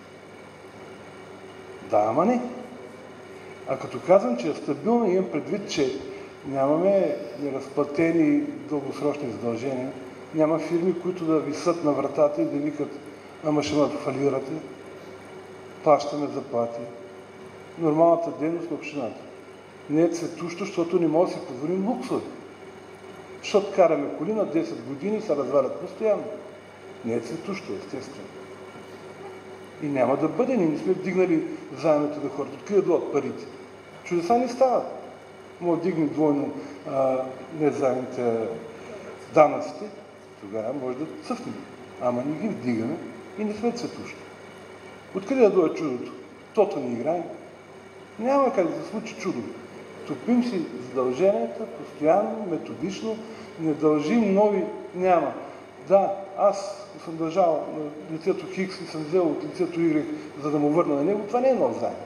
Да, ама не. А като казвам, че е стабилно, имам предвид, че нямаме неразплатени дългосрочни задължения, няма фирми, които да висят на вратата и да викат: ама ще ме фалирате, плащаме заплати. Нормалната дейност на общината. Не е цветущо, защото не може да си позволим луксови. Защото караме коли на 10 години и се развалят постоянно. Не е цветущо, естествено. И няма да бъде. Ние не сме вдигнали заемите на хората. Откъде дойдат парите? Чудеса не стават. Може да вдигнем двойно заемите данъците, тогава може да цъфнем. Ама не ги вдигаме и не сме цветущи. Откъде да дойде чудото? Тото не играем. Няма как да се случи чудо. Топим си задълженията, постоянно, методично, не дължим нови, няма. Да, аз съм държал на лицето Хикс и съм взел от лицето Y, за да му върна на него, това не е нов заем.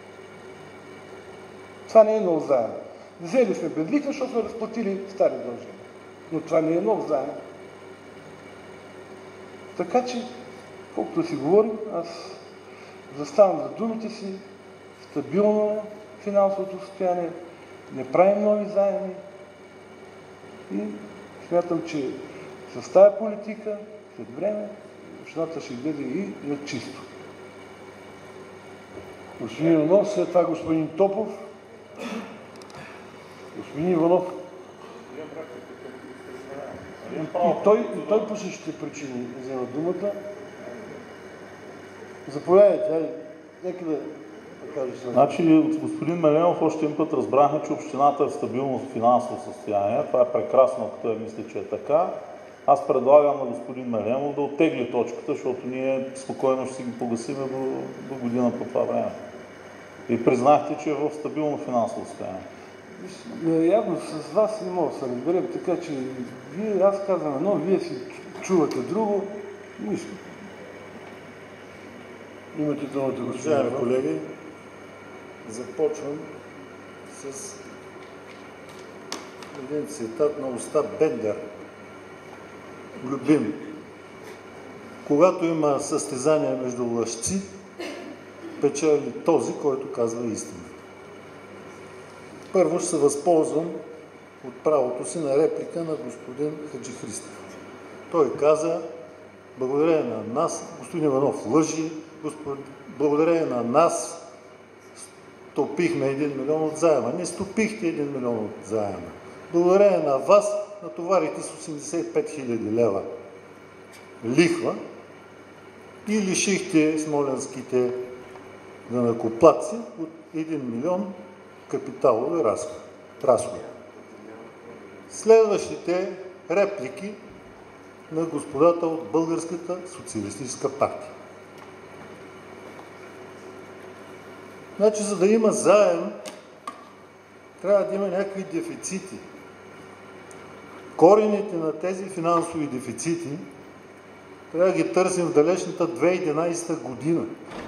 Това не е нов заем. Взели сме без лихва, защото сме разплатили стари дължения. Но това не е нов заем. Така че, колкото да си говорим, аз заставам за думите си, стабилно е финансовото състояние, не правим нови заеми и смятам, че с тази политика, след време, общината ще гледа и на чисто. Господин Иванов, след това господин Топов. Господин Иванов. И той по същите причини взема думата. Заповядайте, нека да кажа следното. Значи от господин Меленов още един път разбрахме, че общината е в стабилно финансово състояние. Това е прекрасно, като мисля, че е така. Аз предлагам на господин Меленов да оттегли точката, защото ние спокойно ще си ги погасим до година по това време. И признахте, че е в стабилно финансово състояние. Явно с вас не мога да се разберем, така че аз казвам едно, вие си чувате друго, нищо. Имате думата, Уважаеми колеги, започвам с един цитат на Остап Бендер. Любим. Когато има състезание между лъжци, печели този, който казва истина. Първо ще се възползвам от правото си на реплика на господин Хаджи Христов. Той каза, благодарение на нас, господин Иванов лъжи, благодарение на нас стопихме 1 милион от заема. Не стопихте 1 милион от заема. Благодарение на вас натоварихте с 85 хиляди лева лихва и лишихте смолянските данъкоплатци от 1 милион капиталови разходи. Следващите реплики на господата от Българската социалистическа партия. Значи, за да има заем, трябва да има някакви дефицити. Корените на тези финансови дефицити трябва да ги търсим в далечната 2011 година.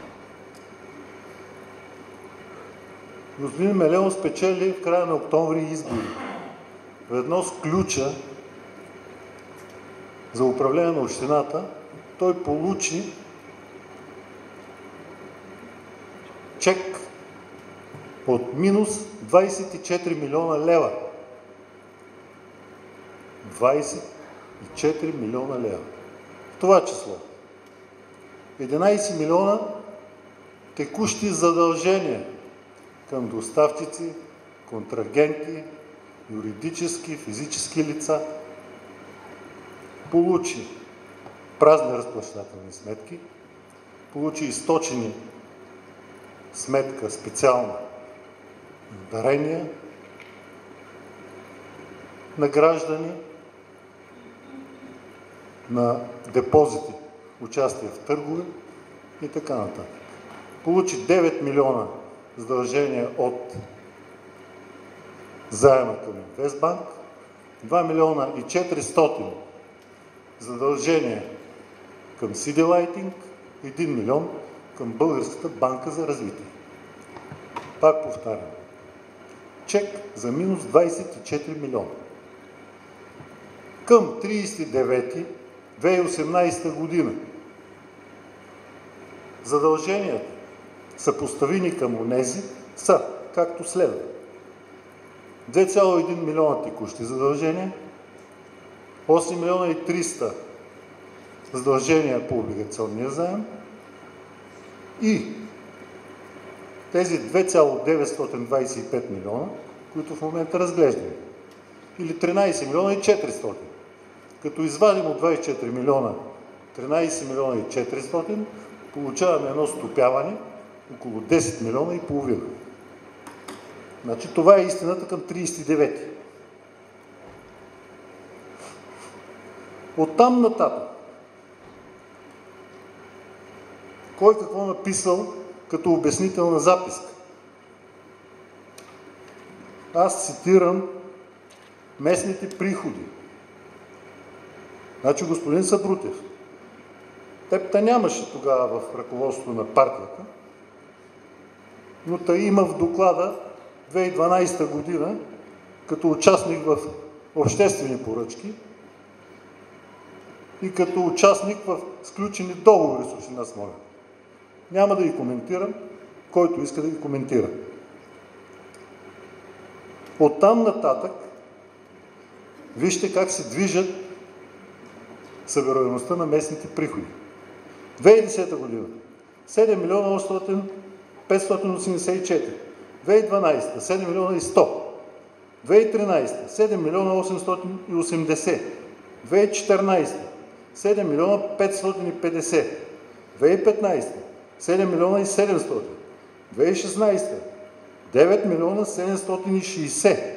Господин Меленов спечели в края на октомври избори. Ведно с ключа за управление на общината, той получи чек от минус 24 милиона лева. 24 милиона лева. В това число 11 милиона текущи задължения към доставчици, контрагенти, юридически, физически лица. Получи празни разплащателни сметки, получи източени сметка специална дарения на граждани, на депозити, участие в търгове и така нататък. Получи 9 милиона задължения от заема към Инвестбанк, 2 милиона и 400 задължения към CD Lighting, 1 милион към Българската банка за развитие. Пак повтарям. Чек за минус 24 милиона. Към 30.9.2018 година задълженията, съпоставени към онези, са както следва. 2,1 милиона текущи задължения, 8 милиона и 300 задължения по облигационния заем и тези 2,925 милиона, които в момента разглеждаме, или 13 милиона и 400. Като извадим от 24 милиона 13 милиона и 400, получаваме едно стопяване около 10 милиона и половина. Значи това е истината към 39. Оттам нататък. Кой какво написал като обяснителна записка? Аз цитирам местните приходи. Значи, господин Сабрутев, теб нямаше тогава в ръководството на партията, но та има в доклада 2012 година, като участник в обществени поръчки и като участник в сключени договори с община Смолян. Няма да ги коментирам, който иска да ги коментира. Оттам нататък вижте как се движат събираемостта на местните приходи. 2010 година 7 милиона 584, 2012 7 милиона и 100, 2013 7 милиона 880, 2014 7 милиона 550, 2015 7 милиона и 700, 2016 9 милиона 760.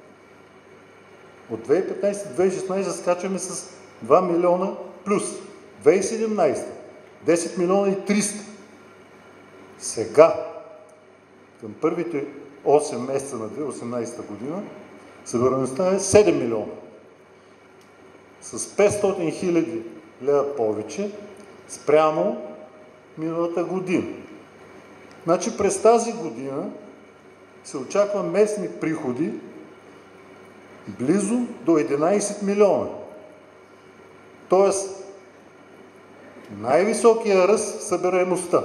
От 2015-2016 скачаме с 2 милиона плюс. 2017 10 милиона и 300. Сега, към първите 8 месеца на 2018 година, събираемостта е 7 милиона. С 500 хиляди лева повече спрямо миналата година. Значи през тази година се очаква местни приходи близо до 11 милиона. Тоест, най-високия ръст в събираемостта.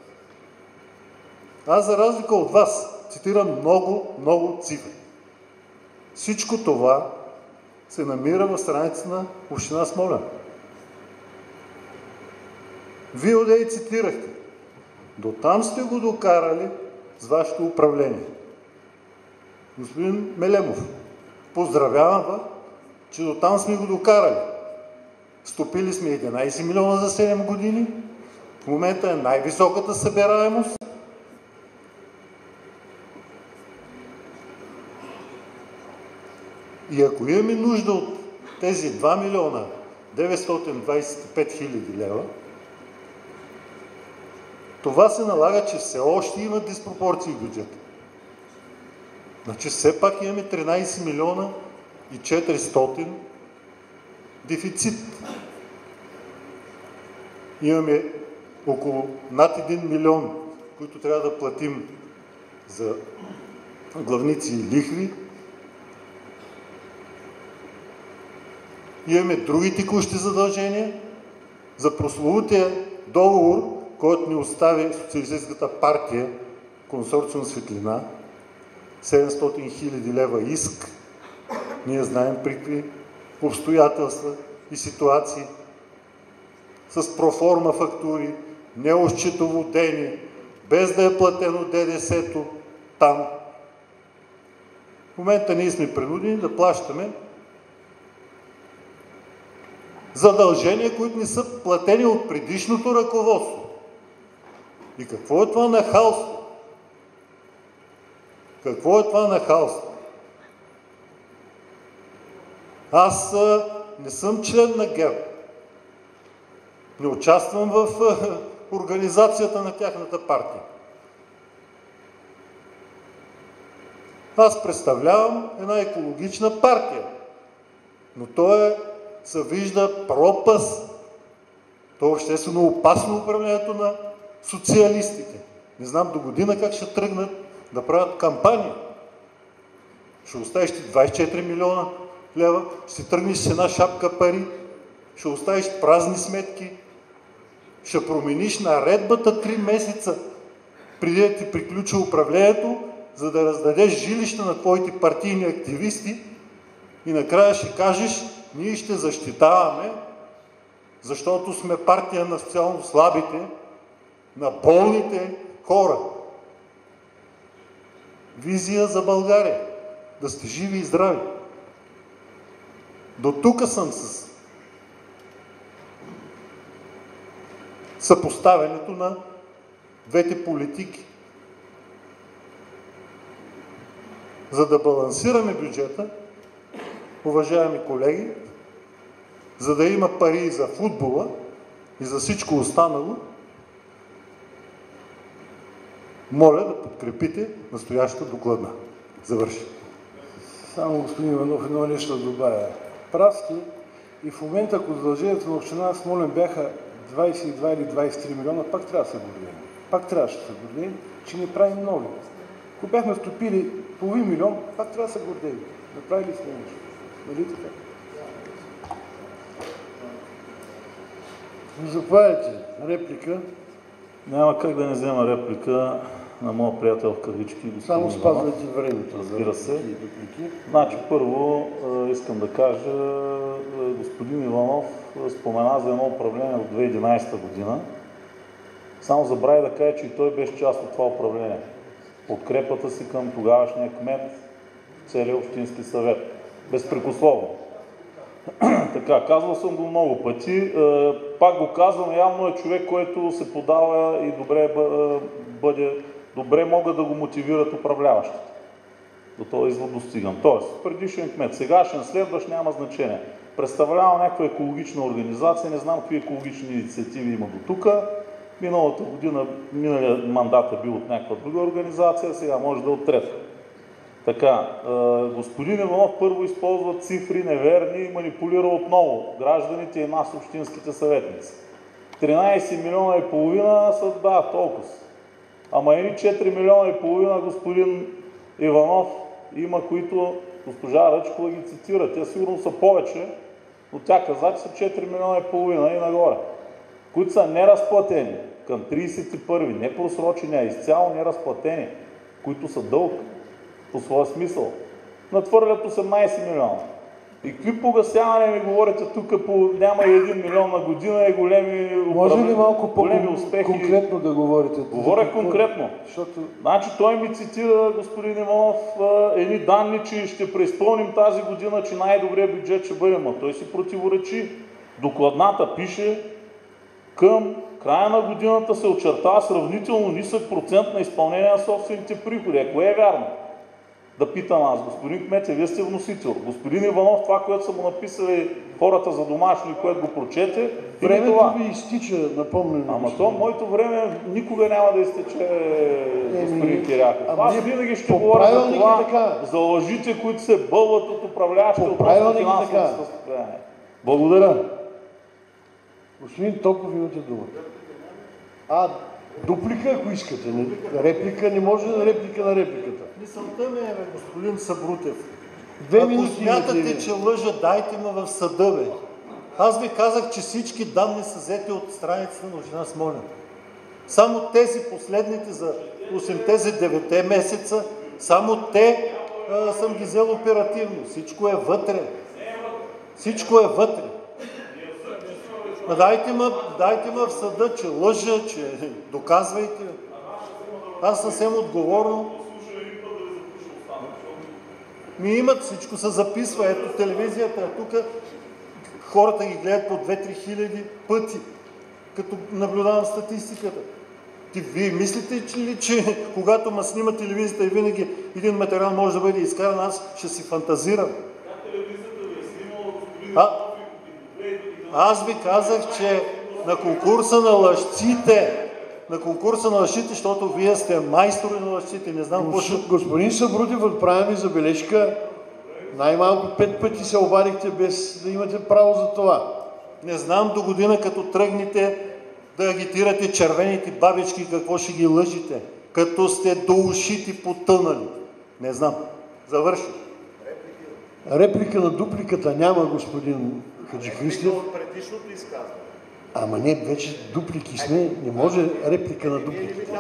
Аз, за разлика от вас, цитирам много цифри. Всичко това се намира в страницата на община Смолян. Вие одей цитирахте. До там сте го докарали с вашето управление. Господин Мелемов, поздравявам ви, че до там сме го докарали. Стопили сме 11 милиона за 7 години. В момента е най-високата събираемост. И ако имаме нужда от тези 2 милиона 925 хиляди лева, това се налага, че все още има диспропорции в бюджета. Значи все пак имаме 13 милиона и 400 дефицит. Имаме около над 1 милион, които трябва да платим за главници и лихви. Имаме други текущи задължения за прословутия договор, който ни остави Социалистическата партия, консорциум Светлина, 700 хиляди лева иск. Ние знаем при какви обстоятелства и ситуации, с проформа фактури, неосчетоводени, без да е платено ДДС-то там. В момента ние сме принудени да плащаме задължения, които не са платени от предишното ръководство. И какво е това нахалство? Какво е това нахалство? Аз не съм член на ГЕРБ. Не участвам в организацията на тяхната партия. Аз представлявам една екологична партия. Но то се вижда пропаст. То е обществено опасно управлението на социалистите. Не знам до година как ще тръгнат да правят кампания. Ще оставиш ти 24 милиона лева, ще тръгнеш с една шапка пари, ще оставиш празни сметки, ще промениш наредбата 3 месеца преди да ти приключи управлението, за да раздадеш жилища на твоите партийни активисти и накрая ще кажеш: ние ще защитаваме, защото сме партия на социално слабите, на болните хора. Визия за България. Да сте живи и здрави. До тук съм с съпоставянето на двете политики. За да балансираме бюджета, уважаеми колеги, за да има пари и за футбола и за всичко останало, моля да подкрепите настоящата докладна. Завърши. Само господин Иванов, едно нещо да добавя. Прав сте и в момента, ако задълженията на община Смолян бяха 22 или 23 милиона, пак трябва да се гордеем. Пак трябваше да се гордеем, че не правим нови. Ако бяхме вступили половин милион, пак трябва да се гордеем. Направили сме нещо. Нали така? Заповядайте. Реплика. Няма как да не взема реплика на моя приятел в кавички. Само спазвайте времето. Разбира се. Значи, първо искам да кажа, господин Иванов спомена за едно управление от 2011 година. Само забрави да каже, че и той беше част от това управление. Подкрепата си към тогавашния кмет, целият общински съвет. Безпрекословно. Така, казвал съм го много пъти. Пак го казвам, явно е човек, който се подава и добре могат да го мотивират управляващите. До този извод достигам. Тоест, предишен кмет, сегашен, следващ, няма значение. Представлявам някаква екологична организация, не знам какви екологични инициативи има до тук. Миналата година, миналия мандат е бил от някаква друга организация, сега може да е от трета. Така, господин Иванов първо използва цифри неверни и манипулира отново гражданите и нас, общинските съветници. 13 милиона и половина са, да, толкова. Ама едни 4 милиона и половина господин Иванов има, които госпожа Ръчкова ги цитира. Те сигурно са повече, но тя каза, че са 4 милиона и половина и нагоре, които са неразплатени към 31-ви, не просрочени, а изцяло неразплатени, които са дълг по своя смисъл. Надхвърлят 18 милиона. И какви погасяване ми говорите тук по няма и 1 милион на година и големи може ли малко по-успехи? Конкретно да говорите? Говоря конкретно. Значи той ми цитира, господин Иванов, едни данни, че ще преизпълним тази година, че най-добрият бюджет ще бъде, но той си противоречи. Докладната пише, към края на годината се очертава сравнително нисък процент на изпълнение на собствените приходи. Ако е вярно, да питам аз, господин кмете, вие сте вносител. Господин Иванов, това, което са му написали хората за домашно, което го прочете, времето ви изтича, напомням. Ама то, моето време никога няма да изтече, господин Киряков. Аз винаги ще говоря за това, за лъжите, които се бълват от управляващите от финансовото състояние. Благодаря. Господин Топов, имате думата. Дуплика, ако искате. Реплика не може на реплика на репликата. Мисълта ми е, господин Сабрутев. Ако смятате, че лъжа, дайте ме в съда, бе. Аз ви казах, че всички данни са взети от страницата на община Смолян. Само тези последните за 8-9 месеца, само те съм ги взел оперативно. Всичко е вътре. Всичко е вътре. Дайте ме в съда, че лъжа, че доказвайте. Аз съвсем отговорно. Ми имат, всичко се записва. Ето телевизията, тук хората ги гледат по 2-3 хиляди пъти, като наблюдавам статистиката. Вие мислите ли, че когато ме снима телевизията и винаги един материал може да бъде изкаран, аз ще си фантазирам? Аз ви казах, че на конкурса на лъжците, защото вие сте майстори на лъжците, не знам какво. Господин Сабрутев, отправя ми забележка. Най-малко 5 пъти се обадихте без да имате право за това. Не знам до година, като тръгнете да агитирате червените бабички, какво ще ги лъжите, като сте до ушите потънали. Не знам. Завърши. Реплика на дупликата няма, господин Хаджихристов. Предишното изказване. Ама не, вече дуплики сме, не може реплика на дупликата.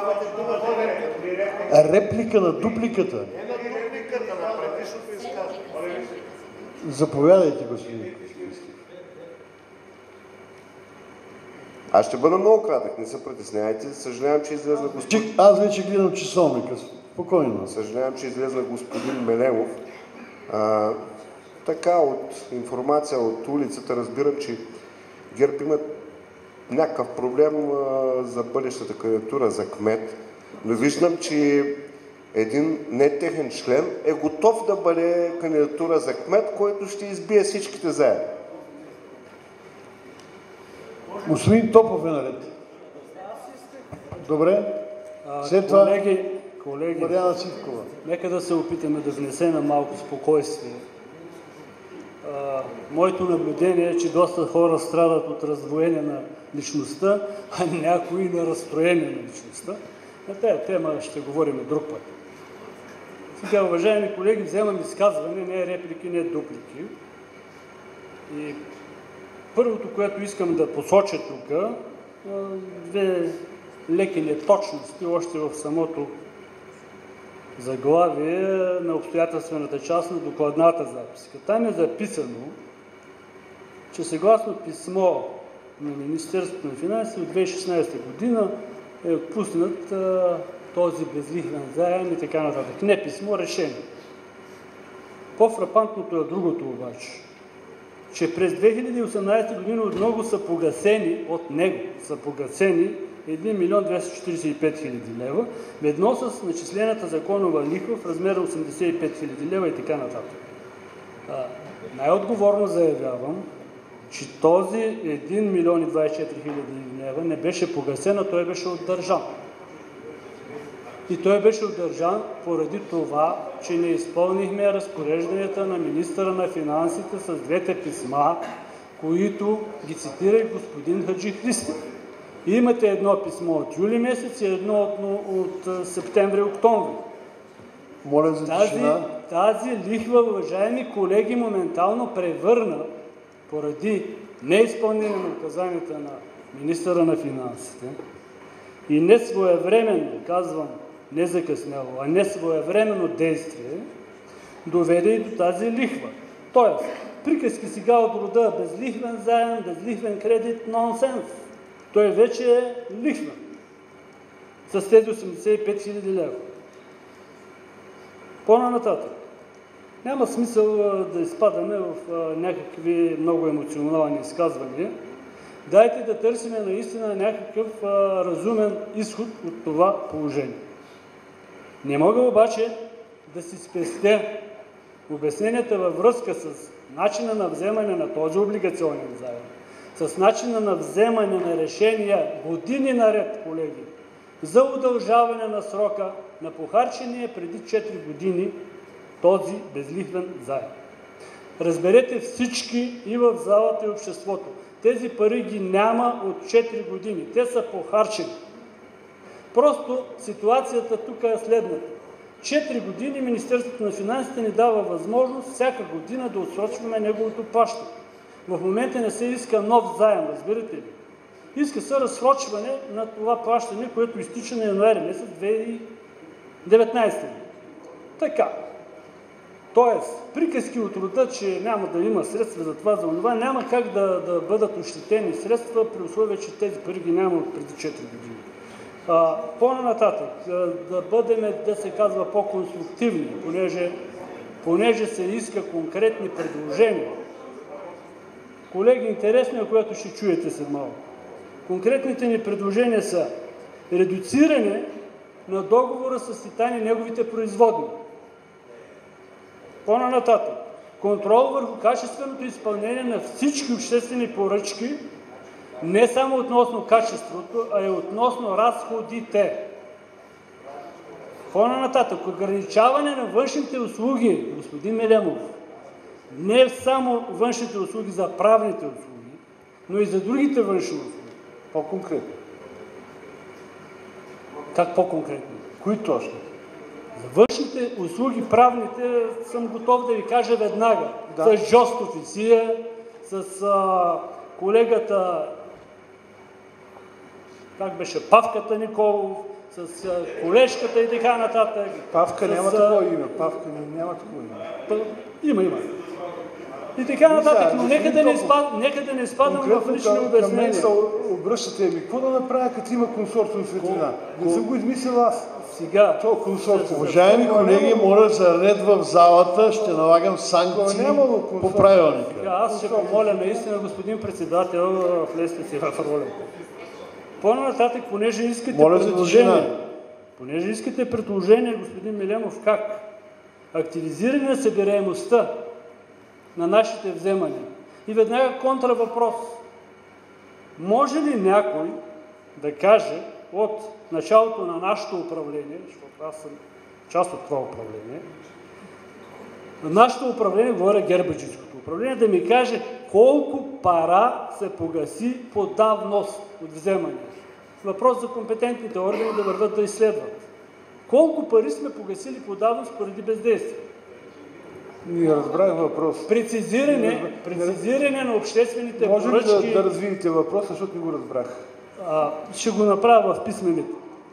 Реплика на дупликата. Не на дупликата, на предишното изказване. Заповядайте, господин Хаджихристов. Аз ще бъда много кратък, не се притеснявайте. Съжалявам, че излезна господин... Аз вече гледам часовника. Спокойно. Съжалявам, че излезна господин Мелемов. Така, от информация от улицата разбирам, че ГЕРБ имат някакъв проблем за бъдещата кандидатура за кмет. Но виждам, че един не техен член е готов да бъде кандидатура за кмет, който ще избие всичките заедно. Господин Топов е наред. Добре. След това колеги, Мариана Цивкова. Нека да се опитаме да внесем малко спокойствие. Моето наблюдение е, че доста хора страдат от раздвоение на личността, а някои на разстроение на личността. На тази тема ще говорим друг път. Сега, уважаеми колеги, вземам изказване, не реплики, не дуплики. И първото, което искам да посоча тук, две леки неточности, още в самото заглавие на обстоятелствената част на докладната записка. Там е записано, че съгласно писмо на Министерството на финансите от 2016 година е отпуснат този безлихвен заем и така нататък. Не писмо, решение. По-фрапантното е другото обаче, че през 2018 година отново са погасени, от него са погасени 1 милион 245 хиляди лева, ведно с начислената законова лихва в размер 85 хиляди лева и така нататък. Най-отговорно заявявам, че този 1 милион и 24 хиляди лева не беше погасен, а той беше отдържан. И той беше отдържан поради това, че не изпълнихме разпорежданията на министъра на финансите с двете писма, които ги цитира и господин Хаджи Христов. И имате едно писмо от юли месец и едно от септември-октомври. Моля за тишина. Тази лихва, уважаеми колеги, моментално превърна, поради неизпълнение на указанията на министъра на финансите и несвоевременно, казвам не закъсняло, а несвоевременно действие, доведе и до тази лихва. Тоест, приказки сега от рода безлихвен заем, безлихвен кредит, нонсенс. Той вече е лихвен с тези 85 хиляди лева. По-нататък. Няма смисъл да изпадаме в някакви много емоционални изказвания. Дайте да търсим наистина някакъв разумен изход от това положение. Не мога обаче да си спестя обясненията във връзка с начина на вземане на този облигационен заем, с начина на вземане на решения години наред, колеги, за удължаване на срока на похарчения преди 4 години този безлихвен заем. Разберете всички и в залата и обществото. Тези пари ги няма от 4 години. Те са похарчени. Просто ситуацията тук е следната. 4 години Министерството на финансите ни дава възможност всяка година да отсрочваме неговото плащане. В момента не се иска нов заем, разбирате ли? Иска се разсрочване на това плащане, което изтича на януари месец 2019. Така. Тоест, приказки от рода, че няма да има средства за това, за това, няма как да бъдат ощетени средства при условие, че тези пари ги няма от преди 4 години. По-нататък, да бъдем, да се казва, по-конструктивни, понеже се иска конкретни предложения. Колеги, интересно е, което ще чуете след малко. Конкретните ни предложения са редуциране на договора с Титан и неговите производни. По-нататък, контрол върху качественото изпълнение на всички обществени поръчки, не само относно качеството, а и относно разходите. По-нататък, ограничаване на външните услуги, господин Мелемов, не само външните услуги за правните услуги, но и за другите външни услуги. По-конкретно. Как по-конкретно? Кои точно? За външните услуги, правните, съм готов да ви кажа веднага. Да. С Жост Офисия, с колегата, как беше, Павката Николов, с колежката и така нататък. Павка няма такова име. Павка няма такова име. Има. И така нататък, но нека да не изпадам в лични обяснения. Обръщате ми. Какво да направя, като има консорциум светлина? Не съм го измислил аз. Сега. Това консорциум. Уважаеми колеги, моля за ред в залата. Ще налагам санкции по правилника. Аз ще помоля наистина, господин председател, влезте си в ролята. По-нататък, понеже искате предложение, господин Мелемов, как? Активизиране на събираемостта на нашите вземания. И веднага контравъпрос. Може ли някой да каже от началото на нашето управление, защото аз съм част от това управление, на нашето управление, говоря гербаджийското управление, да ми каже колко пара се погаси по давност от вземания. Въпрос за компетентните органи да върват да изследват. Колко пари сме погасили по давност поради бездействие? Не разбрах въпрос. Прецизиране на обществените поръчки. Може ли да развиете въпроса, защото не го разбрах? Ще го направя в писмените.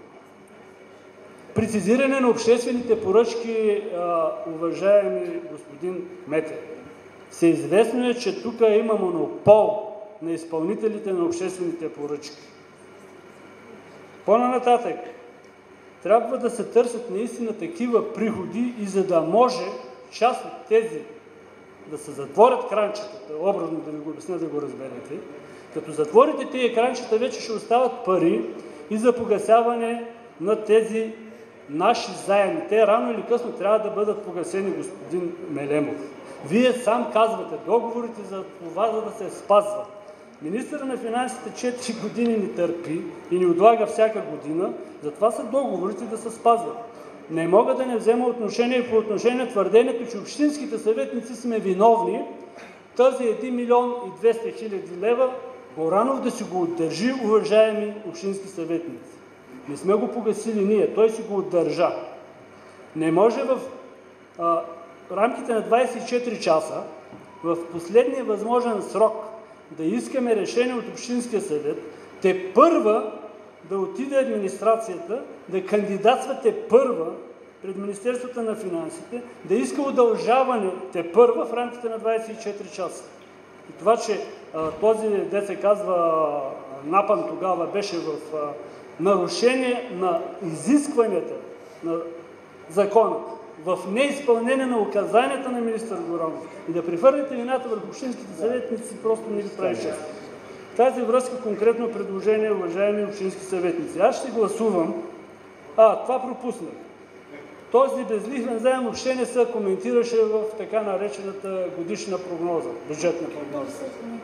Прецизиране на обществените поръчки, уважаеми господин Мете. Всеизвестно е, че тук има монопол на изпълнителите на обществените поръчки. По-нататък, трябва да се търсят наистина такива приходи и за да може част от тези да се затворят кранчетата, образно да ви го обясня, да го разберете, като затворите тези кранчета, вече ще остават пари и за погасяване на тези наши заеми. Те рано или късно трябва да бъдат погасени, господин Мелемов. Вие сам казвате, договорите за това, за да се спазват. Министърът на финансите 4 години ни търпи и ни отлага всяка година, затова са договорите да се спазват. Не мога да не взема отношение по отношение на твърдението, че общинските съветници сме виновни тази 1 милион и 200 хиляди лева Горанов да си го отдържи, уважаеми общински съветници. Не сме го погасили ние, той си го отдържа. Не може в рамките на 24 часа, в последния възможен срок, да искаме решение от Общинския съвет, те първа да отиде администрацията, да кандидатства те първа пред Министерството на финансите, да иска удължаване те първа в рамките на 24 часа. И това, че този, де се казва, напън тогава беше в нарушение на изискванията на закона, в неизпълнение на указанията на министър Горанов и да прехвърляте вината върху общинските съветници, просто не ви прави чест. В тази връзка конкретно предложение, уважаеми общински съветници. Аз ще гласувам. Това пропуснах. Този безлихвен заем въобще не се коментираше в така наречената годишна прогноза, бюджетна прогноза.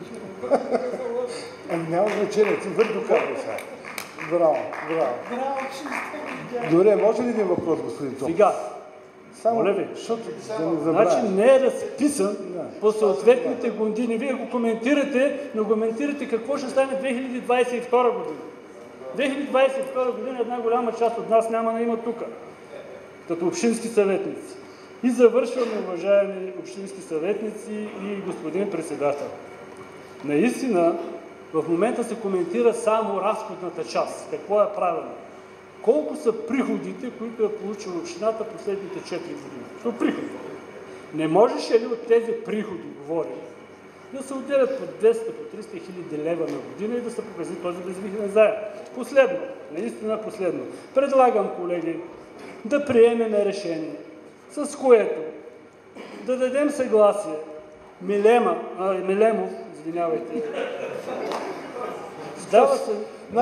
Няма значение, ти върх доказва сега. Браво. Добре, може ли един въпрос, господин Топов? Сега. Само, моля ви. Защото да не забравя. Значи не е разписан по съответните години. Вие го коментирате, но коментирате какво ще стане 2022 година. 2022 година една голяма част от нас няма да има тук, като общински съветници. И завършваме, уважаеми общински съветници и господин председател. Наистина, в момента се коментира само разходната част. Какво е правилно? Колко са приходите, които е получила общината последните 4 години? Що приходи? Не можеше ли от тези приходи, говорим, да се отделят по 200, по 300 хиляди лева на година и да се покази този безлихвен заем? Последно, наистина последно. Предлагам, колеги, да приемем решение, с което да дадем съгласие Мелемов, извинявайте, дава се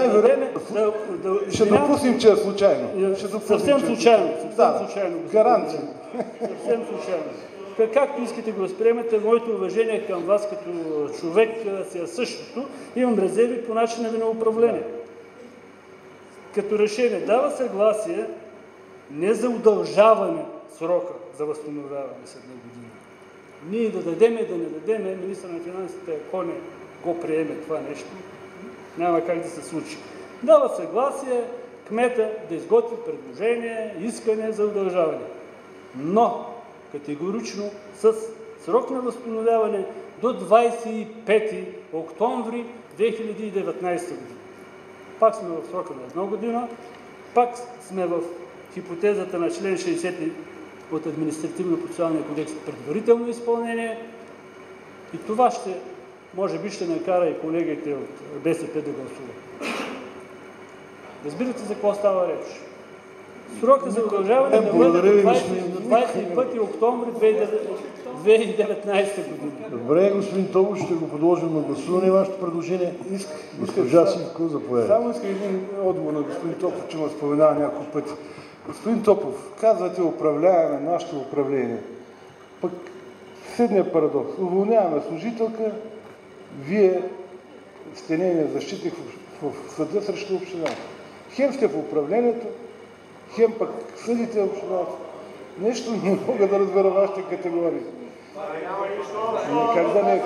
ще допуснем, че е случайно. Съвсем случайно. Гаранция. Съвсем случайно. Както искате го възприемете, моето уважение към вас като човек си е същото. Имам резерви по начина ви на управление. Като решение дава съгласие не за удължаване срока за възстановяване с една година. Ние да дадем и да не дадем, министър на финансите, ако не го приеме това нещо, няма как да се случи. Дава съгласие кмета да изготви предложение, искане за удължаване. Но категорично с срок на възстановяване до 25 октомври 2019 година. Пак сме в срока на една година, пак сме в хипотезата на член 60 от Административно-процесуалния кодекс предварително изпълнение и това може би ще накара и колегите от БСП да гласуват. Разбирате за какво става реч? Срока за удължаване да бъде до 25 октомври 2019 година. Добре, господин Топов, ще го подложим на гласуване вашето предложение. Госпожа Сивко, заповядайте. Само иска един отговор на господин Топов, че ме споменава няколко пъти. Господин Топов, казвате управляваме нашето управление. Пък следния парадокс. Уволняваме служителка, вие стенения защитник в съда срещу общината. Хем сте в управлението, хем пък съдите общината. Нещо не мога да разбера вашите категории. Как да не...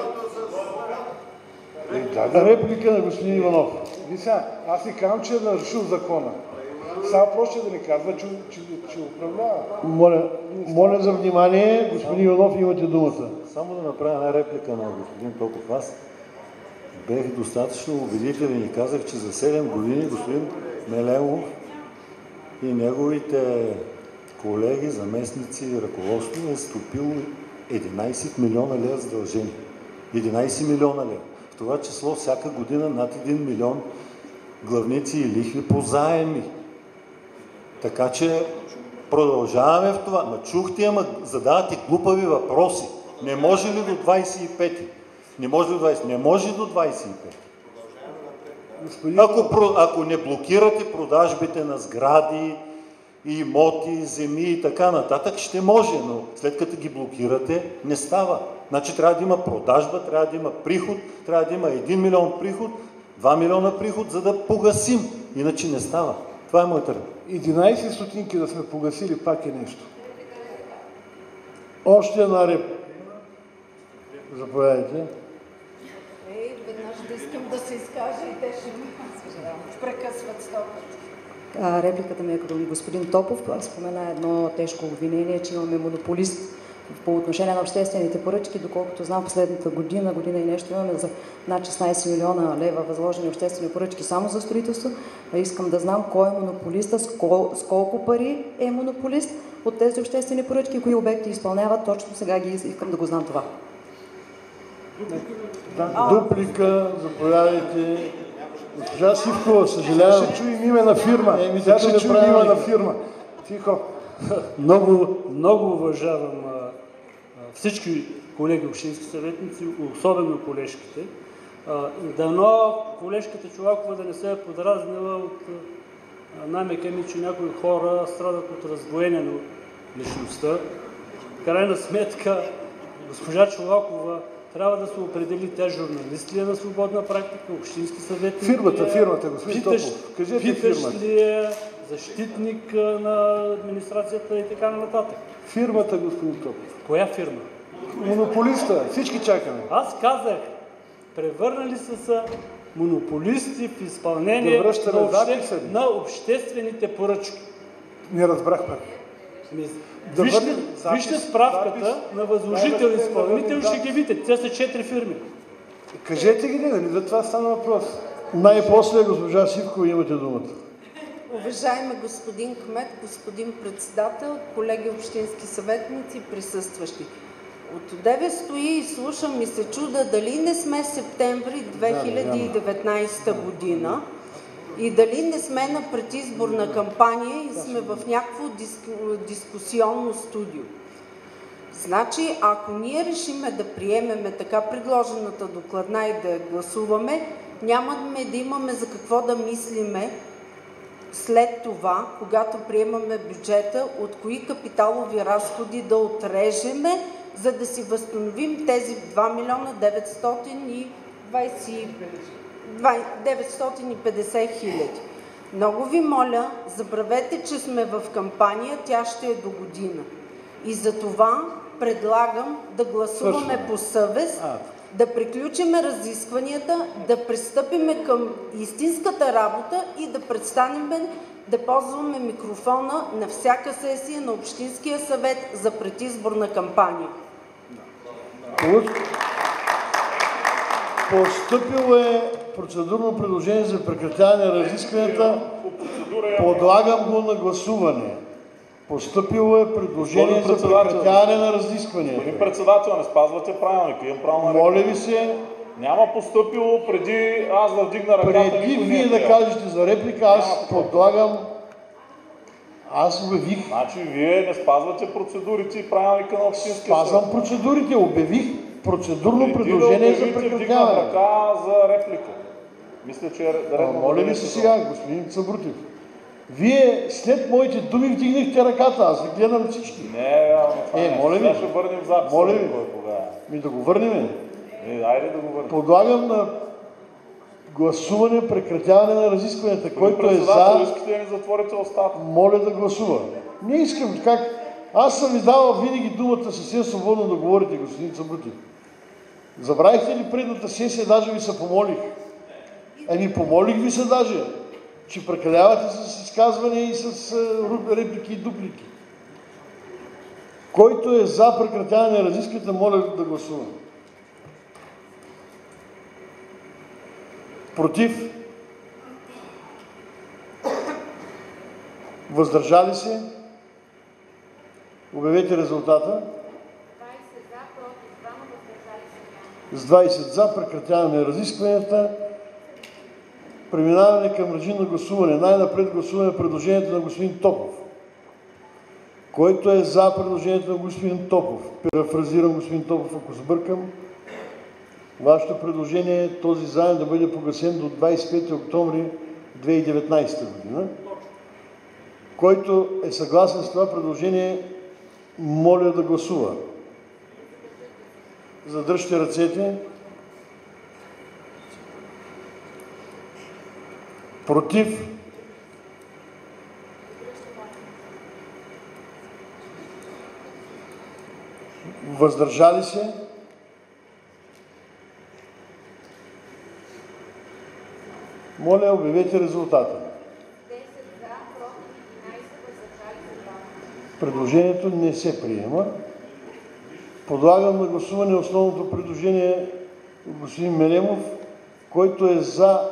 Реплика на господин Иванов. Аз не казвам, че е нарушил закона. Само просто да не казва, че управлява. Моля за внимание, господин Иванов, имате думата. Само да направя една реплика на господин Токов. Аз бех достатъчно убедителен и казах, че за 7 години господин Мелемов и неговите колеги, заместници и ръководство е стопил 11 милиона лева задължения. 11 милиона лева. В това число всяка година над 1 милион главници и лихви по заеми. Така че продължаваме в това. Ма чухте, ама задавате глупави въпроси. Не може ли до 25-ти? Не може до 20. Не може до 25-ти. Ако не блокирате продажбите на сгради, имоти, земи и така нататък, ще може, но след като ги блокирате, не става. Значи трябва да има продажба, трябва да има приход, трябва да има 1 милион приход, 2 милиона приход, за да погасим. Иначе не става. Това е моята реплика. 11 стотинки да сме погасили, пак е нещо. Още една реплика. Заповядайте. Веднъж да искам да се изкаже и те ще прекъсват стоката. Репликата ми е към господин Топов. Спомена едно тежко обвинение, че имаме монополист по отношение на обществените поръчки. Доколкото знам, последната година и нещо имаме за над 16 милиона лева възложени обществени поръчки само за строителство. Искам да знам кой е монополиста, с колко пари е монополист от тези обществени поръчки и кои обекти изпълняват. Точно сега искам да го знам това. Дуплика, заповядайте. Госпожа Сивкова, съжалявам. Ще чуем име на фирма. Сега ще чуем име на фирма. Тихо. Много уважавам всички колеги общински съветници, особено колежките. Дано колежката Чолакова да не се е подразнила от намека ми, че някои хора страдат от раздвоение на личността. В крайна сметка, госпожа Чолакова трябва да се определи тя журналист ли е на свободна практика, общински съветник. Фирмата, господин Топов. Кажете фирмата. Ли е защитник на администрацията и така нататък. Фирмата, господин Топов. Коя фирма? Монополиста. Всички чакаме. Аз казах, превърнали са монополисти в изпълнение на обществените поръчки. Не разбрах пак. Вижте справката на възложител и изпълнител, ще ги видите. Те са 4 фирми. Кажете ги, нали? За това стана въпрос. Най-после, госпожа Сивкова, имате думата. Уважаеми господин кмет, господин председател, колеги общински съветници, присъстващи. От одеве стои и слушам и се чуда дали не сме септември 2019 година и дали не сме на предизборна кампания и сме в някакво дискусионно студио. Значи, ако ние решиме да приемеме така предложената докладна и да я гласуваме, нямаме да имаме за какво да мислиме след това, когато приемаме бюджета, от кои капиталови разходи да отрежеме, за да си възстановим тези 2 милиона 950 хиляди. Много ви моля, забравете, че сме в кампания, тя ще е до година. И за това предлагам да гласуваме по съвест, да приключим разискванията, да пристъпим към истинската работа и да престанем да ползваме микрофона на всяка сесия на Общинския съвет за предизборна кампания. Постъпило е процедурно предложение за прекратяване на разискванията. Подлагам го на гласуване. Постъпило е предложение за прекратяване на разискванията. Господин председател, не спазвате правилника. Имам право на реплика. Моля ви се. Няма постъпило преди аз да вдигна ръката. Преди вие да кажете за реплика, аз подлагам. Аз обявих. Значи вие не спазвате процедурите и правилника на Общинския съвет. Спазвам процедурите. Обявих процедурно предложение за прекратяване. Ръка за реплика. Мисля, че е редно. Моля ви се сега, господин Сабрутев. Вие след моите думи вдигнахте ръката, аз ви гледам всички. Моля ви. Ще върнем записа. Моля ви. Да го върнем. Айде да го върнем. Подлагам на гласуване, прекратяване на разискванията. Който е за, искате да ни затворите устата. моля да гласува. Не искам, как? Аз съм ви давал винаги думата съвсем свободно да говорите, господин Сабрутев. Забравихте ли предната сесия, даже ви се помолих. Помолих ви се даже, че прекалявате с изказвания и с реплики и дуплики. Който е за прекратяване на разискванията, моля да гласува. Против? Въздържали се? Обявете резултата. С 20 за прекратяване на разискванията. Преминаване към режим на гласуване. Най-напред гласуване предложението на господин Топов. Който е за предложението на господин Топов? Парафразирам господин Топов, ако сбъркам. Вашето предложение е този заем да бъде погасен до 25 октомври 2019 година. Който е съгласен с това предложение, моля да гласува. Задръжте ръцете. Против? Въздържали се? Моля, обявете резултата. Предложението не се приема. Подлагам на гласуване основното предложение от господин Мелемов, който е за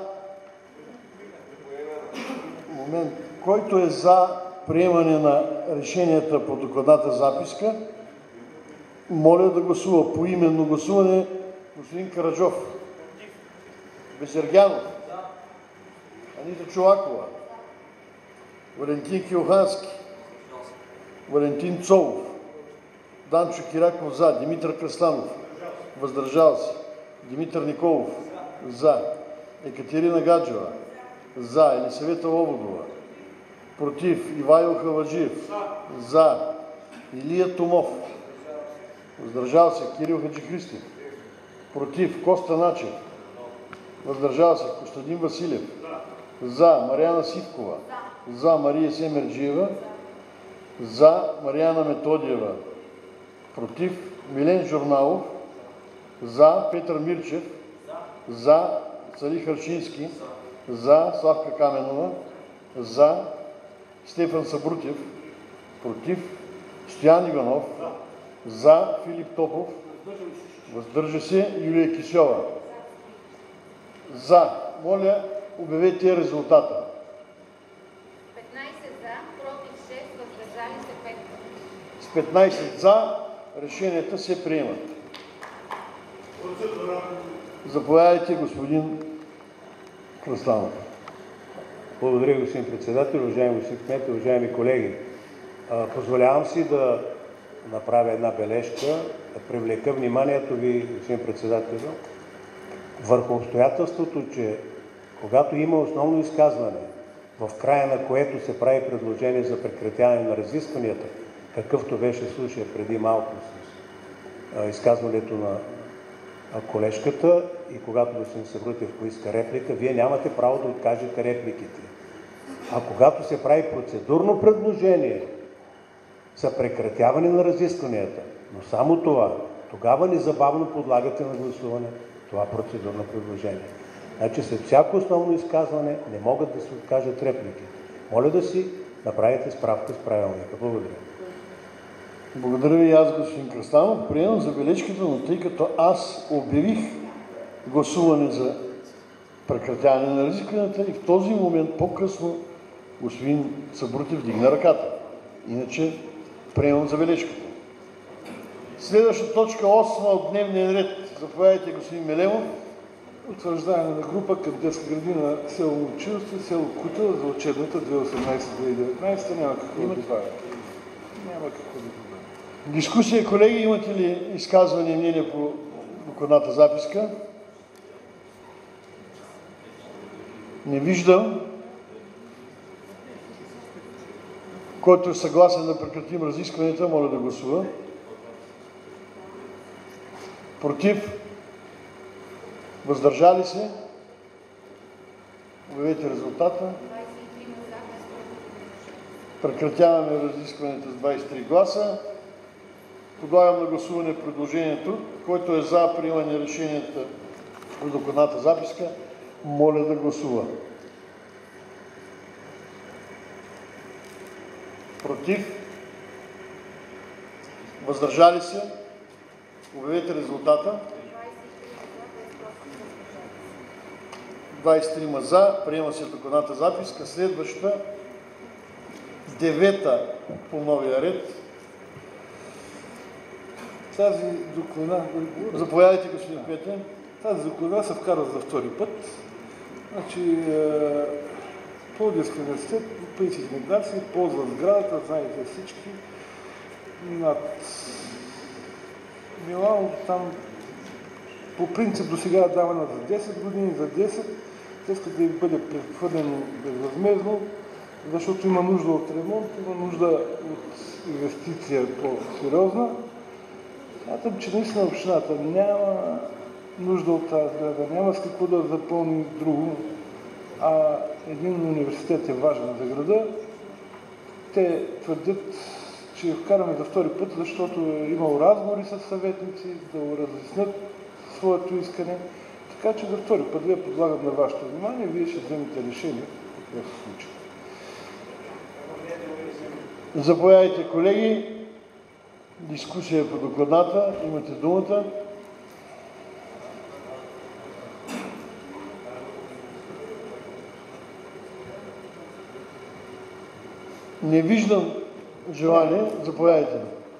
приемане на решенията по докладната записка. Моля да гласува по именно гласуване господин Караджов, Безергянов, Анита Чолакова, Валентин Килхански, Валентин Цолов, Данчо Кираков за, Димитър Кръстанов, въздържал се, Димитър Николов за, Екатерина Гаджева за, Елисавета Лободова, против, Ивайло Халаджиев за, Илия Томов, въздържал се, Кирил Хаджихристов, против, Коста Начев, въздържал се, Костадин Василев за, Мариана Сивкова за, Мария Семерджиева за, Мариана Методиева, против, Милен Журналов за, Петър Мирчев за, Сали Харшински за, Славка Каменова за, Стефан Сабрутев, против, Стоян Иванов за, Филип Топов, въздържа се, Юлия Кисьова за. Моля, обявете резултата. 15 за, против 6, въздържали се 5. С 15 за, решенията се приемат. Заповядайте, господин Кръстанов. Благодаря, господин председател, уважаеми господин кмет, уважаеми колеги. Позволявам си да направя една бележка, да привлека вниманието ви, господин председател, върху обстоятелството, че когато има основно изказване, в края на което се прави предложение за прекратяване на разискванията, какъвто беше случая преди малко с изказването на колежката и когато господин Сабрутев поиска реплика, вие нямате право да откажете репликите. А когато се прави процедурно предложение за прекратяване на разискванията, но само това, тогава незабавно подлагате на гласуване това процедурно предложение. Значи след всяко основно изказване не могат да се откажат реплики. Моля да си направите справка с правилника. Благодаря. Благодаря ви и аз, господин Кръстанов. Приемам забележката, но тъй като аз обявих гласуване за прекратяване на разискванията и в този момент по-късно господин Сабрутев вдигна ръката. Иначе приемам забележката. Следваща точка 8 от дневния ред. Заповядайте, господин Мелемов. Утвърждаване на група към детска градина село Момчилство, село Кутела за учебната 2018-2019. Няма какво да добавя. Няма какво да добавя. Дискусия, колеги, имате ли изказване и мнение по докладната записка? Не виждам. Който е съгласен да прекратим разискванията, моля да гласува. Против? Въздържали се? Обявете резултата. Прекратяваме разискването с 23 гласа. Подлагам на гласуване предложението, който е за приемане решенията в докладната записка. Моля да гласува. Против? Въздържали се? Обявете резултата. 23 за. Приема се докладната записка. Следваща, 9-та по новия ред. Тази доклада... Заповядайте, господин Петър. Тази доклада се вкара за втори път. Значи, Пловдивски университет, Паисий Книгдарски, ползва сградата, знаете всички. Над Милано там по принцип до сега е давана за 10 години, за 10. Искат да им бъде прехвърлено безвъзмездно, защото има нужда от ремонт, има нужда от инвестиция по-сериозна. Смятам, че наистина общината няма нужда от тази сграда, няма с какво да запълни друго, а един университет е важен за града. Те твърдят, че вкараме за втори път, защото е имало разговори с съветници, да разяснят своето искане. Така че за втори път вие подлагам на вашето внимание, вие ще вземете решение какво се случи. Заповядайте, колеги. Дискусия по докладната. Имате думата. Не виждам желание. Заповядайте.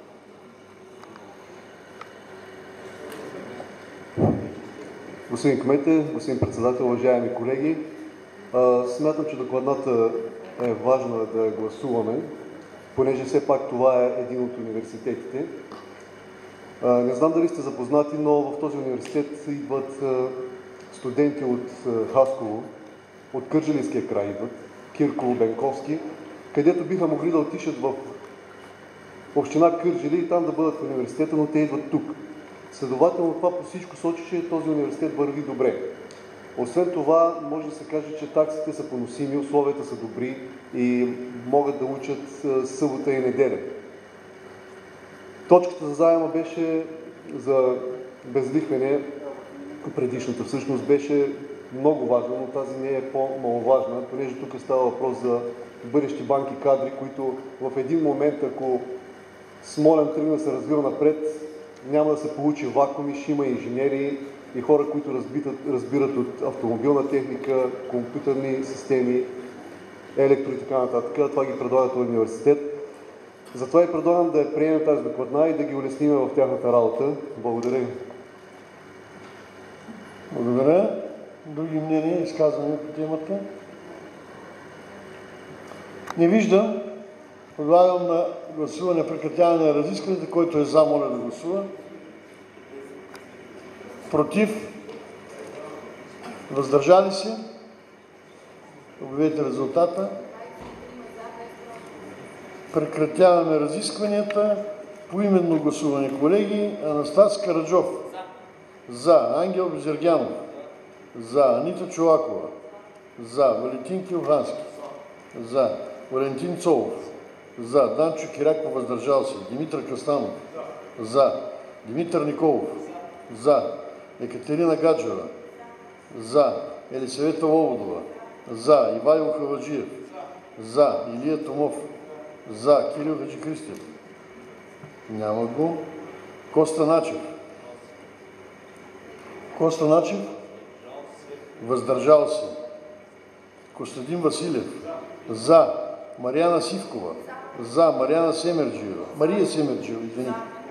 Господин кмете, господин председател, уважаеми колеги, смятам, че докладната е важна да гласуваме, понеже все пак това е един от университетите. Не знам дали сте запознати, но в този университет идват студенти от Хасково, от Кърджалийския край идват, Кирково, Бенковски, където биха могли да отишат в община Кърджали и там да бъдат в университета, но те идват тук. Следователно това по всичко сочи, че този университет върви добре. Освен това, може да се каже, че таксите са поносими, условията са добри и могат да учат събота и неделя. Точката за заема беше за безлихвене, предишната всъщност беше много важна, но тази не е по-маловажна, понеже тук става въпрос за бъдещи банки кадри, които в един момент, ако Смолян тръгне да се развива напред, няма да се получи вакуум и ще има инженери и хора, които разбират от автомобилна техника, компютърни системи, електро и така нататък. Това ги предлага този университет. Затова и предлагам да я приемем тази докладна и да ги улесним в тяхната работа. Благодаря ви. Благодаря. Други мнения, изказвания по темата? Не виждам. Предлагам на гласуване прекратяване на разискването, който е за, моля да гласува. Против? Въздържали се? Обявете резултата. Прекратяваме разискванията. Поименно гласуване, колеги. Анастас Караджов. За. Ангел Безергянов. За. Анита Чолакова. За. Валентин Килхански. За. Валентин Цолов. За. Данчо Киряков, въздържал се. Димитър Кръстанов. За. Димитър Николов. За. Екатерина Гаджева. За. Елисавета Лободова. За. Ивайло Халаджиев. За. Илия Томов. За. Кирил Хаджихристев. Няма го. Коста Начев. Коста Начев. Въздържал се. Костадин Василев. За. Мариана Сивкова. За. Мариана Семерджиева. Мария Семерджиева, извините.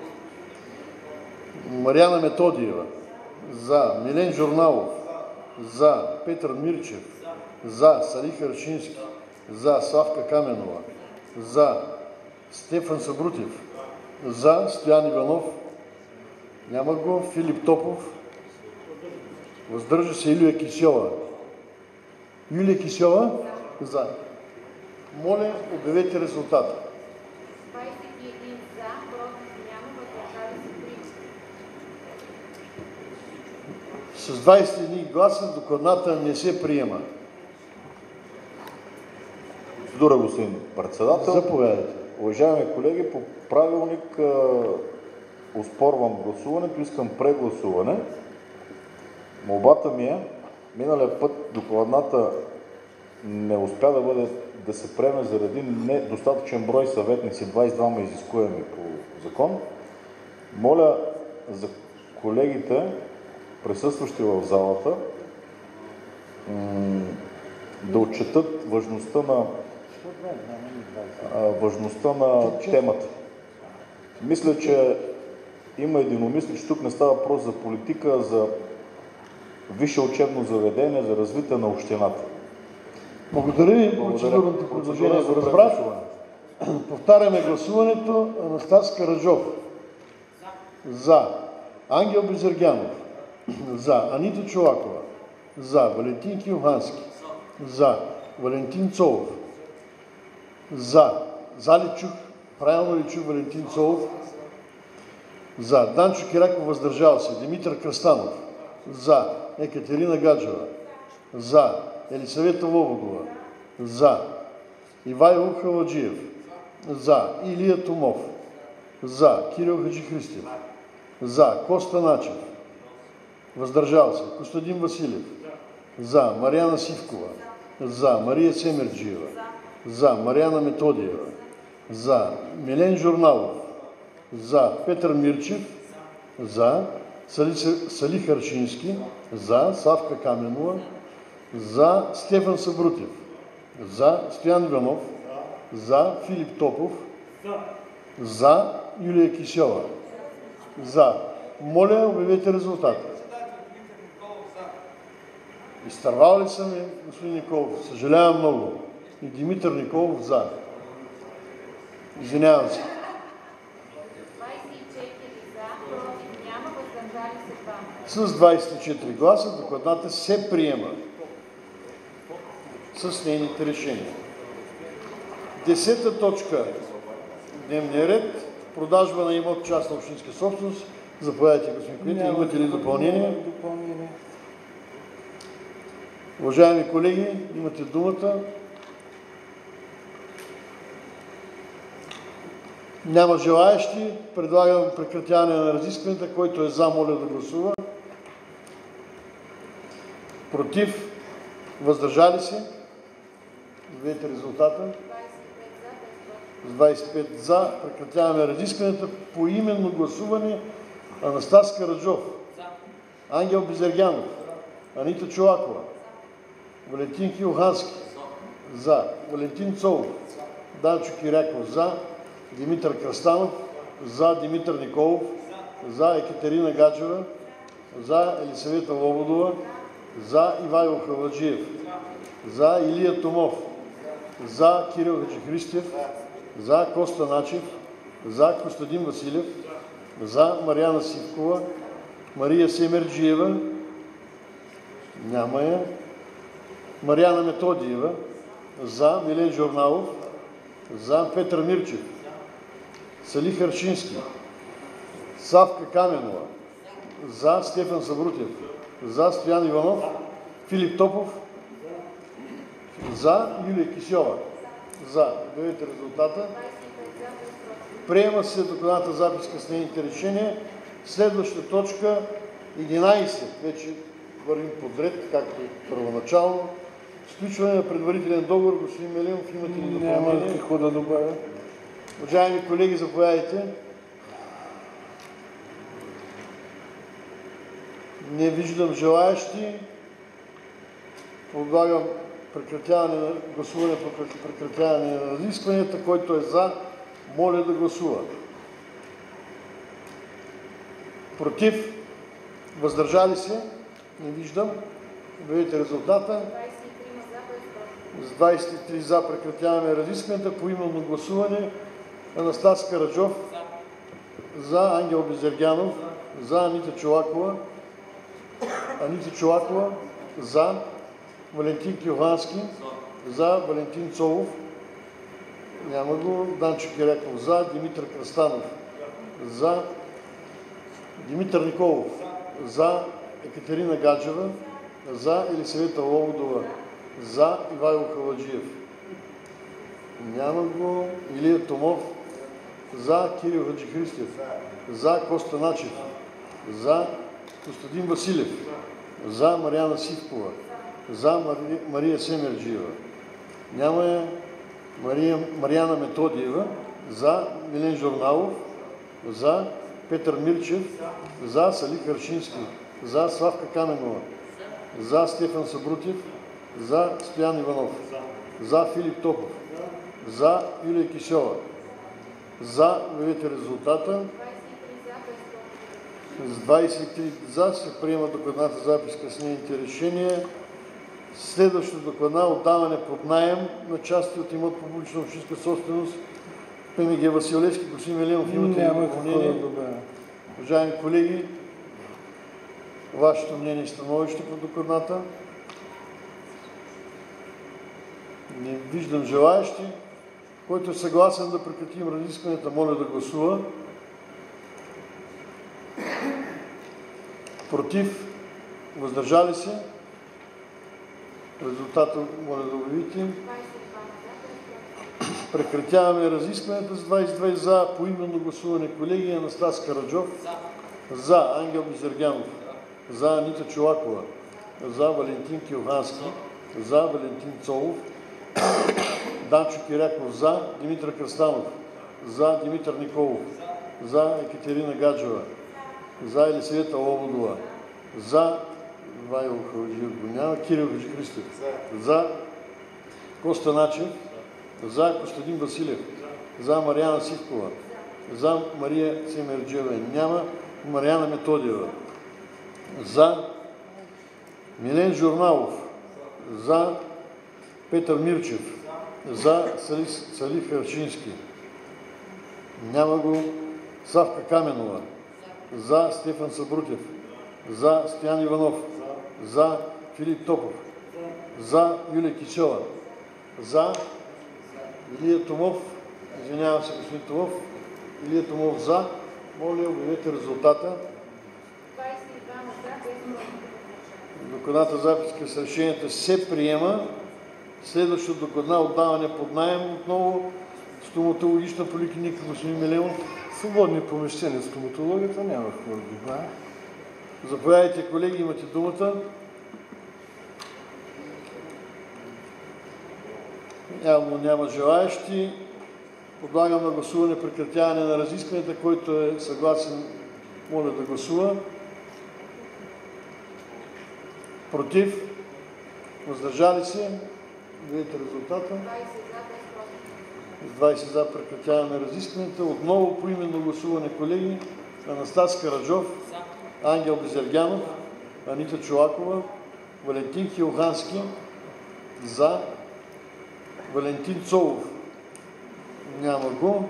Мариана Методиева. За. Милен Журналов. За. Петър Мирчев. За. Салих Аршински. За. Славка Каменова. За. Стефан Сабрутев. За. Стоян Иванов. Няма го. Филип Топов. Въздържа се Илия Кисьова. Юлия Кисьова. За. Моля, обявете резултата. 21 за, против няма, въздържали се 3. С 21 гласа докладната не се приема. Процедура, господин председател. Заповядайте. Уважаеми колеги, по правилник оспорвам гласуването, искам прегласуване. Молбата ми е, миналия път докладната не успя да се приеме заради недостатъчен брой съветници, 22 изискуеми по закон. Моля за колегите, присъстващи в залата, да отчетат важността на темата. Мисля, че има единомислие, че тук не става въпрос за политика, а за висше учебно заведение, за развитие на общината. Благодаря ви. Процедурното предложение го разбрах. Повтаряме гласуването. Анастас Караджов. За. Ангел Бизергянов. За. Анита Чолакова. За. Валентин Килхански. За. Валентин Цолов. За. За ли чух? Правилно ли чух Валентин Цолов? За. Данчо Киряков въздържал се. Димитър Кръстанов. За. Екатерина Гаджева. За. Елисавета Лободова. За. Ивайло Халаджиев. За. Илия Томов. За. Кирил Хаджихристев. За. Коста Начев. Въздържал се. Костадин Василев. За. Мариана Сивкова. За. Мария Семерджиева. За. Мариана Методиева. За. Милен Журналов. За. Петър Мирчев. За. Сали Харшински. За. Савка Каменова. За. Стефан Събрутев. За. Стоян Иванов. За. Филип Топов. За. Юлия Кисьова. За. Моля, обявете резултата. Изтървал ли съм, господин Николов? Съжалявам много. И Димитър Николов за. Извинявам се. 24 за, против няма, въздържали се 2. С 24 гласа докладната се приема с нейните решения. 10 точка дневния ред. Продажба на имот частна общинска собственост. Заповядайте, господин Кмети. Имате ли допълнение? Уважаеми колеги, имате думата. Няма желаещи. Предлагам прекратяване на разискванията. Който е за, моля да гласува. Против? Въздържали се? Видите резултата. С 25 за. Прекратяваме разискванията. По именно гласуване. Анастас Караджов. Ангел Бизергянов. Анита Чолакова. Валентин Килхански. За. Валентин Цолов. Данчо Киряков. За. Димитър Кръстанов. За. Димитър Николов. За. Екатерина Гаджева. За. Елисавета Лободова. За. Ивайло Халаджиев. За. Илия Томов. За. Кирил Хаджихристев. За. Коста Начев. За. Костадин Василев. За. Мариана Сивкова. Мария Семерджиева. Няма я. Мариана Методиева. За. Милен Журналов. За. Петър Мирчев. Сали Харшински. Савка Каменова. За. Стефан Събрутев. За. Стоян Иванов. Филип Топов. За. Юлия Кисьова. За. Видите резултата. Приема се докладната записка с нейните решения. Следваща точка 11. Вече вървим подред, както първоначално. Сключване на предварителен договор. Господин Меленов, имате ли допълнение? Няма какво да добавя. Уважаеми колеги, заповядайте. Не виждам желаящи. Предлагам прекратяване на гласуване по прекратяване на разискванията. Който е за, моля да гласува. Против? Въздържали се? Не виждам. Видите резултата. С 23 за прекратяваме разискванията. По именно гласуване. Анастас Караджов. За. Ангел Бизергянов. За. Анита Чолакова. За. Валентин Килхански. За. Валентин Цолов. Няма го. Данчо Киряков. За. Димитър Кръстанов. За. Димитър Николов. За. Екатерина Гаджева. За. Елисавета Лободова. За. Ивайло Халаджиев. Няма го. Илия Томов. За Кирил Хаджихристов. За Коста Начев. За Костадин Василев. За Мариана Сивкова. За Мария Семерджиева. Няма я. Мариана Методиева. За Милен Журналов. За Петър Мирчев. За Салих Харшински. За Славка Каменова. За Стефан Сабрутев. За Стоян Иванов. За Филип Топов. За Юлия Кишова. За, обявете резултата. С 23 за се приема докладната записка с нейните решения. Следващото докладна отдаване под наем на части от имот публична общинска собственост. ПМГ Василевски, господин Меленов, имате ли допълнение? Уважаеми колеги, вашето мнение и становище по докладната? Не виждам желаящи. Който е съгласен да прекратим разискванията, моля да гласува. Против? Въздържали се? Резултата моля да обявите. Прекратяваме разискванията с 22 за. Поименно гласуване, колеги. Анастас Караджов. За. Ангел Бизергянов. За. Анита Чолакова. За. Валентин Килхански. За. Валентин Цолов. Данчо Киряков. За. Димитър Кръстанов. За. Димитър Николов. За. Екатерина Гаджева. За. Елисавета Лободова. За. Вайло Халаджиев го няма. Кирил Хаджихристов. За. Коста Начев. За. Костадин Василев. За. Мариана Сивкова. За. Мария Семерджиева няма. Мариана Методиева. За. Милен Журналов. За. Петър Мирчев. За. Салих Харшински. Няма го. Славка Каменова. За. Стефан Сабрутев. За. Стоян Иванов. За. Филип Топов. За. Юлия Кичела. За. Илия Томов. Извинявам се, господин Томов. Илия Томов за. Моля, обявете резултата. Докладната записка с решенията се приема. Следващото докладна отдаване под наем отново стоматологична поликлиника, господин Меленов. Свободни помещения в стоматологията няма какво да добавя. Заповядайте, колеги, имате думата. Явно няма желаещи. Подлагам на гласуване прекратяване на разискванията. Който е съгласен, моля да гласува. Против? Въздържали се? Видите резултата. 20 за прекратяване на разискванията. Отново поименно гласуване, колеги. Анастас Караджов, Ангел Бизергянов, Анита Чолакова, Валентин Килхански, за. Валентин Цолов. Няма го.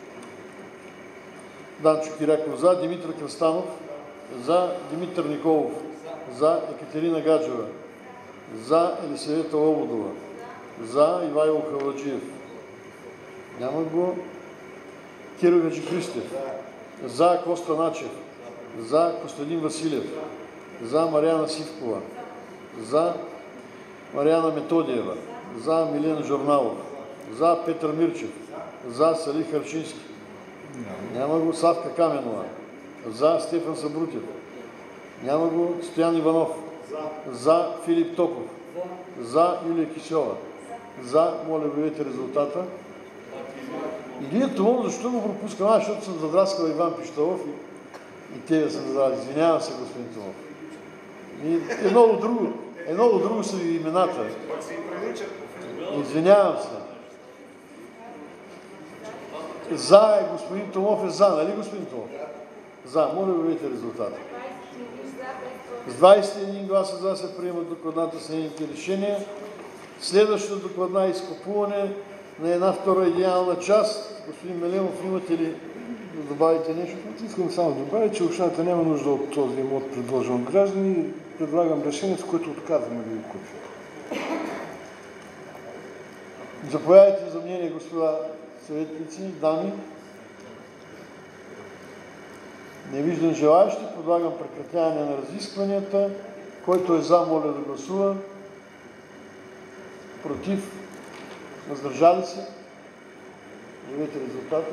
Данчо Киряков за. Димитър Кръстанов. За. Димитър Николов. За. Екатерина Гаджева. За. Елисавета Лободова. За. Ивайло Халаджиев. Няма го. Кирил Хаджихристов. За. Коста Начев. За. Костадин Василев. За. Мариана Сивкова. За. Мариана Методиева. За. Милен Журналов. За. Петър Мирчев. За. Салих Харшински. Няма го. Славка Каменова. За. Стефан Сабрутев. Няма го. Стоян Иванов. За. Филип Топов. За. Юлия Кишова. За. Моля, обявете резултата. Илия Томов, защо го пропускам? Защото съм задраскал Иван Пищалов и те да съм задраскал. Извинявам се, господин Томов. Едно от друго са ви имената. Извинявам се. За е господин Томов е за, нали господин Томов? За. Моля, обявете резултата. С 21 гласа за се приемат докладната с нейните решения. Следващото докладна е изкупуване на една втора идеална част. Господин Меленов, имате ли да добавите нещо? Искам само да добавя, че общината няма нужда от този имот, предложен от граждани. Предлагам решение, с което отказваме да го купим. Заповядайте за мнение, господа съветници, дами. Не виждам желаящи. Подлагам прекратяване на разискванията. Който е за, моля да гласува. Против? Въздържали се? Видите резултата.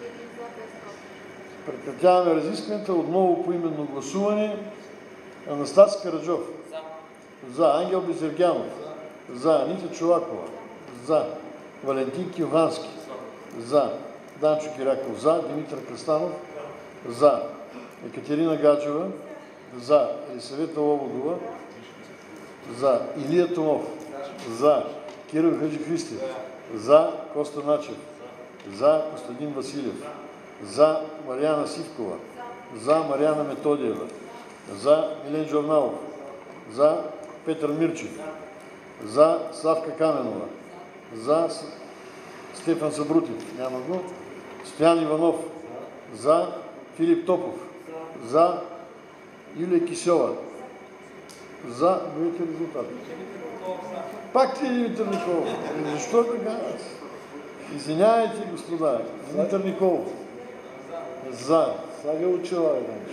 Прекратяваме разискванията. Отново по именно гласуване. Анастас Караджов. За. Ангел Безергянов. За. Анита Чолакова. За. Валентин Килхански. За. Данчо Киряков. За. Димитър Кръстанов. За. Екатерина Гаджева. За. Елисавета Лободова. За. Илия Томов. За. Кирил Хаджихристев. За. Коста Начев. За. Костадин Василев. За. Марияна Сивкова. За. Марияна Методиева. За. Милен Журналов. За. Петър Мирчев. За. Славка Каменова. За. Стефан Сабрутев. Няма го. Стоян Иванов. За. Филип Топов. За. Юлия Кисьова. За. Видите резултати. Пак ли Димитър Николов? Защо така? Извинявайте, господа. Димитър Николов. За. Слага очила.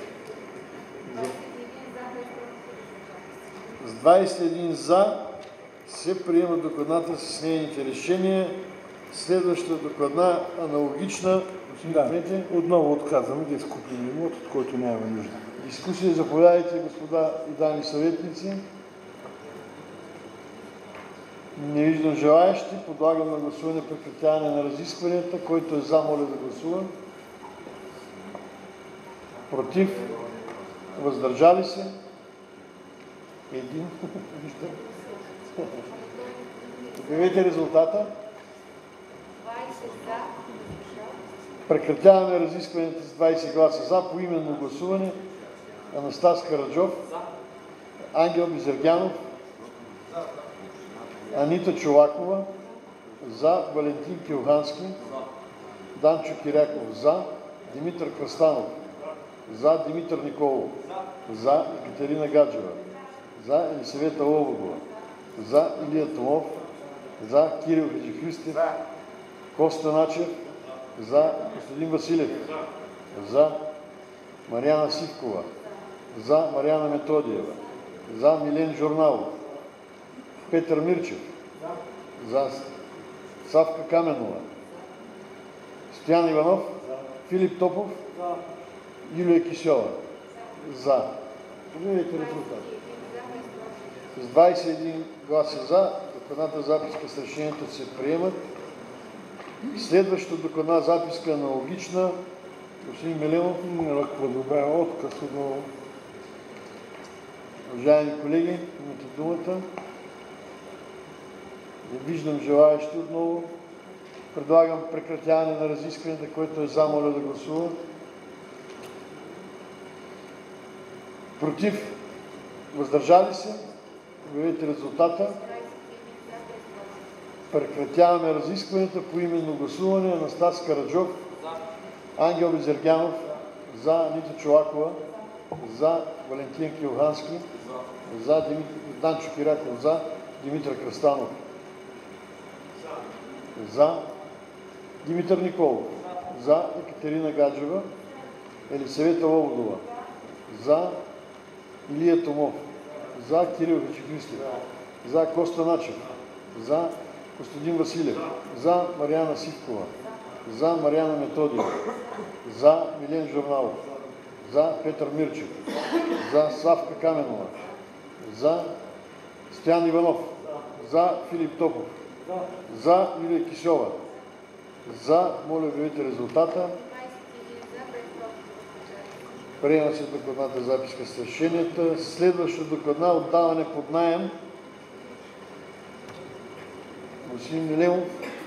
С 21 за се приема докладната с нейните решения. Следващата докладна аналогична. Да, отново отказваме да изкупим имот, от който нямаме нужда. Дискусия заповядайте, господа и дами съветници. Не виждам желаящи. Подлагам на гласуване прекратяване на разискванията. Който е за, моля да гласува. Против? Въздържали се? Един. Обявете резултата. Прекратяваме разискванията с 20 гласа за, по именно гласуване. Анастас Караджов, Ангел Безергянов, Анита Чолакова, за, Валентин Килхански, Данчо Киряков, за, Димитър Кръстанов, за, Димитър Николов, за, Екатерина Гаджева, за, Елисавета Лободова, за, Илия Томов, за, Кирил Хаджихристев, Коста Начев, за, Костадин Василев, за, Марияна Сивкова, за, Марияна Методиева, за, Милен Журналов, Петър Мирчев, за, Славка Каменова, Стоян Иванов, Филип Топов, Юлия Кисьова, за. Видите резултат. С 21 гласа за, докладната записка с решението се приемат. Следващата докладна записка е аналогична. Господин Миленов. Ако добавя отказ отново. Уважаеми колеги, имате думата. Не виждам желаящи отново. Предлагам прекратяване на разискванията, което е за, моля да гласува. Против? Въздържали се? Обявете резултата. Прекратяваме разискванията по именно гласуване. Анастас Караджов, Ангел Безергянов, за, Анита Чолакова, за, Валентин Килхански, за, Данчо Киряков, за, Димитър Кръстанов, за, Димитър Николов, за, Екатерина Гаджева, Елисавета Лободова, за, Илия Томов, за, Кирил Хаджихристев, за, Коста Начев, за, Костадин Василев, за, Марияна Сивкова, за, Марияна Методиева, за, Милен Журналов, за, Петър Мирчев, за, Славка Каменова, за, Стоян Иванов, за, Филип Топов, за, Юлия Кисьова, за, моля видите резултата. Приема се докладната записка с решенията. Следваща докладна отдаване под наем. Господин Миленов.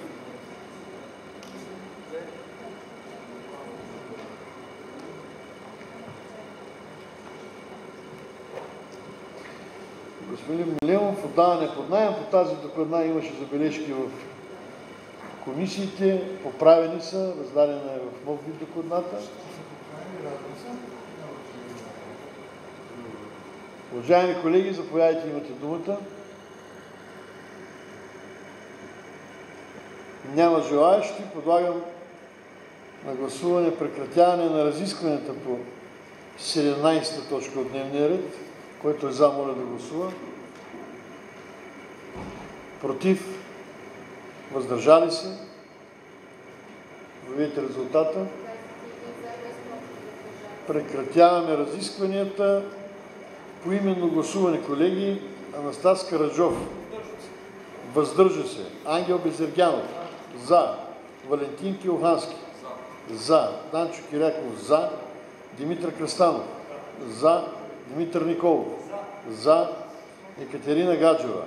Господин Миленов, отдаване под наем. По тази докладна имаше забележки в комисиите. Поправени са. Раздадена е в нов вид докладната. Уважаеми колеги, заповядайте, имате думата. Няма желаящи. Подлагам на гласуване прекратяване на разискванията по 17-та точка от дневния ред. Който е за, моля да гласува. Против? Въздържали се? Обявете резултата. Прекратяваме разискванията. Поименно гласуване, колеги. Анастас Караджов. Въздържа се. Ангел Безергянов. За. Валентин Килхански. За. Данчо Киряков. За. Димитър Кръстанов. За. Димитър Николов. За. Екатерина Гаджева.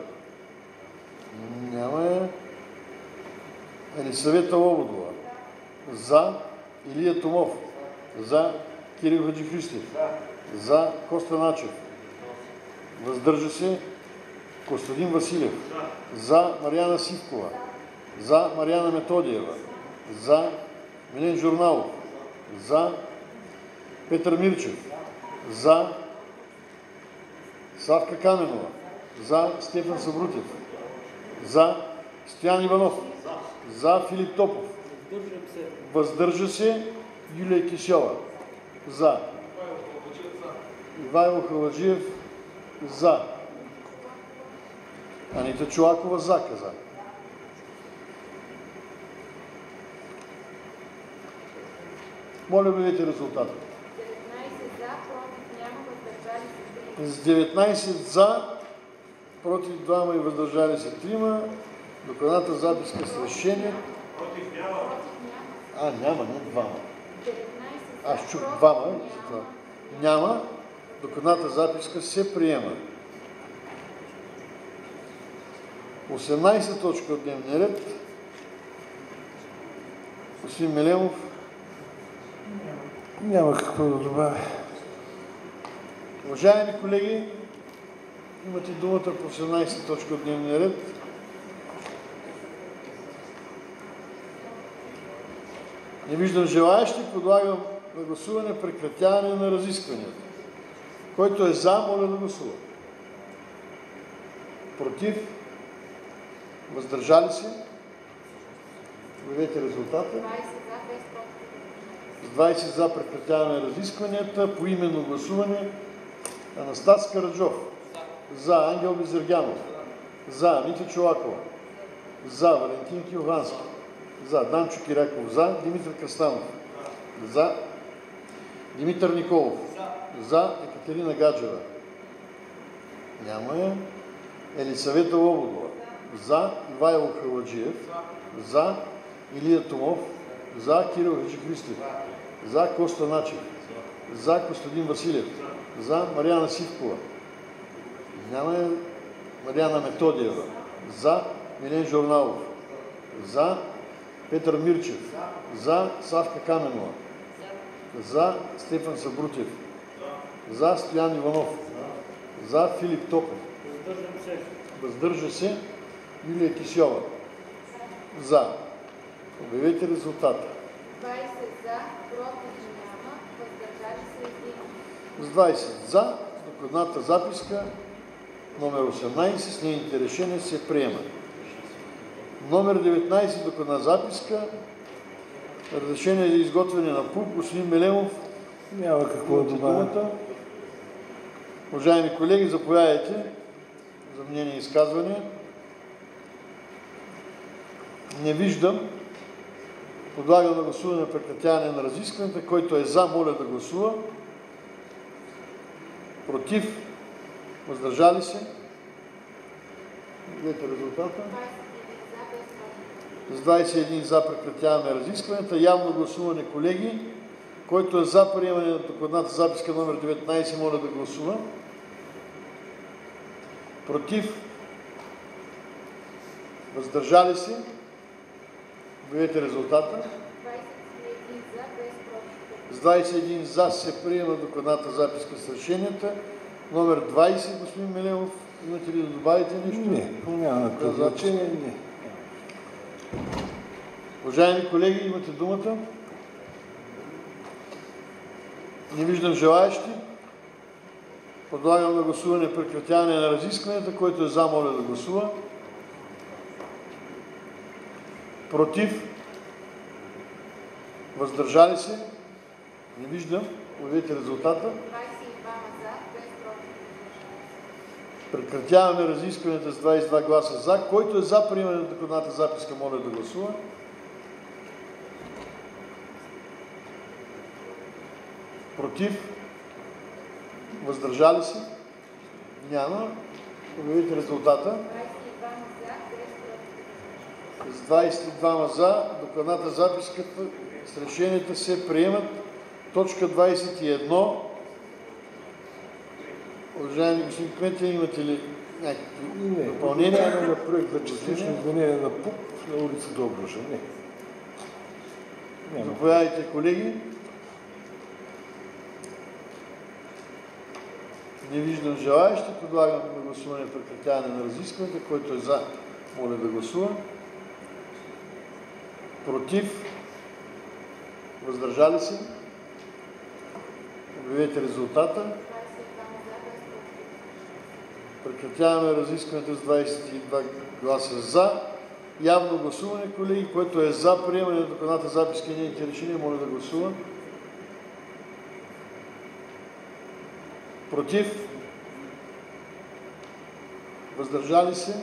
Няма я. Елисавета Лободова. За. Илия Томов. За. Кирил Хаджихристев. За. Коста Начев. Въздържа се. Костадин Василев. За. Мариана Сивкова. За. Мариана Методиева. За. Милен Журналов. За. Петър Мирчев. За. Савка Каменова. За. Стефан Събрутев. За. Стоян Иванов. За. Филип Топов. Въздържа се. Юлия Кишева. За. Ивайло Халаджиев. За. Анита Чолакова. За, каза. Моля, обявете резултата. С 19 за, против 2 и въздържали се 3. Докладната записка с решение. Няма, не 2. Аз чух 2. Няма. Докладната записка се приема. 18 точка от дневния ред. Господин Мелемов. Няма какво да добавя. Уважаеми колеги, имате думата по 18 точка от дневния ред. Не виждам желаящи, подлагам на гласуване прекратяване на разискванията. Който е за, моля да гласува. Против? Въздържали се? Обявете резултата. С 20 за прекратяване на разискванията, по именно гласуване. Анастас Караджов. За. Ангел Безергянов. За. Анита Чолакова. За. Валентин Килхански. За. Данчо Киряков. За. Димитър Кръстанов. За. Димитър Николов. За. Екатерина Гаджева. Няма я. Елисавета Лободова. За. Ивайло Халаджиев. За. Илия Томов. За. Кирил Хаджихристев. За. Коста Начев. За. Костадин Василев. За. Мариана Сивкова. Няма я. Мариана Методиева. За. Милен Журналов. За. Петър Мирчев. За. Савка Каменова. За. Стефан Събрутев. За. Стоян Иванов. За. Филип Топов. Въздържа се. Юлия Кишева. За. Обявете резултата. 20 за, против няма, въздържали се 1. С 20 за, докладната записка номер 18 с нейните решения се приема. Номер 19 докладна записка, разрешение за изготвяне на ПУП. Господин Мелемов. Няма какво да добавя. Уважаеми колеги, заповядайте за мнение и изказване. Не виждам. Подлагам на гласуване прекратяване на разискването. Който е за, моля да гласува. Против? Въздържали се? Видите резултата. С 21 за прекратяваме разискването. Явно гласуване, колеги. Който е за приемане на докладната записка номер 19, моля да гласува. Против? Въздържали се? Обявете резултата. С 21 за се приема докладната записка с решенията. Номер 20, господин Мелемов, имате ли да добавите нещо? Не, няма значение. Не. Уважаеми колеги, имате думата. Не виждам желаящи. Подлагам на гласуване прекратяване на разискванията. Който е за, моля да гласува. Против? Въздържали се? Не виждам. Обявете резултата. 22 за, без против. Прекратяваме разискванията с 22 гласа за. Който е за приемане на докладната записка, моля да гласува. Против? Въздържали се? Няма. Обявете резултата. С 22 за, докладната записката с решенията се приемат. Точка 21. Уважаеми господин Кмете, имате ли някакви допълнения? На проект за частично изменение на ПУП на улица Добруджа. Не. Заповядайте, колеги. Не виждам желаещи. Предлагам на гласуване прекратяване на разискването. Който е за, моля да гласува. Против? Въздържали се? Обявете резултата. Прекратяваме разискването с 22 гласа за. Явно гласуване, колеги, което е за приемане на докладната записка и нейните решения, моля да гласува. Против? Въздържали се?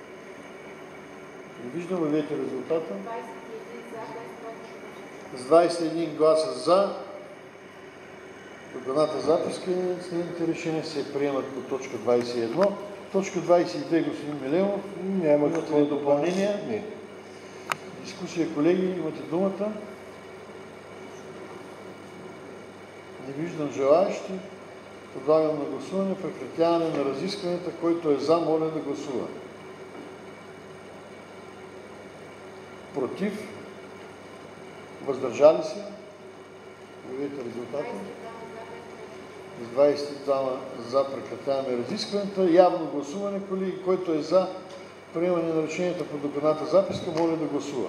Не виждам, обявете резултата. С 21 гласа за, докладната записка и нейните решения се приемат по точка 21. Точка 22, господин Милемов. Няма какво допълнение. Не. Дискусия, колеги, имате думата. Не виждам желаещи. Предлагам на гласуване прекратяване на разискванията. Който е за, моля да гласува. Против? Въздържали се? Обявете резултата. С 22 за прекратяваме разискването. Явно гласуване, колеги, който е за приемане на решенията по докладната записка, моля да гласува.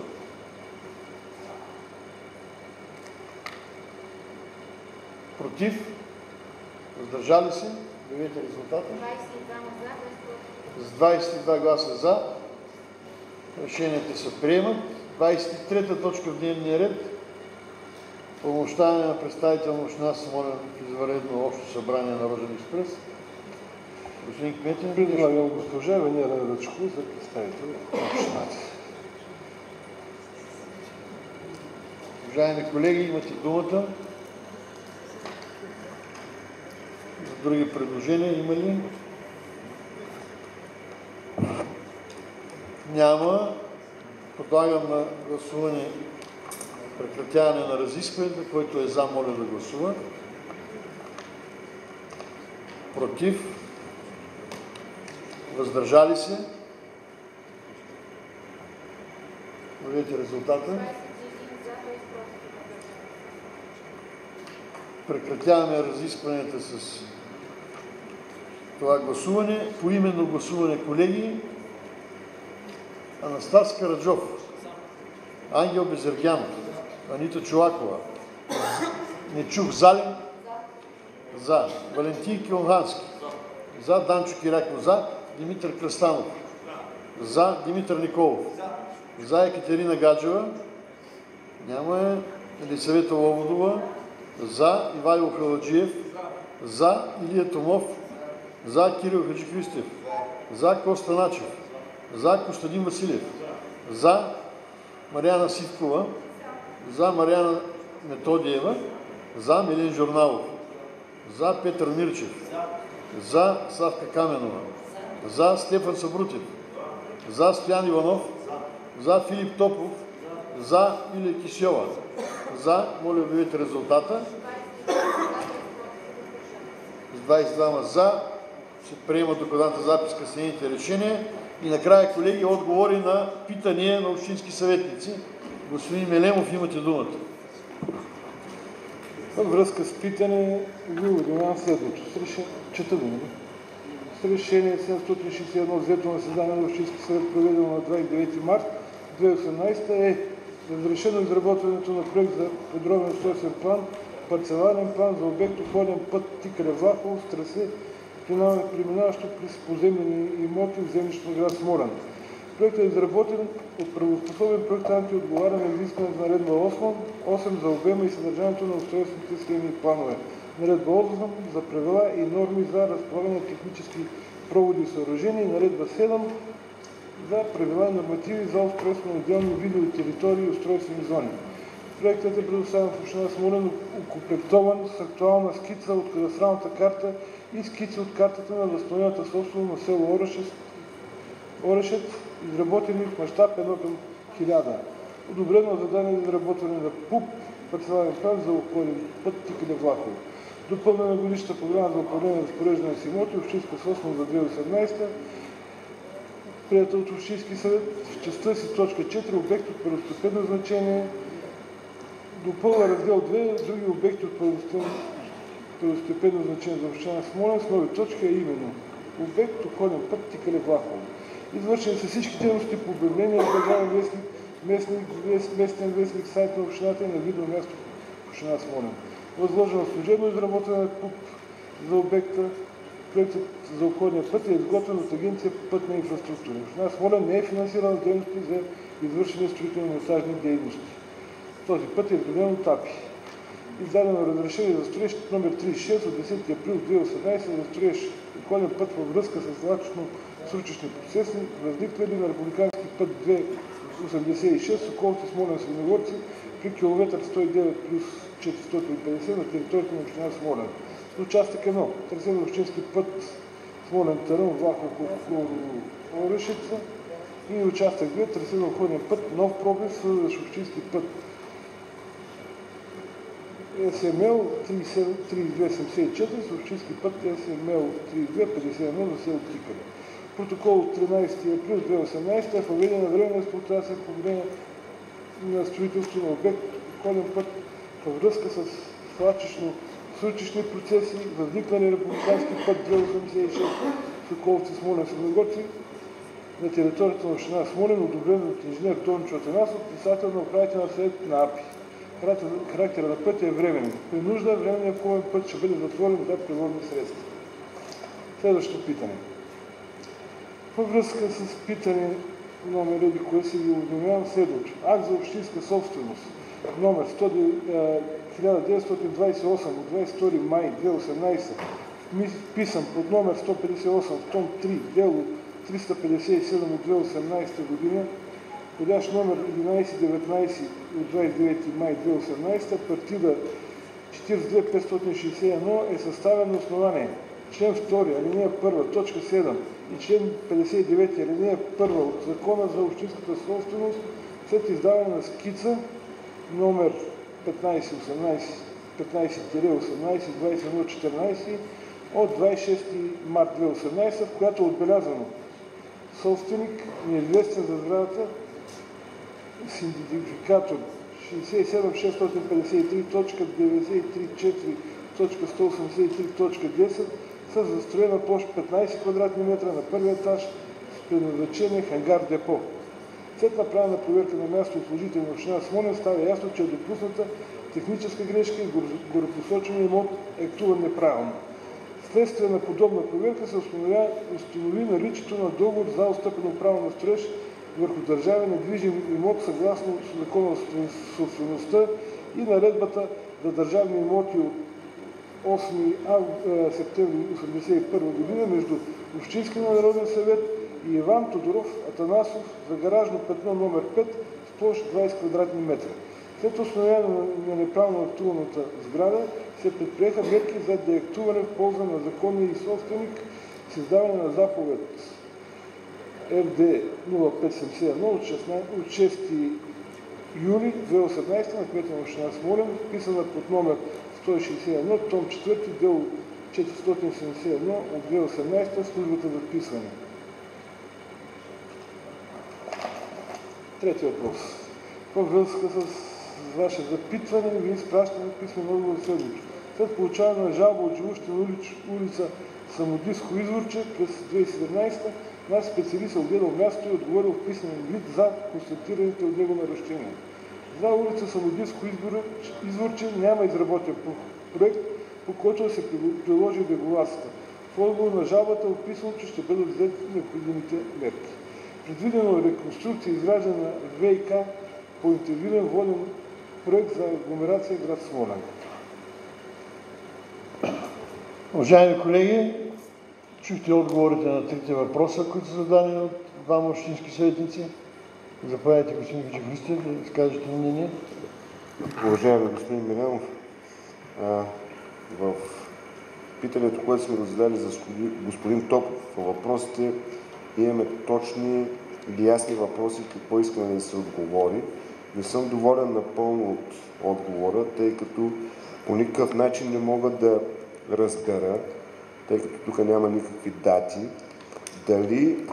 Против? Въздържали се? Обявете резултата. С 22 гласа за решенията се приемат. 23-та точка в дневния ред. Помощаване на представител на община Смолян в извънредно общо събрание на Розен експрес. Господин Кметин. Предлагам госпожа Венера Ръчко за представител на общината. Уважаеми колеги, имате думата. За други предложения има ли? Няма. Предлагам на гласуване прекратяване на разискването, който е за, моля да гласува. Против? Въздържали се? Обявете резултата. Прекратяваме разискванията с това гласуване. Поименно гласуване, колеги. Анастас Караджов, Ангел Безергянов, Анита Чолакова, Нечух Залин, за. Валентин Килхански, за. Данчо Киряков, за. Димитър Кръстанов, за. Димитър Николов, за. Екатерина Гаджева, няма. Елисавета Лободова, за. Ивайло Халаджиев, за. Илия Томов, за. Кирил Хаджихристев, за. Коста Начев, за. Костадин Василев, за. Мариана Сивкова, за. Мариана Методиева, за. Милен Журналов, за. Петър Мирчев, за. Славка Каменова, за. Стефан Събрутев, за. Стоян Иванов, за. Филип Топов, за. Илия Кишева, за. Моля, обявете резултата. С 22 за се приема докладната записка с нейните решения. И накрая, колеги, отговори на питания на общински съветници. Господин Мелемов, имате думата. Във връзка с питане ви уведомявам следното. Чета го, с решение 761 взето на заседание на Общински съвет, проведено на 29 март 2018 е разрешено изработването на проект за подробен устройствен план, парцеларен план за обект обходен път Тикале-Влахово с трасе преминаващо през поземлени имоти в землището на град Смолян. Проектът е изработен от правоспособен проектант и отговаря на изискването на наредба 8 за обема и съдържанието на устройствените схеми и планове. Наредба 8 за правила и норми за разполагане на технически проводи и съоръжения и наредба 7 за правила и нормативи за устройство на отделни видове територии и устройствени зони. Проектът е предоставен в община Смолян, окомплектован с актуална скица от кадастралната карта и скици от картата на възстановената собственост на село Орешец, изработени в мащаб 1:1000. Одобрено задание за изработване на ПУП, парцеларен план за околен път Тикеле-Влахово. Допълнена годишната програма за управление на разпореждане с имоти, общинска собственост за 2018, приета от Общински съвет, в частта си точка 4, обект от първостепенно значение, допълва раздел 2, други обекти от първостепенно значение за община Смолян с нови точки, а именно обект околен път Тикеле-Влахово. Извършени са всички дейности по обявление в държавен вестник, местен вестник, сайт на общината и на видно място в община Смолян. Възложено служебно изработване на ПУП за обекта. Проектът за обходния път е изготвен от Агенция пътна инфраструктура. Община Смолян не е финансирана дейности за извършени строително-монтажни дейности. Този път е изграден от АПИ. Издадено разрешение за строеж номер 36 от 10 април 2018 за строеж обходен път във връзка с злачно-сручечни процеси, възникнали на републикански път 286 Соколци Смолян Средногорци при километър 109 плюс 450 на територията на община Смолян. Участък 1. Трасе на общински път Смолян Търън, Влахово, Орешица и участък 2. Трасе на обходния път Нов Пробив, свързващ общински път СМЛ 3274 с общински път СМЛ 3251 за село Тикеле. Протокол от 13 април 2018 е въведена временна експлоатация по време на строителство на обект околен път във връзка с свлачечно-сручечни процеси, възникнали републикански път 286 Соколци Смолян Средногорци на територията на община Смолян, одобрен от инженер Дончо Атанасов, председател на управителния съвет на АПИ. Характера на пътя е временен. При нужда временният обходен път ще бъде затворен за превозни средства. Следващото питане. Във връзка с питане номер еди кое си ви уведомявам следното. Акт за общинска собственост номер 1928 от 22 май 2018, вписан под номер 158 в том 3, дело 357 от 2018 година, входящ номер 1119 от 29 май 2018, партида 42561 е съставен на основание член 2, алинея 1, точка 7 и член 59, алинея 1 от Закона за общинската собственост след издаване на скица номер 15-18-21-14 от 26 март 2018, в която е отбелязано собственик, неизвестен за сградата, с идентификатор 67653.934.183.10 с застроена площ 15 квадратни метра на първия етаж с предназначение хангар-депо. След направена проверка на място от служители на община Смолян става ясно, че е допусната техническа грешка и горепосочен имот е актуван неправилно. Вследствие на подобна проверка се установи наличието на договор за отстъпено право на строеж върху държавен недвижим имот съгласно Закона за собствеността и наредбата за държавни имоти от 8 септември 1981 година между Общинския народен съвет и Иван Тодоров Атанасов за гаражно петно номер 5 с площ 20 квадратни метра. След установяване на неправилно актуваната сграда се предприеха мерки за деактуване в полза на законния и собственик с издаване на заповед РД 0571 от 6 юли 2018 на кмета на община Смолян, вписана под номер 161, том 4, дело 471 от 2018, службата за вписване. Трети въпрос. Във връзка с ваше запитване ви изпращаме писмен отговор следното. След получаване на жалба от живущите на улица Самодиско Изворче през 2017 наш специалист е огледал място и отговорил в писмен вид за констатираните от него нарушения. За улица Самодиско Изворче няма изработен проект, по който да се приложи регулацията. В отговор на жалбата е описано, че ще бъдат взети необходимите мерки. Предвидено е реконструкция и изграждане на ВИК по интегриран воден проект за агломерация град Смолян. Уважаеми колеги, чухте отговорите на трите въпроса, които са зададени от двама общински съветници. Заповядайте, господин Хаджихристов, да изкажете мнение. Уважаеми господин Милянов, в питането, което сме задали за господин Топов, по въпросите имаме точни или ясни въпроси, какво искаме да се отговори. Не съм доволен напълно от отговора, тъй като по никакъв начин не мога да разбера, тъй като тук няма никакви дати, дали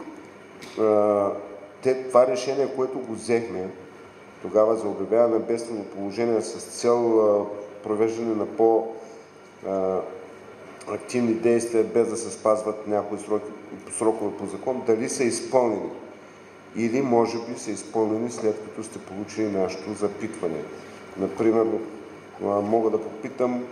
това решение, което го взехме тогава за обявяване на бедствено положение с цел провеждане на по-активни действия, без да се спазват някои срокове по закон, дали са изпълнени. Или може би са изпълнени след като сте получили нашето запитване. Например, мога да попитам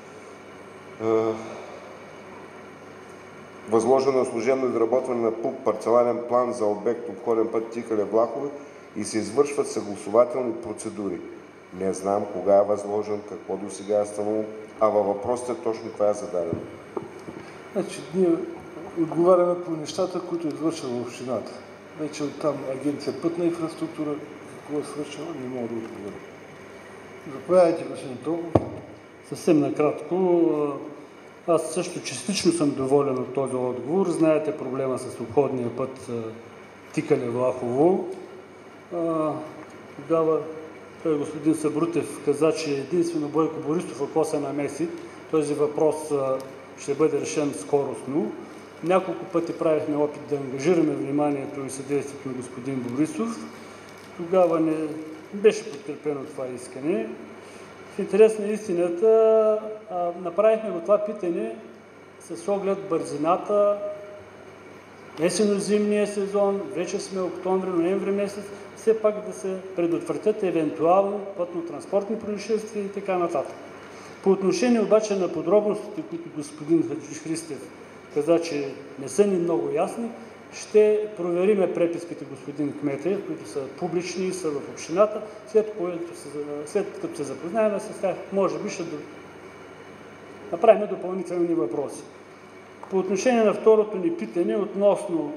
възложено служебно изработване на ПУП парцеларен план за обект обходен път Тикале-Влахове и се извършват съгласувателни процедури. Не знам кога е възложен, какво до сега е станало, а във въпросите точно това е зададено. Значи, ние отговаряме по нещата, които извършва в общината. Вече оттам агенция пътна инфраструктура, какво е свършила, не мога да отговоря. Заповядайте, господин Топов. Съвсем накратко, аз също частично съм доволен от този отговор. Знаете проблема с обходния път Тикале-Влахово. Тогава господин Сабрутев каза, че единствено Бойко Борисов, ако се намеси, този въпрос ще бъде решен скоростно. Няколко пъти правихме опит да ангажираме вниманието и съдействието на господин Борисов. Тогава не беше подкрепено това искане. В интерес на истината направихме го това питане с оглед бързината, есенно-зимния сезон, вече сме октомври-ноември месец, все пак да се предотвратят евентуално пътно-транспортни происшествия и така нататък. По отношение обаче на подробностите, които господин Хаджи Христев каза, че не са ни много ясни, ще провериме преписките господин кмете, които са публични и са в общината, след като се запознаем с тях, може би ще направим допълнителни въпроси. По отношение на второто ни питане относно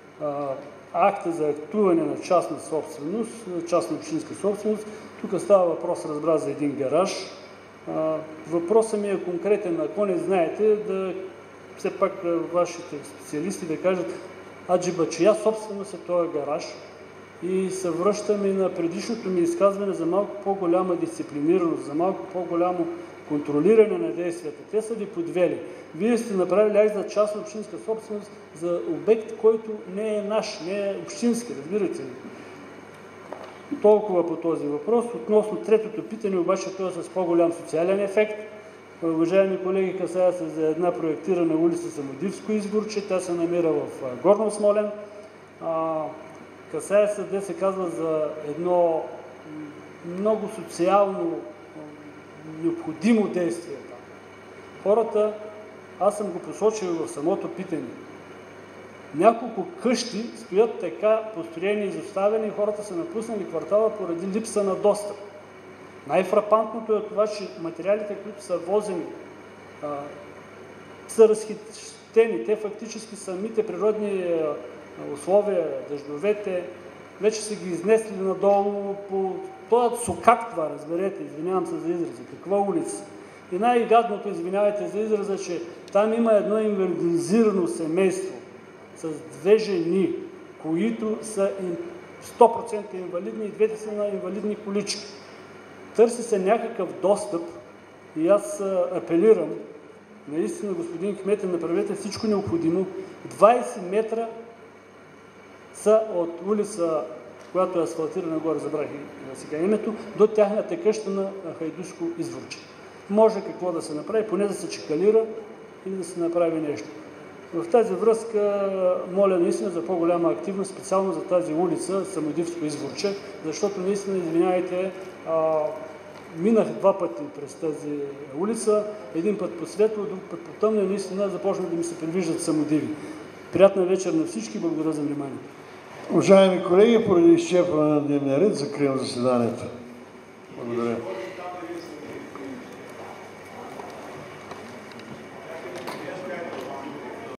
акта за актуване на частна собственост, частна общинска собственост, тук става въпрос, разбра, за един гараж. Въпросът ми е конкретен, ако не знаете, да все пак вашите специалисти да кажат, аджиба, чия собственост е този гараж, и се връщаме на предишното ми изказване за малко по-голяма дисциплинираност, за малко по-голямо контролиране на действията. Те са ви подвели. Вие сте направили акт за частна общинска собственост за обект, който не е наш, не е общински, разбирате ли. Толкова по този въпрос. Относно третото питане, обаче това е с по-голям социален ефект. Уважаеми колеги, касае се за една проектирана улица Самодивско изворче. Тя се намира в Горно Смолян. Касае се, де се казва, за едно много социално необходимо действие. Хората, аз съм го посочил в самото питане, няколко къщи стоят така построени и изоставени и хората са напуснали квартала поради липса на достъп. Най-фрапантното е това, че материалите, които са возени, са разхитени. Те фактически самите природни условия, дъждовете, вече са ги изнесли надолу по този сокак това, разберете, извинявам се за израза. Каква улица? И най-гадното, извинявайте за израза, че там има едно инвалидизирано семейство с две жени, които са 100% инвалидни и двете са на инвалидни колички. Търси се някакъв достъп и аз апелирам, наистина, господин кмете, направете всичко необходимо. 20 метра са от улица, която е асфалтирана горе, забрах сега името, до тяхната къща на Хайдушко изворче. Може какво да се направи, поне да се чекалира и да се направи нещо. В тази връзка моля наистина за по-голяма активност, специално за тази улица Самодивско изворче, защото наистина, извинявайте, минах два пъти през тази улица, един път по светло, друг път по тъмно и наистина започна да ми се привиждат самодиви. Приятна вечер на всички, благодаря за вниманието. Уважаеми колеги, поради изчерпване на дневния ред, закривам заседанието. Благодаря.